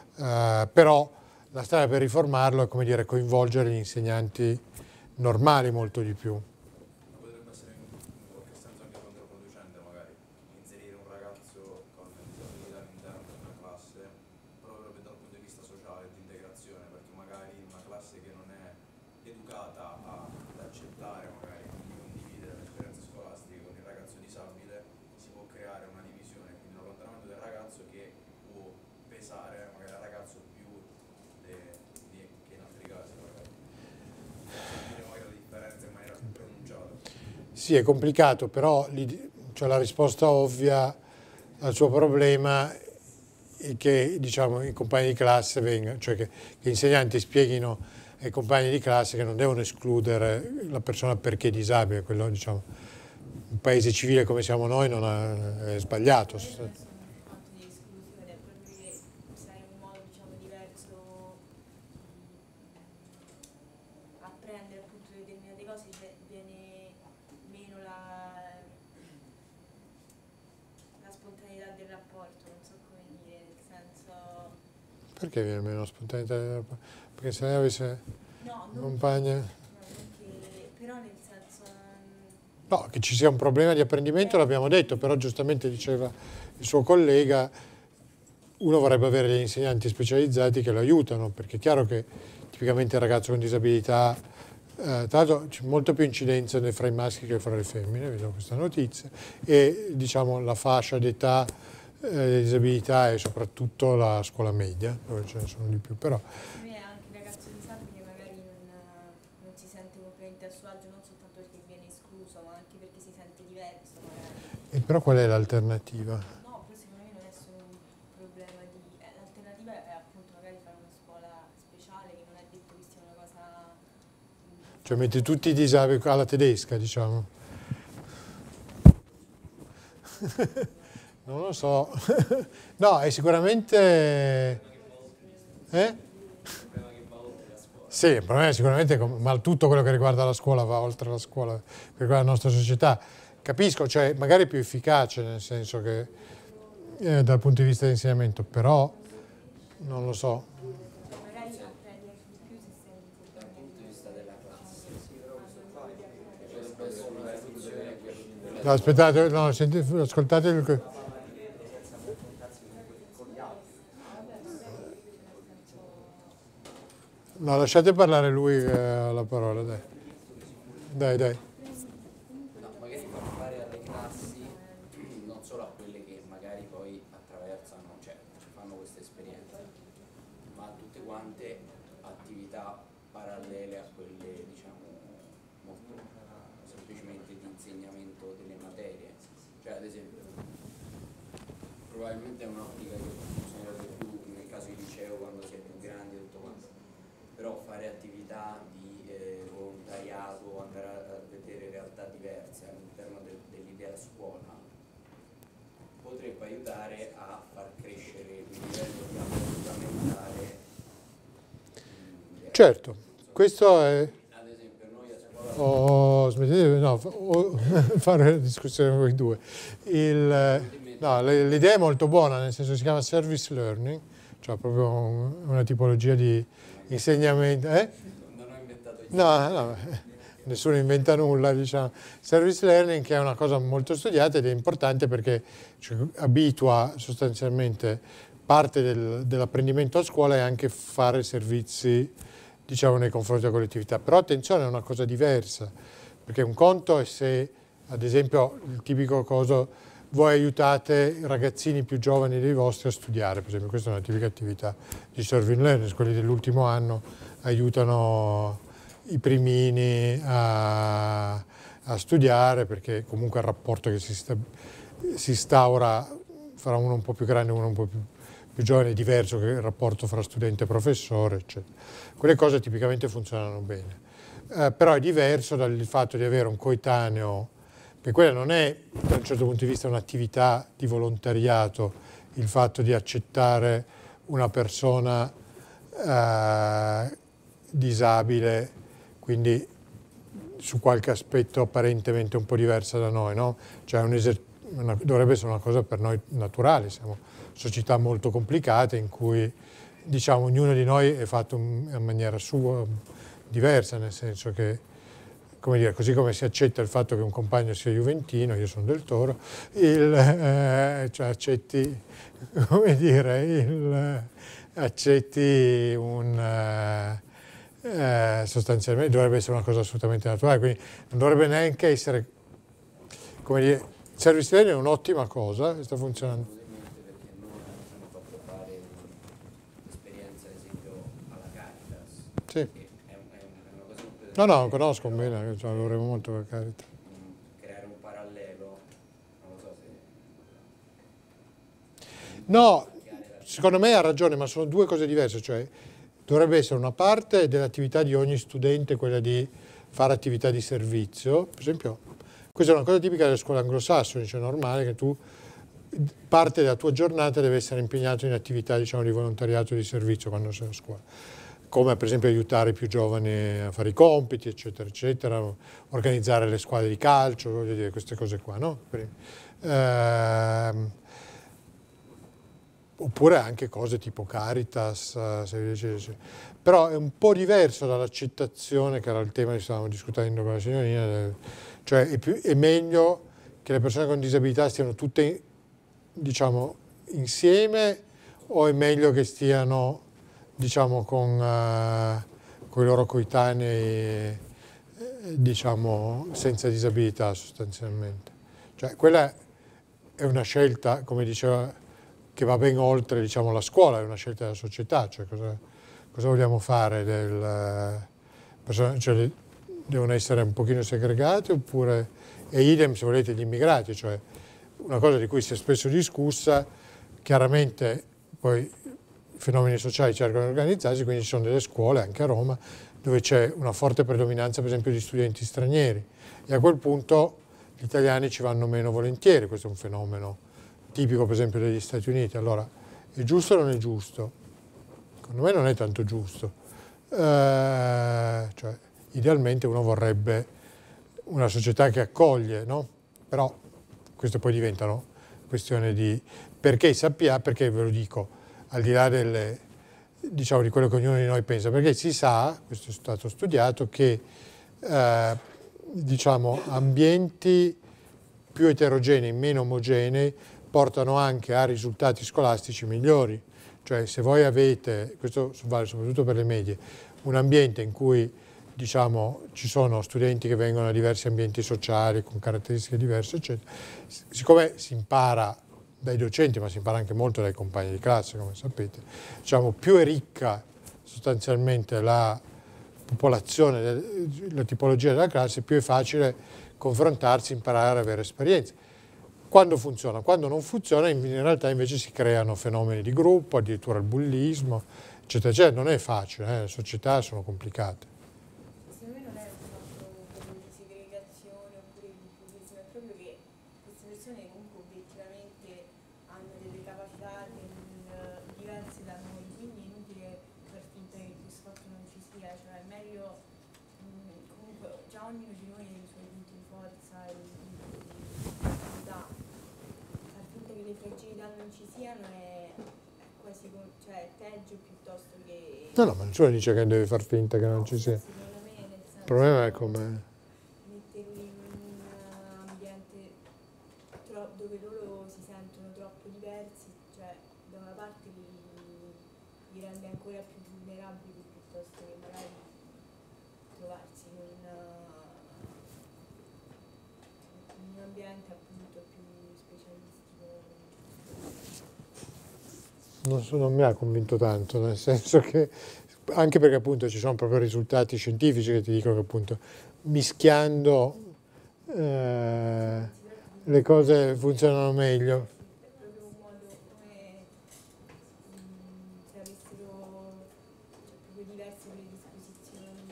Però la strada per riformarlo è, come dire, coinvolgere gli insegnanti normali molto di più. Potrebbe essere in qualche senso anche controproducente magari inserire un ragazzo con disabilità all'interno di una classe proprio dal punto di vista sociale e di integrazione, perché magari in una classe che non è educata ad accettare, magari di condividere l'esperienza scolastica con il ragazzo disabile, si può creare una divisione, quindi un allontanamento del ragazzo che può pesare magari al ragazzo più che in altri casi magari. Sentire magari la differenza in maniera più pronunciata. Sì, è complicato, però cioè, la risposta ovvia al suo problema è che, diciamo, i compagni di classe vengano, cioè che gli insegnanti spieghino ai compagni di classe che non devono escludere la persona perché è disabile. Quello, diciamo, un paese civile come siamo noi è sbagliato. Non è solo un fatto di esclusione, è proprio che se hai un modo, diciamo, diverso di apprendere appunto determinate cose, viene meno la spontaneità del rapporto, non so come dire, nel senso... Perché viene meno spontaneità? Perché se lei avesse No, una non compagna... però nel senso... No, che ci sia un problema di apprendimento l'abbiamo detto, però giustamente diceva il suo collega, uno vorrebbe avere degli insegnanti specializzati che lo aiutano, perché è chiaro che tipicamente il ragazzo con disabilità Tra l'altro c'è molto più incidenza fra i maschi che fra le femmine, vedo questa notizia, e diciamo la fascia d'età delle disabilità è soprattutto la scuola media, dove ce ne sono di più, però Per me è anche il ragazzo disabile che magari non si sente completamente a suo agio, non soltanto perché viene escluso, ma anche perché si sente diverso magari. però qual è l'alternativa? No, però secondo me non è solo un problema di... l'alternativa è appunto magari fare una scuola speciale, che non è detto che sia una cosa... Cioè metti tutti i disabili alla tedesca, diciamo. Non lo so. No, è sicuramente... Sì, il problema è sicuramente, ma tutto quello che riguarda la scuola va oltre la scuola, che riguarda la nostra società. Capisco, cioè magari è più efficace, nel senso che dal punto di vista dell'insegnamento, però non lo so. Magari apprendi di più se senti... Dal punto di vista della classe, No, aspettate, no, ascoltate il... No, lasciate parlare lui la parola, dai. Dai. no, magari far fare alle classi, non solo a quelle che magari poi attraversano, cioè fanno questa esperienza, ma a tutte quante attività parallele a quelle, diciamo, molto semplicemente di insegnamento delle materie. Cioè, ad esempio, probabilmente è un'ottica che funzionerebbe più nel caso di liceo quando si è più grandi e tutto quanto, però fare attività di volontariato, andare a vedere realtà diverse all'interno dell'idea scuola potrebbe aiutare a far crescere il livello di apertura mentale. Certo, questo è... Ad esempio noi a scuola smettete, no, fare la discussione con voi due. No, l'idea è molto buona, nel senso che si chiama service learning, cioè proprio una tipologia di insegnamento. non ho inventato io. No, nessuno inventa nulla, diciamo. Service learning, che è una cosa molto studiata ed è importante perché abitua sostanzialmente parte dell'apprendimento a scuola e anche fare servizi, diciamo, nei confronti della collettività. Però attenzione, è una cosa diversa, perché un conto è se, ad esempio, il tipico coso, voi aiutate i ragazzini più giovani dei vostri a studiare, per esempio, questa è una tipica attività di service learning, quelli dell'ultimo anno aiutano i primini a studiare, perché comunque il rapporto che si instaura fra uno un po' più grande e uno un po' più giovane è diverso che il rapporto fra studente e professore, eccetera. Quelle cose tipicamente funzionano bene, però è diverso dal fatto di avere un coetaneo, perché quella non è, da un certo punto di vista, un'attività di volontariato, il fatto di accettare una persona disabile, quindi su qualche aspetto apparentemente un po' diversa da noi, no? Cioè dovrebbe essere una cosa per noi naturale, siamo società molto complicate in cui, diciamo, ognuno di noi è fatto in maniera sua, diversa, nel senso che, come dire, così come si accetta il fatto che un compagno sia juventino, io sono del Toro, cioè accetti, come dire, accetti sostanzialmente, dovrebbe essere una cosa assolutamente naturale, quindi non dovrebbe neanche essere, come dire, il service learning è un'ottima cosa, sta funzionando. Perché noi ci hanno fatto fare un'esperienza, ad esempio, alla Caritas. Sì. Che è una cosa completamente No, conosco bene, cioè, lavoreremo molto per Caritas. Creare un parallelo, non lo so se... No, secondo me ha ragione, ma sono due cose diverse, cioè dovrebbe essere una parte dell'attività di ogni studente, quella di fare attività di servizio, per esempio, questa è una cosa tipica delle scuole anglosassoni, cioè è normale che tu, parte della tua giornata deve essere impegnato in attività, diciamo, di volontariato, di servizio quando sei a scuola, come per esempio aiutare i più giovani a fare i compiti, eccetera, eccetera, organizzare le squadre di calcio, voglio dire, queste cose qua, no? Oppure anche cose tipo Caritas, però è un po' diverso dall'accettazione, che era il tema che stavamo discutendo con la signorina, cioè è meglio che le persone con disabilità stiano tutte, diciamo, insieme, o è meglio che stiano, diciamo, con i loro coetanei diciamo, senza disabilità sostanzialmente. Cioè, quella è una scelta, come diceva, che va ben oltre, diciamo, la scuola, è una scelta della società, cioè cosa vogliamo fare? Cioè, devono essere un pochino segregati oppure, e idem se volete gli immigrati, cioè una cosa di cui si è spesso discussa, chiaramente poi i fenomeni sociali cercano di organizzarsi, quindi ci sono delle scuole, anche a Roma, dove c'è una forte predominanza per esempio di studenti stranieri e a quel punto gli italiani ci vanno meno volentieri, questo è un fenomeno tipico per esempio degli Stati Uniti. Allora, è giusto o non è giusto? Secondo me non è tanto giusto. Cioè, idealmente uno vorrebbe una società che accoglie, no? Però queste poi diventano questioni di perché sappiamo, perché ve lo dico, al di là delle, diciamo, di quello che ognuno di noi pensa, perché si sa, questo è stato studiato, che diciamo, ambienti più eterogenei, meno omogenei, portano anche a risultati scolastici migliori. Cioè se voi avete, questo vale soprattutto per le medie, un ambiente in cui diciamo, ci sono studenti che vengono da diversi ambienti sociali con caratteristiche diverse, eccetera, siccome si impara dai docenti, ma si impara anche molto dai compagni di classe, come sapete, diciamo, più è ricca sostanzialmente la popolazione, la tipologia della classe, più è facile confrontarsi, imparare, avere esperienze. Quando funziona, quando non funziona, in realtà invece si creano fenomeni di gruppo, addirittura il bullismo, eccetera, eccetera. Non è facile, le società sono complicate. Secondo me non è un fatto di segregazione oppure di bullismo, è proprio che queste persone comunque obiettivamente hanno delle capacità diverse da noi, quindi è inutile far finta che questo fatto non ci sia, cioè è meglio comunque già ognuno di noi ha i suoi punti di forza e i punti di fragilità. Far finta che le fragilità non ci siano è quasi, cioè è peggio piuttosto che... No, ma nessuno dice che deve far finta che non ci sia. Secondo me, nel senso, Il problema è come... metterli in un ambiente dove loro si sentono troppo diversi, cioè da una parte li rende ancora più vulnerabili piuttosto che magari trovarsi in un ambiente appunto più specialistico. Non mi ha convinto tanto, nel senso che, anche perché appunto ci sono proprio risultati scientifici che ti dicono che appunto mischiando le cose funzionano meglio. È proprio un modo come se avessero proprio diverse predisposizioni.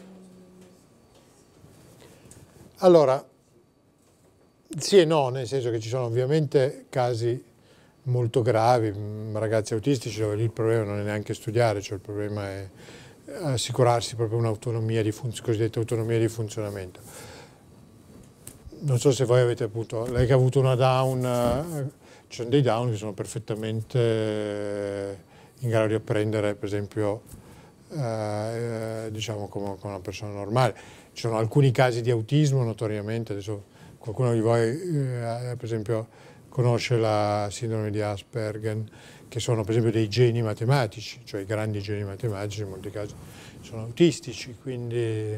Allora, sì e no, nel senso che ci sono ovviamente casi molto gravi, ragazzi autistici dove lì il problema non è neanche studiare, cioè il problema è assicurarsi proprio un'autonomia cosiddetta autonomia di funzionamento. Non so se voi avete appunto, lei che ha avuto una Down, ci sono dei Down che sono perfettamente in grado di apprendere, per esempio, diciamo come una persona normale. Ci sono alcuni casi di autismo notoriamente, adesso qualcuno di voi per esempio conosce la sindrome di Asperger, che sono per esempio dei geni matematici, cioè i grandi geni matematici in molti casi sono autistici, quindi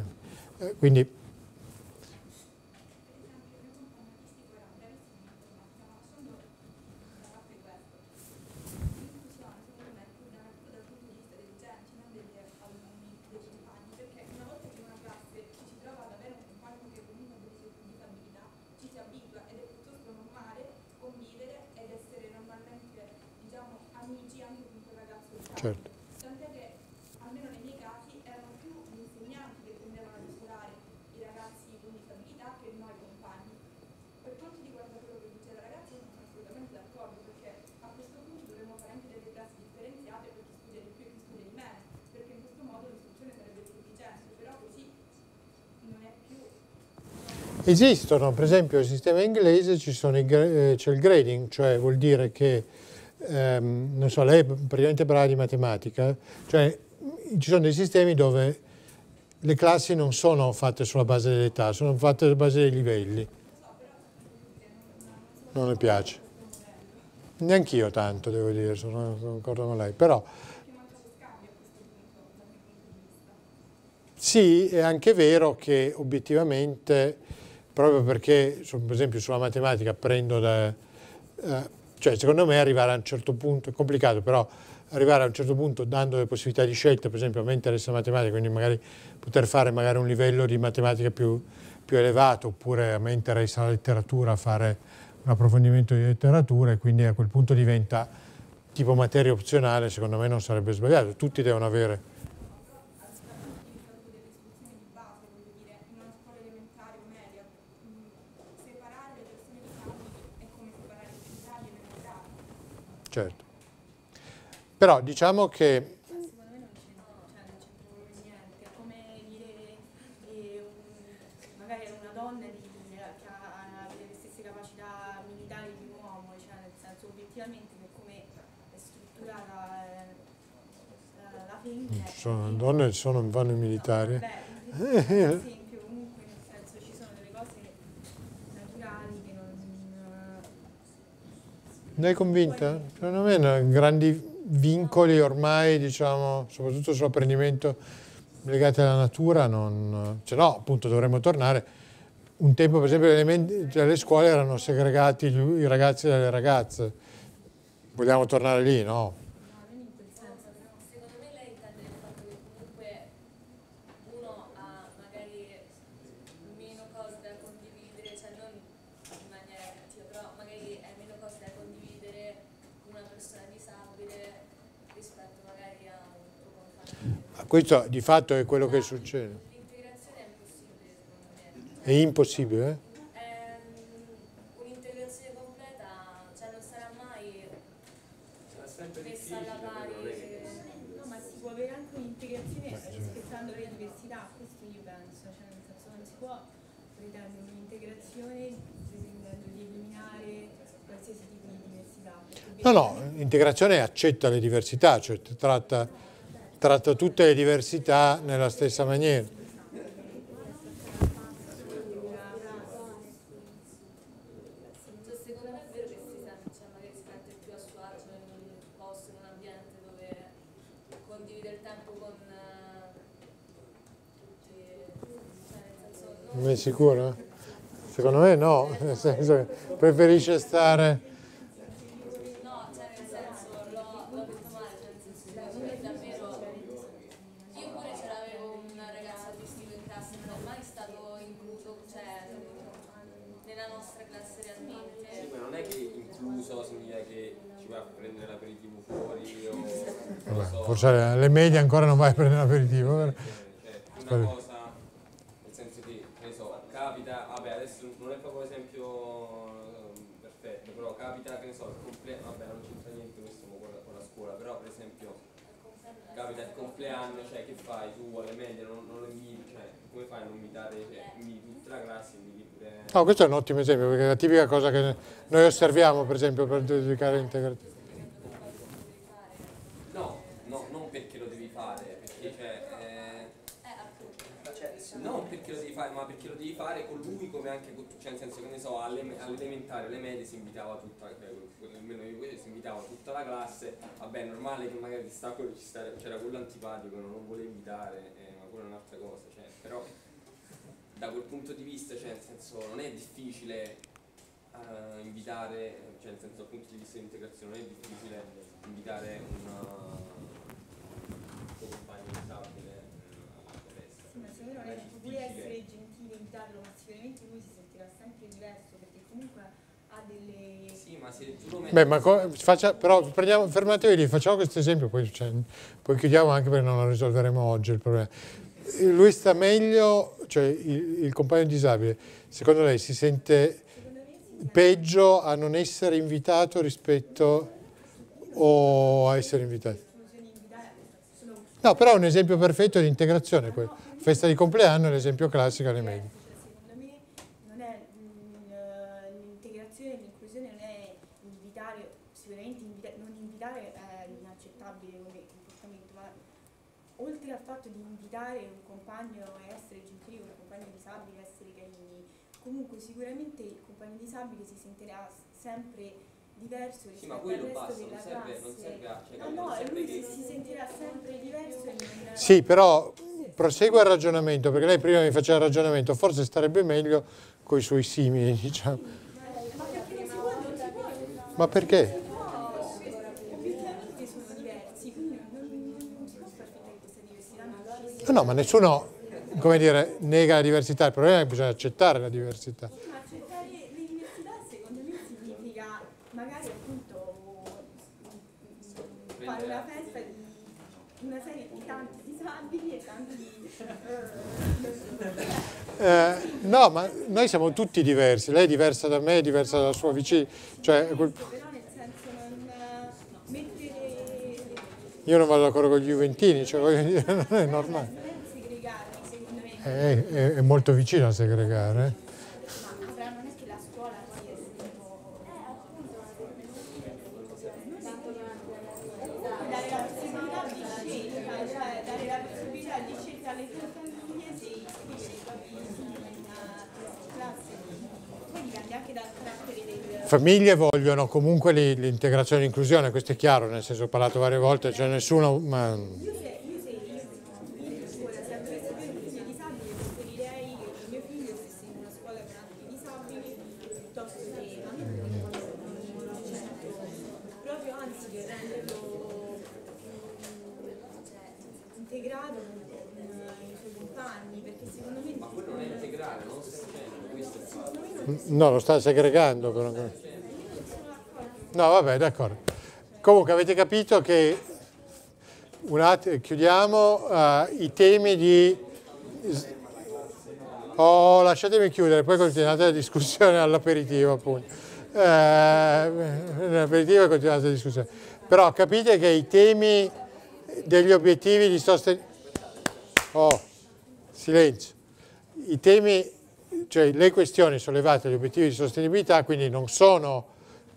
certo. Tant'è che, almeno nei miei casi, erano più gli insegnanti che tendevano ad isolare i ragazzi con disabilità che noi compagni. Per quanto riguarda quello che dice la ragazza, sono assolutamente d'accordo, perché a questo punto dovremmo fare anche delle classi differenziate per chi studia di più e chi studia di meno, perché in questo modo l'istruzione sarebbe sufficiente, però così non è più... Esistono, per esempio nel sistema inglese c'è il grading, cioè vuol dire che non so, lei è praticamente brava di matematica, cioè ci sono dei sistemi dove le classi non sono fatte sulla base dell'età, sono fatte sulla base dei livelli. Non le piace. Neanch'io tanto, devo dire, sono d'accordo con lei, però Sì, è anche vero che obiettivamente, proprio perché, per esempio sulla matematica prendo cioè secondo me arrivare a un certo punto, è complicato, però arrivare a un certo punto dando le possibilità di scelta, per esempio a me interessa la matematica, quindi magari poter fare magari un livello di matematica più elevato, oppure a me interessa la letteratura, fare un approfondimento di letteratura, e quindi a quel punto diventa tipo materia opzionale, secondo me non sarebbe sbagliato, tutti devono avere. Certo. Però diciamo che Secondo me non c'entra niente, è come dire magari una donna che ha le stesse capacità militari di un uomo, cioè nel senso obiettivamente per come è strutturata la femmina. sono donne vanno in militare. Per esempio comunque nel senso ci sono delle cose naturali che non... Ne è convinta? Secondo me grandi vincoli ormai, diciamo, soprattutto sull'apprendimento legati alla natura, cioè no, appunto dovremmo tornare. Un tempo, per esempio, le scuole erano segregati i ragazzi dalle ragazze. Vogliamo tornare lì, no? Secondo me lei intende il fatto che comunque uno ha magari meno cose da condividere, cioè non in maniera cattiva, però magari è meno cose da condividere con una persona disabile rispetto magari a un tuo compagno. Questo di fatto è quello che succede. L'integrazione è impossibile secondo me. È impossibile, eh? Un'integrazione completa, cioè non sarà mai È sempre messa alla difficile, pari. però non è che... No, ma si può avere anche un'integrazione rispettando le diversità, questo io penso, cioè nel senso non si può pretendere un'integrazione pretendendo di eliminare qualsiasi tipo di diversità. No, no, l'integrazione accetta le diversità, cioè tratta tutte le diversità nella stessa maniera. Cioè, secondo me è vero che cioè, magari si sente più a suo agio in un posto, in un ambiente dove condivide il tempo con tutti, cioè nel senso non... Non è sicuro? Secondo me no, nel senso che preferisce stare... No, cioè nel senso, l'ho detto male, cioè nel senso, secondo me davvero... Io pure ce l'avevo un ragazzo autistico in classe, non è mai stato incluso, cioè nella nostra classe realmente. Sì, ma non è che incluso significa che ci vai a prendere l'aperitivo fuori o... non lo Vabbè, so. forse alle medie ancora non vai a prendere l'aperitivo. Cioè, una cosa, nel senso che ne so, capita, vabbè adesso non è proprio esempio perfetto, però capita che ne so, vabbè non c'entra niente questo con la scuola, però per esempio capita il compleanno, cioè che fai tu alle medie, non lo inviti, cioè come fai a non invitare, cioè inviti tutta la classe, inviti pure... No, questo è un ottimo esempio, perché è la tipica cosa che noi osserviamo, per esempio, per dedicare l'integrazione. No, non perché lo devi fare, perché non perché lo devi fare, ma perché lo devi fare con lui come anche con, cioè nel senso che ne so, all'elementare, alle medie si invitava tutta, almeno io si invitava tutta la classe, vabbè è normale che magari c'era quello antipatico, non vuole invitare, ma quella è un'altra cosa, cioè, però da quel punto di vista, cioè nel senso non è difficile invitare, cioè nel senso dal punto di vista di integrazione non è difficile invitare un tuo compagno disabile a palestra. Sì, ma secondo me può pure essere gentile invitarlo, ma sicuramente lui si sentirà sempre diverso perché comunque ha delle... Sì, ma se tu lo metti... Beh, ma però fermatevi lì, facciamo questo esempio, poi chiudiamo anche perché non lo risolveremo oggi il problema. Lui sta meglio, cioè il compagno disabile, secondo lei si sente peggio a non essere invitato rispetto o a essere invitato? No, però è un esempio perfetto di integrazione quello. Festa di compleanno è l'esempio classico alle medie. Secondo me non è l'integrazione, l'inclusione non è invitare, sicuramente non invitare è inaccettabile come comportamento, ma oltre al fatto di invitare un compagno e essere gentili con un compagno disabile, essere carini, comunque sicuramente il compagno disabile si sentirà sempre diverso Sì, ma rispetto al quello resto basta, della non classe. serve a... Cioè, No, non no, serve lui che... si sentirà sempre diverso e non... Sì, però prosegua il ragionamento, perché lei prima mi faceva il ragionamento, forse starebbe meglio con i suoi simili, diciamo. Ma perché? Obiettivamente sono diversi, quindi non si può far finta che questa diversità non ci sia. No, ma nessuno, come dire, nega la diversità, il problema è che bisogna accettare la diversità. Ma accettare le diversità secondo me significa magari appunto fare una festa di una serie di tanti disabili e tanti No, ma noi siamo tutti diversi, lei è diversa da me, è diversa dalla sua vicina, cioè, però nel senso non mettere io non vado d'accordo con gli juventini, cioè, voglio dire, non è normale. non è segregarli secondo me. È molto vicino a segregare. Ma però non è che la scuola poi è tipo dare la possibilità di scelta, cioè dare la possibilità di scelta alle tue famiglie se iscrivere i propri figli in classe. Poi dipende anche dal carattere del Famiglie vogliono comunque l'integrazione e l'inclusione, questo è chiaro, nel senso ho parlato varie volte, cioè nessuno... Ma... io in scuola se avessi avere un figlio disabile preferirei che il mio figlio fosse in una scuola per altri disabili piuttosto che ma non proprio anzi che renderlo integrato con i suoi compagni perché secondo me Ma quello non è integrale, non stai facendo, questo è il fatto. No, lo sta segregando. Però. No, vabbè, d'accordo. Comunque avete capito che chiudiamo i temi di... lasciatemi chiudere, poi continuate la discussione all'aperitivo, appunto. L'aperitivo e continuate la discussione. Però capite che i temi degli obiettivi di sostenibilità... silenzio. I temi, cioè le questioni sollevate agli obiettivi di sostenibilità, quindi non sono...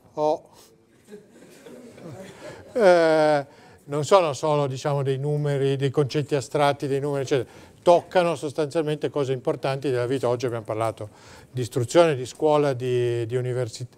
non sono solo diciamo, dei numeri, dei concetti astratti, dei numeri, eccetera. Toccano sostanzialmente cose importanti della vita. Oggi abbiamo parlato di istruzione, di scuola, di università.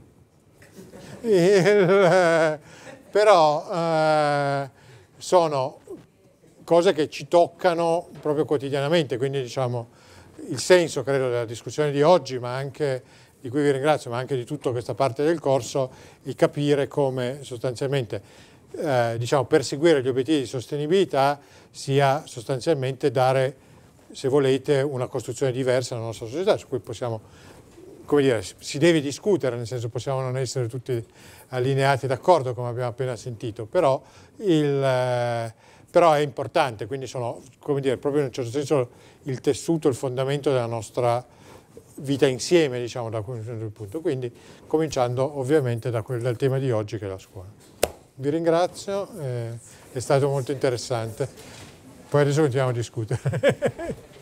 Però sono cose che ci toccano proprio quotidianamente, quindi diciamo il senso credo della discussione di oggi, ma anche di cui vi ringrazio, ma anche di tutta questa parte del corso, il capire come sostanzialmente diciamo, perseguire gli obiettivi di sostenibilità sia sostanzialmente dare, se volete, una costruzione diversa nella nostra società, su cui possiamo, come dire, si deve discutere, nel senso possiamo non essere tutti allineati d'accordo, come abbiamo appena sentito, però è importante, quindi sono, come dire, proprio in un certo senso il tessuto, il fondamento della nostra vita insieme, diciamo, da quel punto. Quindi, cominciando ovviamente dal tema di oggi che è la scuola. Vi ringrazio, è stato molto interessante. Poi adesso continuiamo a discutere.